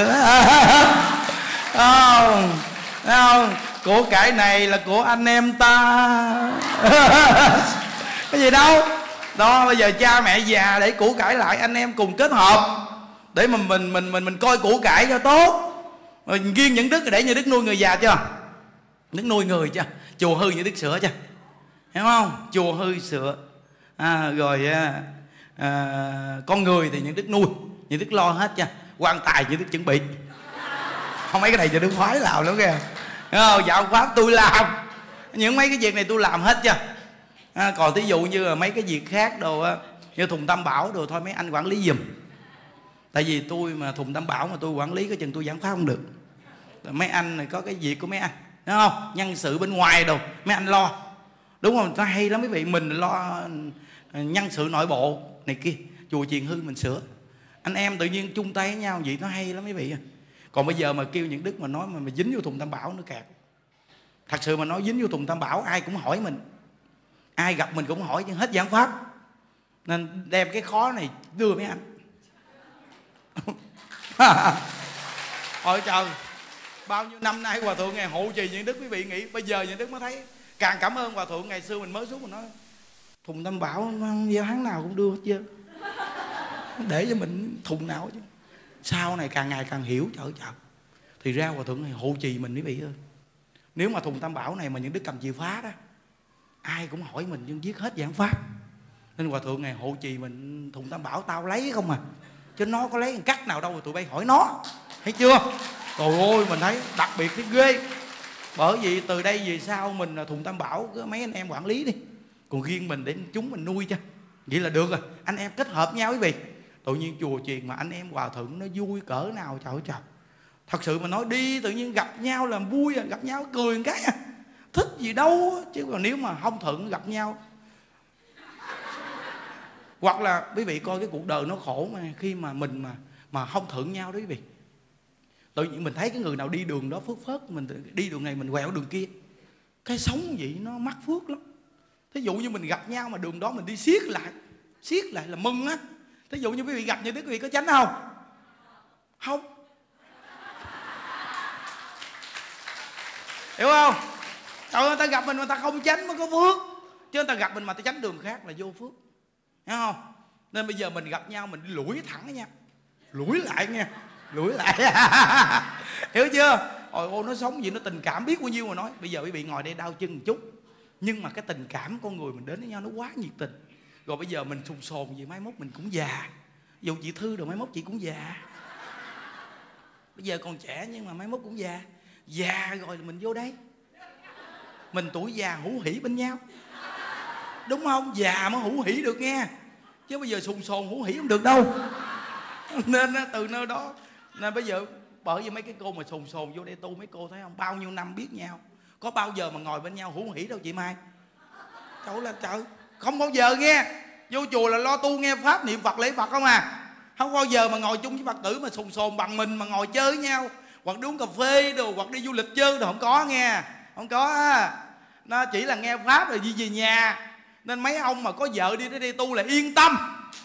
không, không. Của cải này là của anh em ta. Cái gì đâu. Đó, bây giờ cha mẹ già để của cải lại, anh em cùng kết hợp để mà mình mình mình mình coi của cải cho tốt. Rồi riêng những đức để như đức nuôi người già chưa? Đức nuôi người chưa? Chùa hư như đức sửa chưa? Hiểu không? Chùa hư sửa. À, rồi à, con người thì những đức nuôi, những đức lo hết chưa? Quan tài những đức chuẩn bị. Không, mấy cái này cho đức khoái làm lắm kìa. Hiểu không? Dạo pháp tôi làm. Những mấy cái việc này tôi làm hết chưa? À, còn thí dụ như là mấy cái việc khác đồ á, như thùng tam bảo đồ thôi mấy anh quản lý giùm. Tại vì tôi mà thùng tam bảo mà tôi quản lý cái chừng tôi giảng pháp không được. Mấy anh này có cái việc của mấy anh, đúng không? Nhân sự bên ngoài đồ mấy anh lo, đúng không? Nó hay lắm quý vị. Mình lo nhân sự nội bộ này kia, chùa chiền hư mình sửa. Anh em tự nhiên chung tay với nhau vậy nó hay lắm quý vị. Còn bây giờ mà kêu những đức mà nói mà, mà dính vô thùng tam bảo nữa kẹt. Thật sự mà nói dính vô thùng tam bảo ai cũng hỏi mình, ai gặp mình cũng hỏi chứ hết giảng pháp. Nên đem cái khó này đưa mấy anh. Ôi trời, bao nhiêu năm nay hòa thượng ngày hộ trì những đức quý vị nghĩ bây giờ những đức mới thấy càng cảm ơn hòa thượng. Ngày xưa mình mới xuống mình nói thùng tam bảo giao tháng nào cũng đưa hết trơn, để cho mình thùng nào chứ. Sau này càng ngày càng hiểu trời trời. Thì ra hòa thượng này hộ trì mình quý vị ơi. Nếu mà thùng tam bảo này mà những đức cầm chìa khóa đó, ai cũng hỏi mình nhưng viết hết giảng pháp. Nên hòa thượng này hộ trì mình thùng tam bảo tao lấy không à, chứ nó có lấy một cách nào đâu rồi tụi bay hỏi nó. Thấy chưa? Trời ơi, mình thấy đặc biệt thấy ghê. Bởi vì từ đây về sau mình là thùng tam bảo cứ mấy anh em quản lý đi, còn riêng mình để chúng mình nuôi cho. Vậy là được rồi. Anh em kết hợp nhau quý vị. Tự nhiên chùa chiền mà anh em hòa thượng nó vui cỡ nào trời ơi trời. Thật sự mà nói đi tự nhiên gặp nhau là vui à, gặp nhau cười một cái à. Thích gì đâu. Chứ còn nếu mà không thuận gặp nhau Hoặc là quý vị coi cái cuộc đời nó khổ mà khi mà mình mà mà không thượng nhau đó quý vị. Tự nhiên mình thấy cái người nào đi đường đó phước phớt, mình đi đường này mình quẹo đường kia. Cái sống vậy nó mắc phước lắm. Thí dụ như mình gặp nhau mà đường đó mình đi siết lại, siết lại là mừng á. Thí dụ như quý vị gặp như Đức, quý vị có tránh không? Không. Hiểu không? Trời ơi, người ta gặp mình mà người ta không tránh mới có phước. Chứ người ta gặp mình mà ta tránh đường khác là vô phước. Hiểu không? Nên bây giờ mình gặp nhau mình lủi thẳng nha, lủi lại nha, lủi lại. Hiểu chưa? Ôi ô, nó sống gì nó tình cảm biết bao nhiêu mà nói. Bây giờ quý vị ngồi đây đau chân một chút, nhưng mà cái tình cảm con người mình đến với nhau nó quá nhiệt tình. Rồi bây giờ mình sùng sồn gì mai mốt mình cũng già. Dù chị Thư rồi mai mốt chị cũng già. Bây giờ còn trẻ nhưng mà mai mốt cũng già. Già rồi mình vô đây, mình tuổi già hữu hỉ bên nhau, đúng không? Già mới hữu hỉ được nghe, chứ bây giờ sùng sồn hữu hỉ không được đâu. Nên từ nơi đó nên bây giờ bởi vì mấy cái cô mà sồn sồn vô đây tu, mấy cô thấy không, bao nhiêu năm biết nhau, có bao giờ mà ngồi bên nhau hữu hỉ đâu chị Mai. Trời là trời, không bao giờ nghe. Vô chùa là lo tu nghe pháp niệm Phật lễ Phật không à. Không bao giờ mà ngồi chung với Phật tử mà sồn sồn bằng mình mà ngồi chơi với nhau, hoặc đi uống cà phê đồ, hoặc đi du lịch chơi đồ, không có nghe, không có á. Nó chỉ là nghe pháp rồi đi về nhà. Nên mấy ông mà có vợ đi tới đây tu là yên tâm.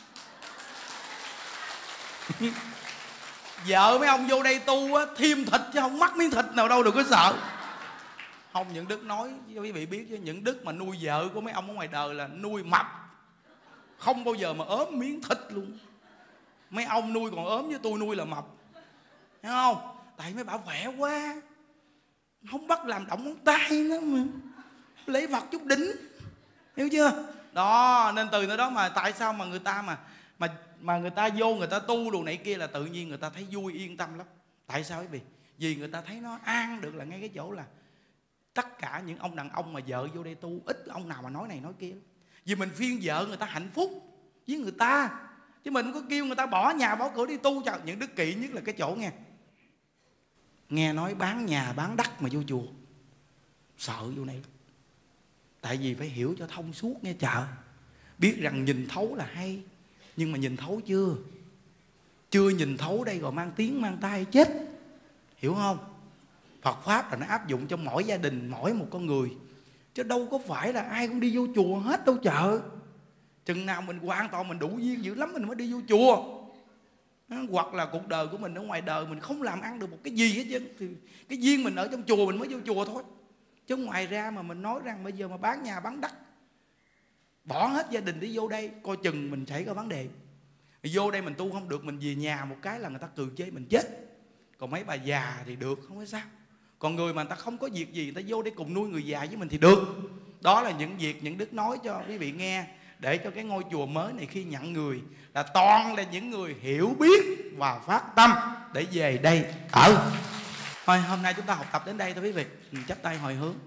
Vợ mấy ông vô đây tu á, thêm thịt chứ không mắc miếng thịt nào đâu, đừng có sợ. Không, những Đức nói cho quý vị biết chứ, những Đức mà nuôi vợ của mấy ông ở ngoài đời là nuôi mập, không bao giờ mà ốm miếng thịt luôn. Mấy ông nuôi còn ốm, với tôi nuôi là mập. Thấy không? Tại mấy bà khỏe quá, không bắt làm động ngón tay nữa mà lấy Phật chút đính. Hiểu chưa? Đó, nên từ nơi đó mà tại sao mà người ta mà mà mà người ta vô người ta tu đồ này kia là tự nhiên người ta thấy vui yên tâm lắm. Tại sao quý vị? Vì người ta thấy nó an được là ngay cái chỗ là tất cả những ông đàn ông mà vợ vô đây tu, ít ông nào mà nói này nói kia. Vì mình phiên vợ người ta hạnh phúc với người ta, chứ mình không có kêu người ta bỏ nhà bỏ cửa đi tu. Trời, những Đức kỵ nhất là cái chỗ nghe nghe nói bán nhà bán đất mà vô chùa, sợ vô này. Tại vì phải hiểu cho thông suốt nghe chợ. Biết rằng nhìn thấu là hay, nhưng mà nhìn thấu chưa? Chưa nhìn thấu đây rồi mang tiếng mang tay chết. Hiểu không? Phật Pháp là nó áp dụng trong mỗi gia đình, mỗi một con người, chứ đâu có phải là ai cũng đi vô chùa hết đâu chợ. Chừng nào mình hoàn toàn mình đủ duyên dữ lắm mình mới đi vô chùa. Hoặc là cuộc đời của mình ở ngoài đời mình không làm ăn được một cái gì hết trơn, thì cái duyên mình ở trong chùa mình mới vô chùa thôi. Chứ ngoài ra mà mình nói rằng bây giờ mà bán nhà bán đất, bỏ hết gia đình đi vô đây, coi chừng mình xảy ra vấn đề. Vô đây mình tu không được, mình về nhà một cái là người ta cười chê mình chết. Còn mấy bà già thì được, không có sao. Còn người mà người ta không có việc gì, người ta vô đây cùng nuôi người già với mình thì được. Đó là những việc những Đức nói cho quý vị nghe, để cho cái ngôi chùa mới này khi nhận người là toàn là những người hiểu biết và phát tâm để về đây ở. Thôi hôm nay chúng ta học tập đến đây thôi quý vị. Mình chắp tay hồi hướng.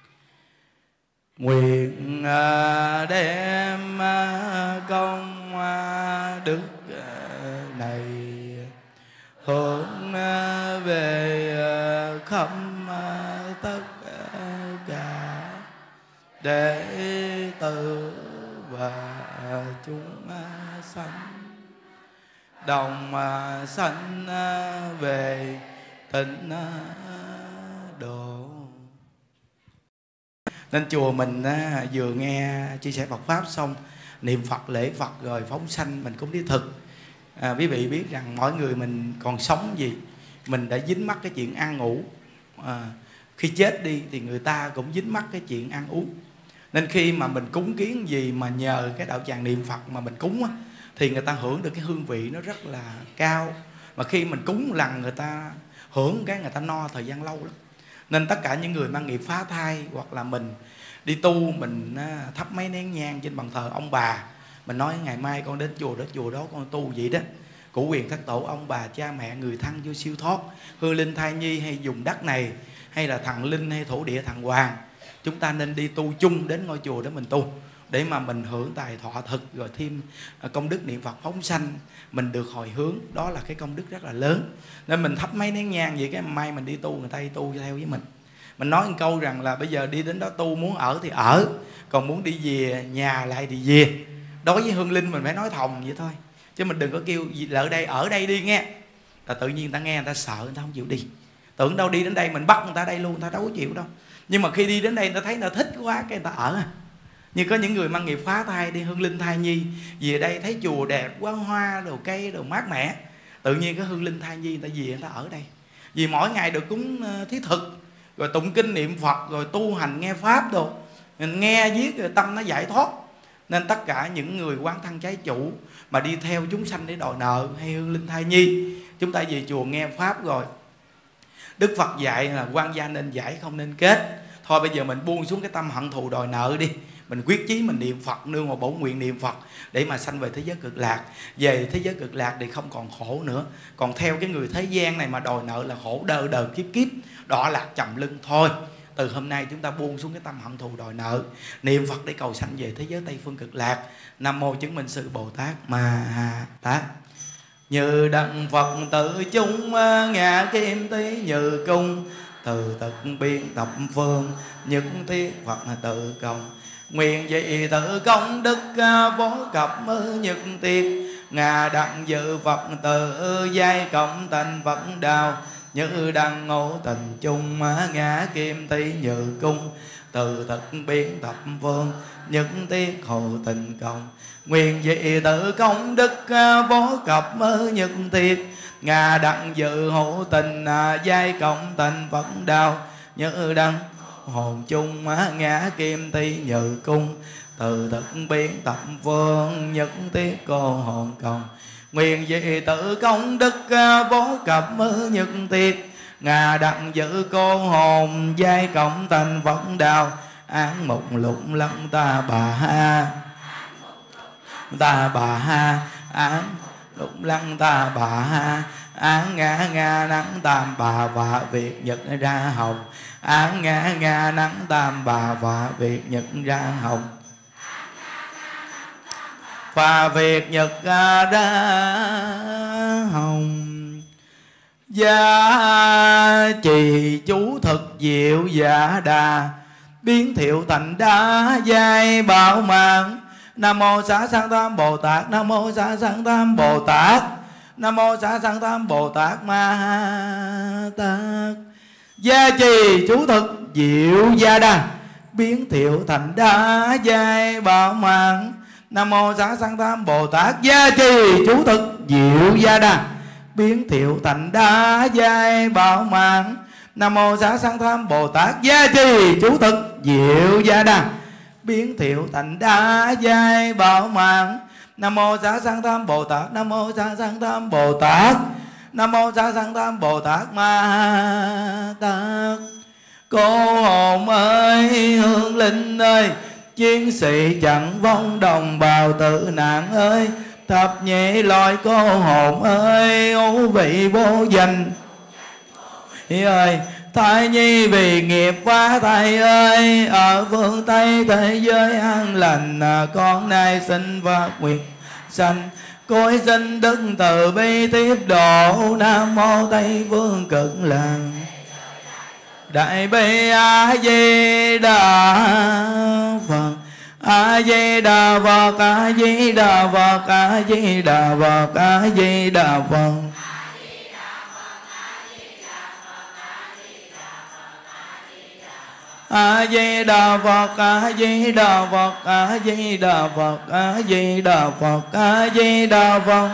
Nguyện đem công đức này hướng về khắp tất cả đệ tử và chúng sanh, đồng sanh về tịnh độ. Nên chùa mình vừa nghe chia sẻ Phật Pháp xong, niệm Phật lễ Phật rồi phóng sanh mình cũng đi thực. À, quý vị biết rằng mỗi người mình còn sống gì, mình đã dính mắc cái chuyện ăn ngủ. À, khi chết đi thì người ta cũng dính mắc cái chuyện ăn uống. Nên khi mà mình cúng kiến gì mà nhờ cái đạo tràng niệm Phật mà mình cúng á, thì người ta hưởng được cái hương vị nó rất là cao. Mà khi mình cúng lần người ta hưởng cái người ta no thời gian lâu lắm. Nên tất cả những người mang nghiệp phá thai, hoặc là mình đi tu, mình thắp mấy nén nhang trên bàn thờ ông bà, mình nói ngày mai con đến chùa đó, chùa đó con tu vậy đó, cửu quyền thất tổ ông bà cha mẹ người thân vô siêu thoát, hương linh thai nhi hay dùng đất này, hay là thần linh hay thổ địa thần hoàng, chúng ta nên đi tu chung đến ngôi chùa để mình tu, để mà mình hưởng tài thọ thực, rồi thêm công đức niệm Phật phóng sanh, mình được hồi hướng. Đó là cái công đức rất là lớn. Nên mình thắp mấy nén nhang vậy, cái mai mình đi tu, người ta đi tu theo với mình. Mình nói một câu rằng là bây giờ đi đến đó tu, muốn ở thì ở, còn muốn đi về nhà lại thì về. Đối với hương linh mình phải nói thòng vậy thôi, chứ mình đừng có kêu lỡ đây ở đây đi nghe, là tự nhiên người ta nghe người ta sợ, người ta không chịu đi. Tưởng đâu đi đến đây mình bắt người ta đây luôn, người ta đâu có chịu đâu. Nhưng mà khi đi đến đây người ta thấy người ta thích quá cái người ta ở. Như có những người mang nghiệp phá thai đi hương linh thai nhi, về đây thấy chùa đẹp quá, hoa đồ cây đồ mát mẻ, tự nhiên cái hương linh thai nhi người ta về người ta ở đây. Vì mỗi ngày được cúng thí thực, rồi tụng kinh niệm Phật, rồi tu hành nghe pháp đồ, mình nghe viết rồi tâm nó giải thoát. Nên tất cả những người quán thân trái chủ mà đi theo chúng sanh để đòi nợ hay hương linh thai nhi, chúng ta về chùa nghe pháp rồi Đức Phật dạy là quan gia nên giải không nên kết. Thôi bây giờ mình buông xuống cái tâm hận thù đòi nợ đi, mình quyết chí mình niệm Phật, nương vào bổn nguyện niệm Phật để mà sanh về thế giới cực lạc. Về thế giới cực lạc thì không còn khổ nữa. Còn theo cái người thế gian này mà đòi nợ là khổ đời đời kiếp kiếp, đọa lạc trầm lưng thôi. Từ hôm nay chúng ta buông xuống cái tâm hận thù đòi nợ, niệm Phật để cầu sanh về thế giới Tây Phương cực lạc. Nam mô chứng minh sư Bồ Tát Ma Ha Tát. Như đặng Phật tự chung ngã kim tí như cung, từ thực biên tập phương nhất thiết Phật tự công. Nguyện dị tự công đức vô cập nhất tiết, ngà đặng dự Phật tự giai cộng thành Phật đạo. Như đăng ngộ tình chung ngã kim tí như cung, từ thực biến tập phương nhất tiết hồ tình công. Nguyện dị tự công đức vô cập nhất tiết, ngà đặng dự hộ tình giai cộng thành Phật đạo. Như đăng hồn chung ngã kim ti như cung, từ thực biến tập phương nhất tiết cô hồn công. Nguyện dị tự công đức vô cập nhất tiết, ngà đặng giữ cô hồn giai cộng thành Phật đạo. Án mục lục lăng ta bà ha, ta bà ha, án lục lăng ta bà ha. Án ngã ngã nắng tam bà và việc nhật ra hồng. Án ngã ngã nắng tam bà và việc nhật ra hồng. Và việc nhật ra hồng. Gia trì chú thực diệu giả đà, biến thiệu thành đá giai bảo mạng. Nam mô xá sanh tam Bồ Tát, Nam mô xá sanh tam Bồ Tát, Nam mô xá sanh tam Bồ Tát Ma Tát. Gia trì chú thực diệu gia đà, biến thiệu thành đá giai bảo mạng. Nam mô xá sanh tam Bồ Tát. Gia trì chú thực diệu gia đà, biến thiệu thành đá giai bảo mạng. Nam mô xá sanh tam Bồ Tát. Gia trì chú thực diệu gia đà, biến thiệu thành đá giai bảo mạng. Nam mô xá sanh tam Bồ Tát, Nam mô xá sanh tam Bồ Tát, Nam mô xá sanh tam Bồ Tát Ma Tát. Cô hồn ơi, hương linh ơi, chiến sĩ chẳng vong đồng bào tử nạn ơi. Thập nhị loại cô hồn ơi, ưu vị vô danh ơi. Thai nhi vì nghiệp quá thai ơi, ở phương Tây thế giới an lành, con nay xin phát nguyện sanh cõi sinh đức từ bi tiếp độ. Nam mô Tây Phương Cực Lạc Đại Bi A Di Đà Phật. A Di Đà Phật, A Di Đà Phật, A Di Đà Phật, A Di Đà Phật. A Di Đà Phật, A Di Đà Phật, A Di Đà Phật, A Di Đà Phật, A Di Đà Phật.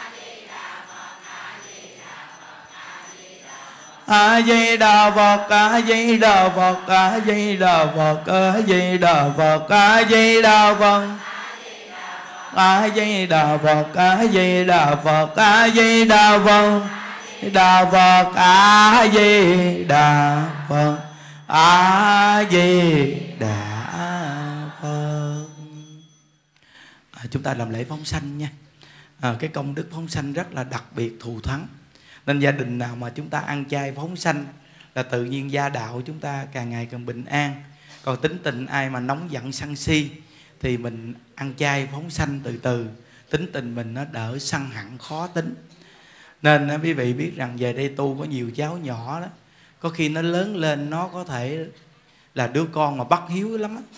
A Di Đà Phật, A Di Đà Phật, A Di Đà Phật, A Di Đà Phật, A Di Đà Phật. A Di Đà Phật, A Di Đà Phật, A Di Đà Phật. Đà Phật, A Di Đà Phật, A Di Đà Phật. À, chúng ta làm lễ phóng sanh nha. À, cái công đức phóng sanh rất là đặc biệt thù thắng. Nên gia đình nào mà chúng ta ăn chay phóng sanh là tự nhiên gia đạo chúng ta càng ngày càng bình an. Còn tính tình ai mà nóng giận sân si thì mình ăn chay phóng sanh từ từ, tính tình mình nó đỡ sân hận khó tính. Nên quý vị biết rằng về đây tu có nhiều cháu nhỏ đó, có khi nó lớn lên nó có thể là đứa con mà bất hiếu lắm á.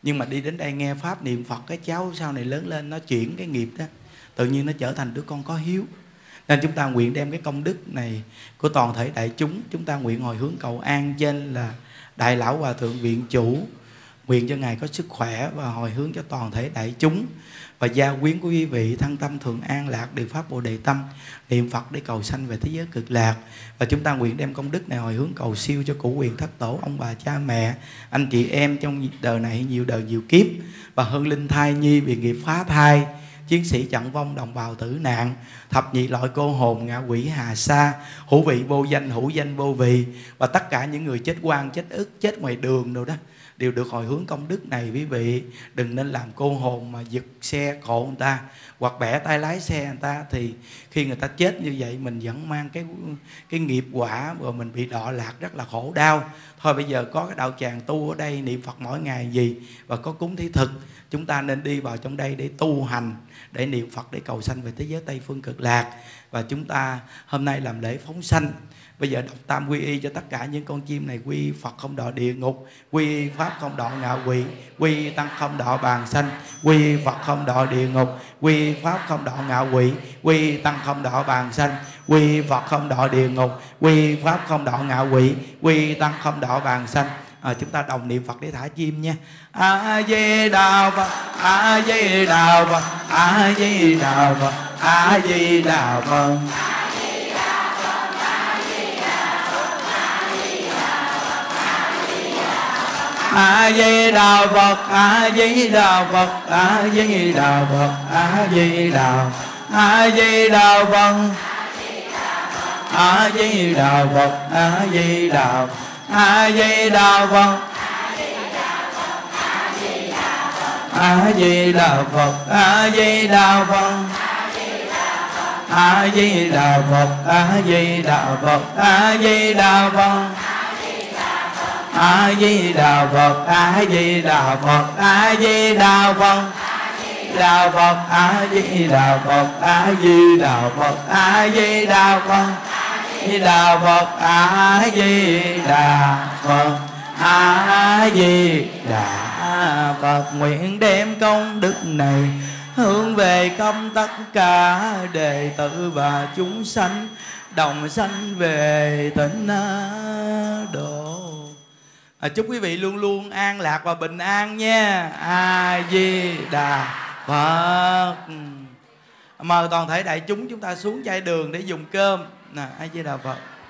Nhưng mà đi đến đây nghe pháp niệm Phật, cái cháu sau này lớn lên nó chuyển cái nghiệp đó, tự nhiên nó trở thành đứa con có hiếu. Nên chúng ta nguyện đem cái công đức này của toàn thể đại chúng, chúng ta nguyện hồi hướng cầu an trên là Đại Lão Hòa Thượng Viện Chủ, nguyện cho Ngài có sức khỏe, và hồi hướng cho toàn thể đại chúng và gia quyến của quý vị thân tâm thường an lạc, điều pháp Bồ Đề tâm, niệm Phật để cầu sanh về thế giới cực lạc. Và chúng ta nguyện đem công đức này hồi hướng cầu siêu cho cụ quyền thất tổ, ông bà cha mẹ, anh chị em trong đời này nhiều đời nhiều kiếp, và hương linh thai nhi vì nghiệp phá thai, chiến sĩ trận vong, đồng bào tử nạn, thập nhị loại cô hồn, ngạ quỷ hà sa, hữu vị vô danh, hữu danh vô vị, và tất cả những người chết oan, chết ức, chết ngoài đường đâu đó đều được hồi hướng công đức này. Quý vị đừng nên làm cô hồn mà giật xe cộ người ta hoặc bẻ tay lái xe người ta, thì khi người ta chết như vậy mình vẫn mang cái cái nghiệp quả, rồi mình bị đọa lạc rất là khổ đau. Thôi bây giờ có cái đạo tràng tu ở đây niệm Phật mỗi ngày gì, và có cúng thí thực, chúng ta nên đi vào trong đây để tu hành, để niệm Phật, để cầu sanh về thế giới Tây Phương Cực Lạc. Và chúng ta hôm nay làm lễ phóng sanh. Bây giờ đọc tam quy y cho tất cả những con chim này: quy Phật không đọa địa ngục, quy Pháp không đọa ngạ quỷ, quy Tăng không đọa bàn sanh, quy Phật không đọa địa ngục, quy Pháp không đọa ngạ quỷ, quy Tăng không đọa bàn sanh, quy Phật không đọa địa ngục, quy Pháp không đọa ngạ quỷ, quy Tăng không đọa bàn sanh. À, chúng ta đồng niệm Phật để thả chim nha. A Di Đà Phật, A Di Đà Phật, A Di Đà Phật, A Di Đà Phật. A Di Đà Phật, A Di Đà Phật, A Di Đà Phật, A Di Đà, A Di Đà Phật, A Di Đà Phật, A Di Đà, A Di Đà Phật, A Di Đà Phật, A Di Đà Phật, A Di Đà Phật, A Di Đà Phật, A Di Đà Phật, A Di Đà Phật, A Di Đà Phật, A Di Đà Phật, Đà Phật, A Di Đà Phật, A Di Đà Phật, A Di Đà Phật, Di Đà Phật, A Di Đà Phật, A Di Đà Phật. Nguyện đem công đức này hướng về công tất cả đệ tử và chúng sanh đồng sanh về tịnh độ. À, chúc quý vị luôn luôn an lạc và bình an nha. A Di Đà Phật. Mời toàn thể đại chúng chúng ta xuống chai đường để dùng cơm. Nè, A Di Đà Phật.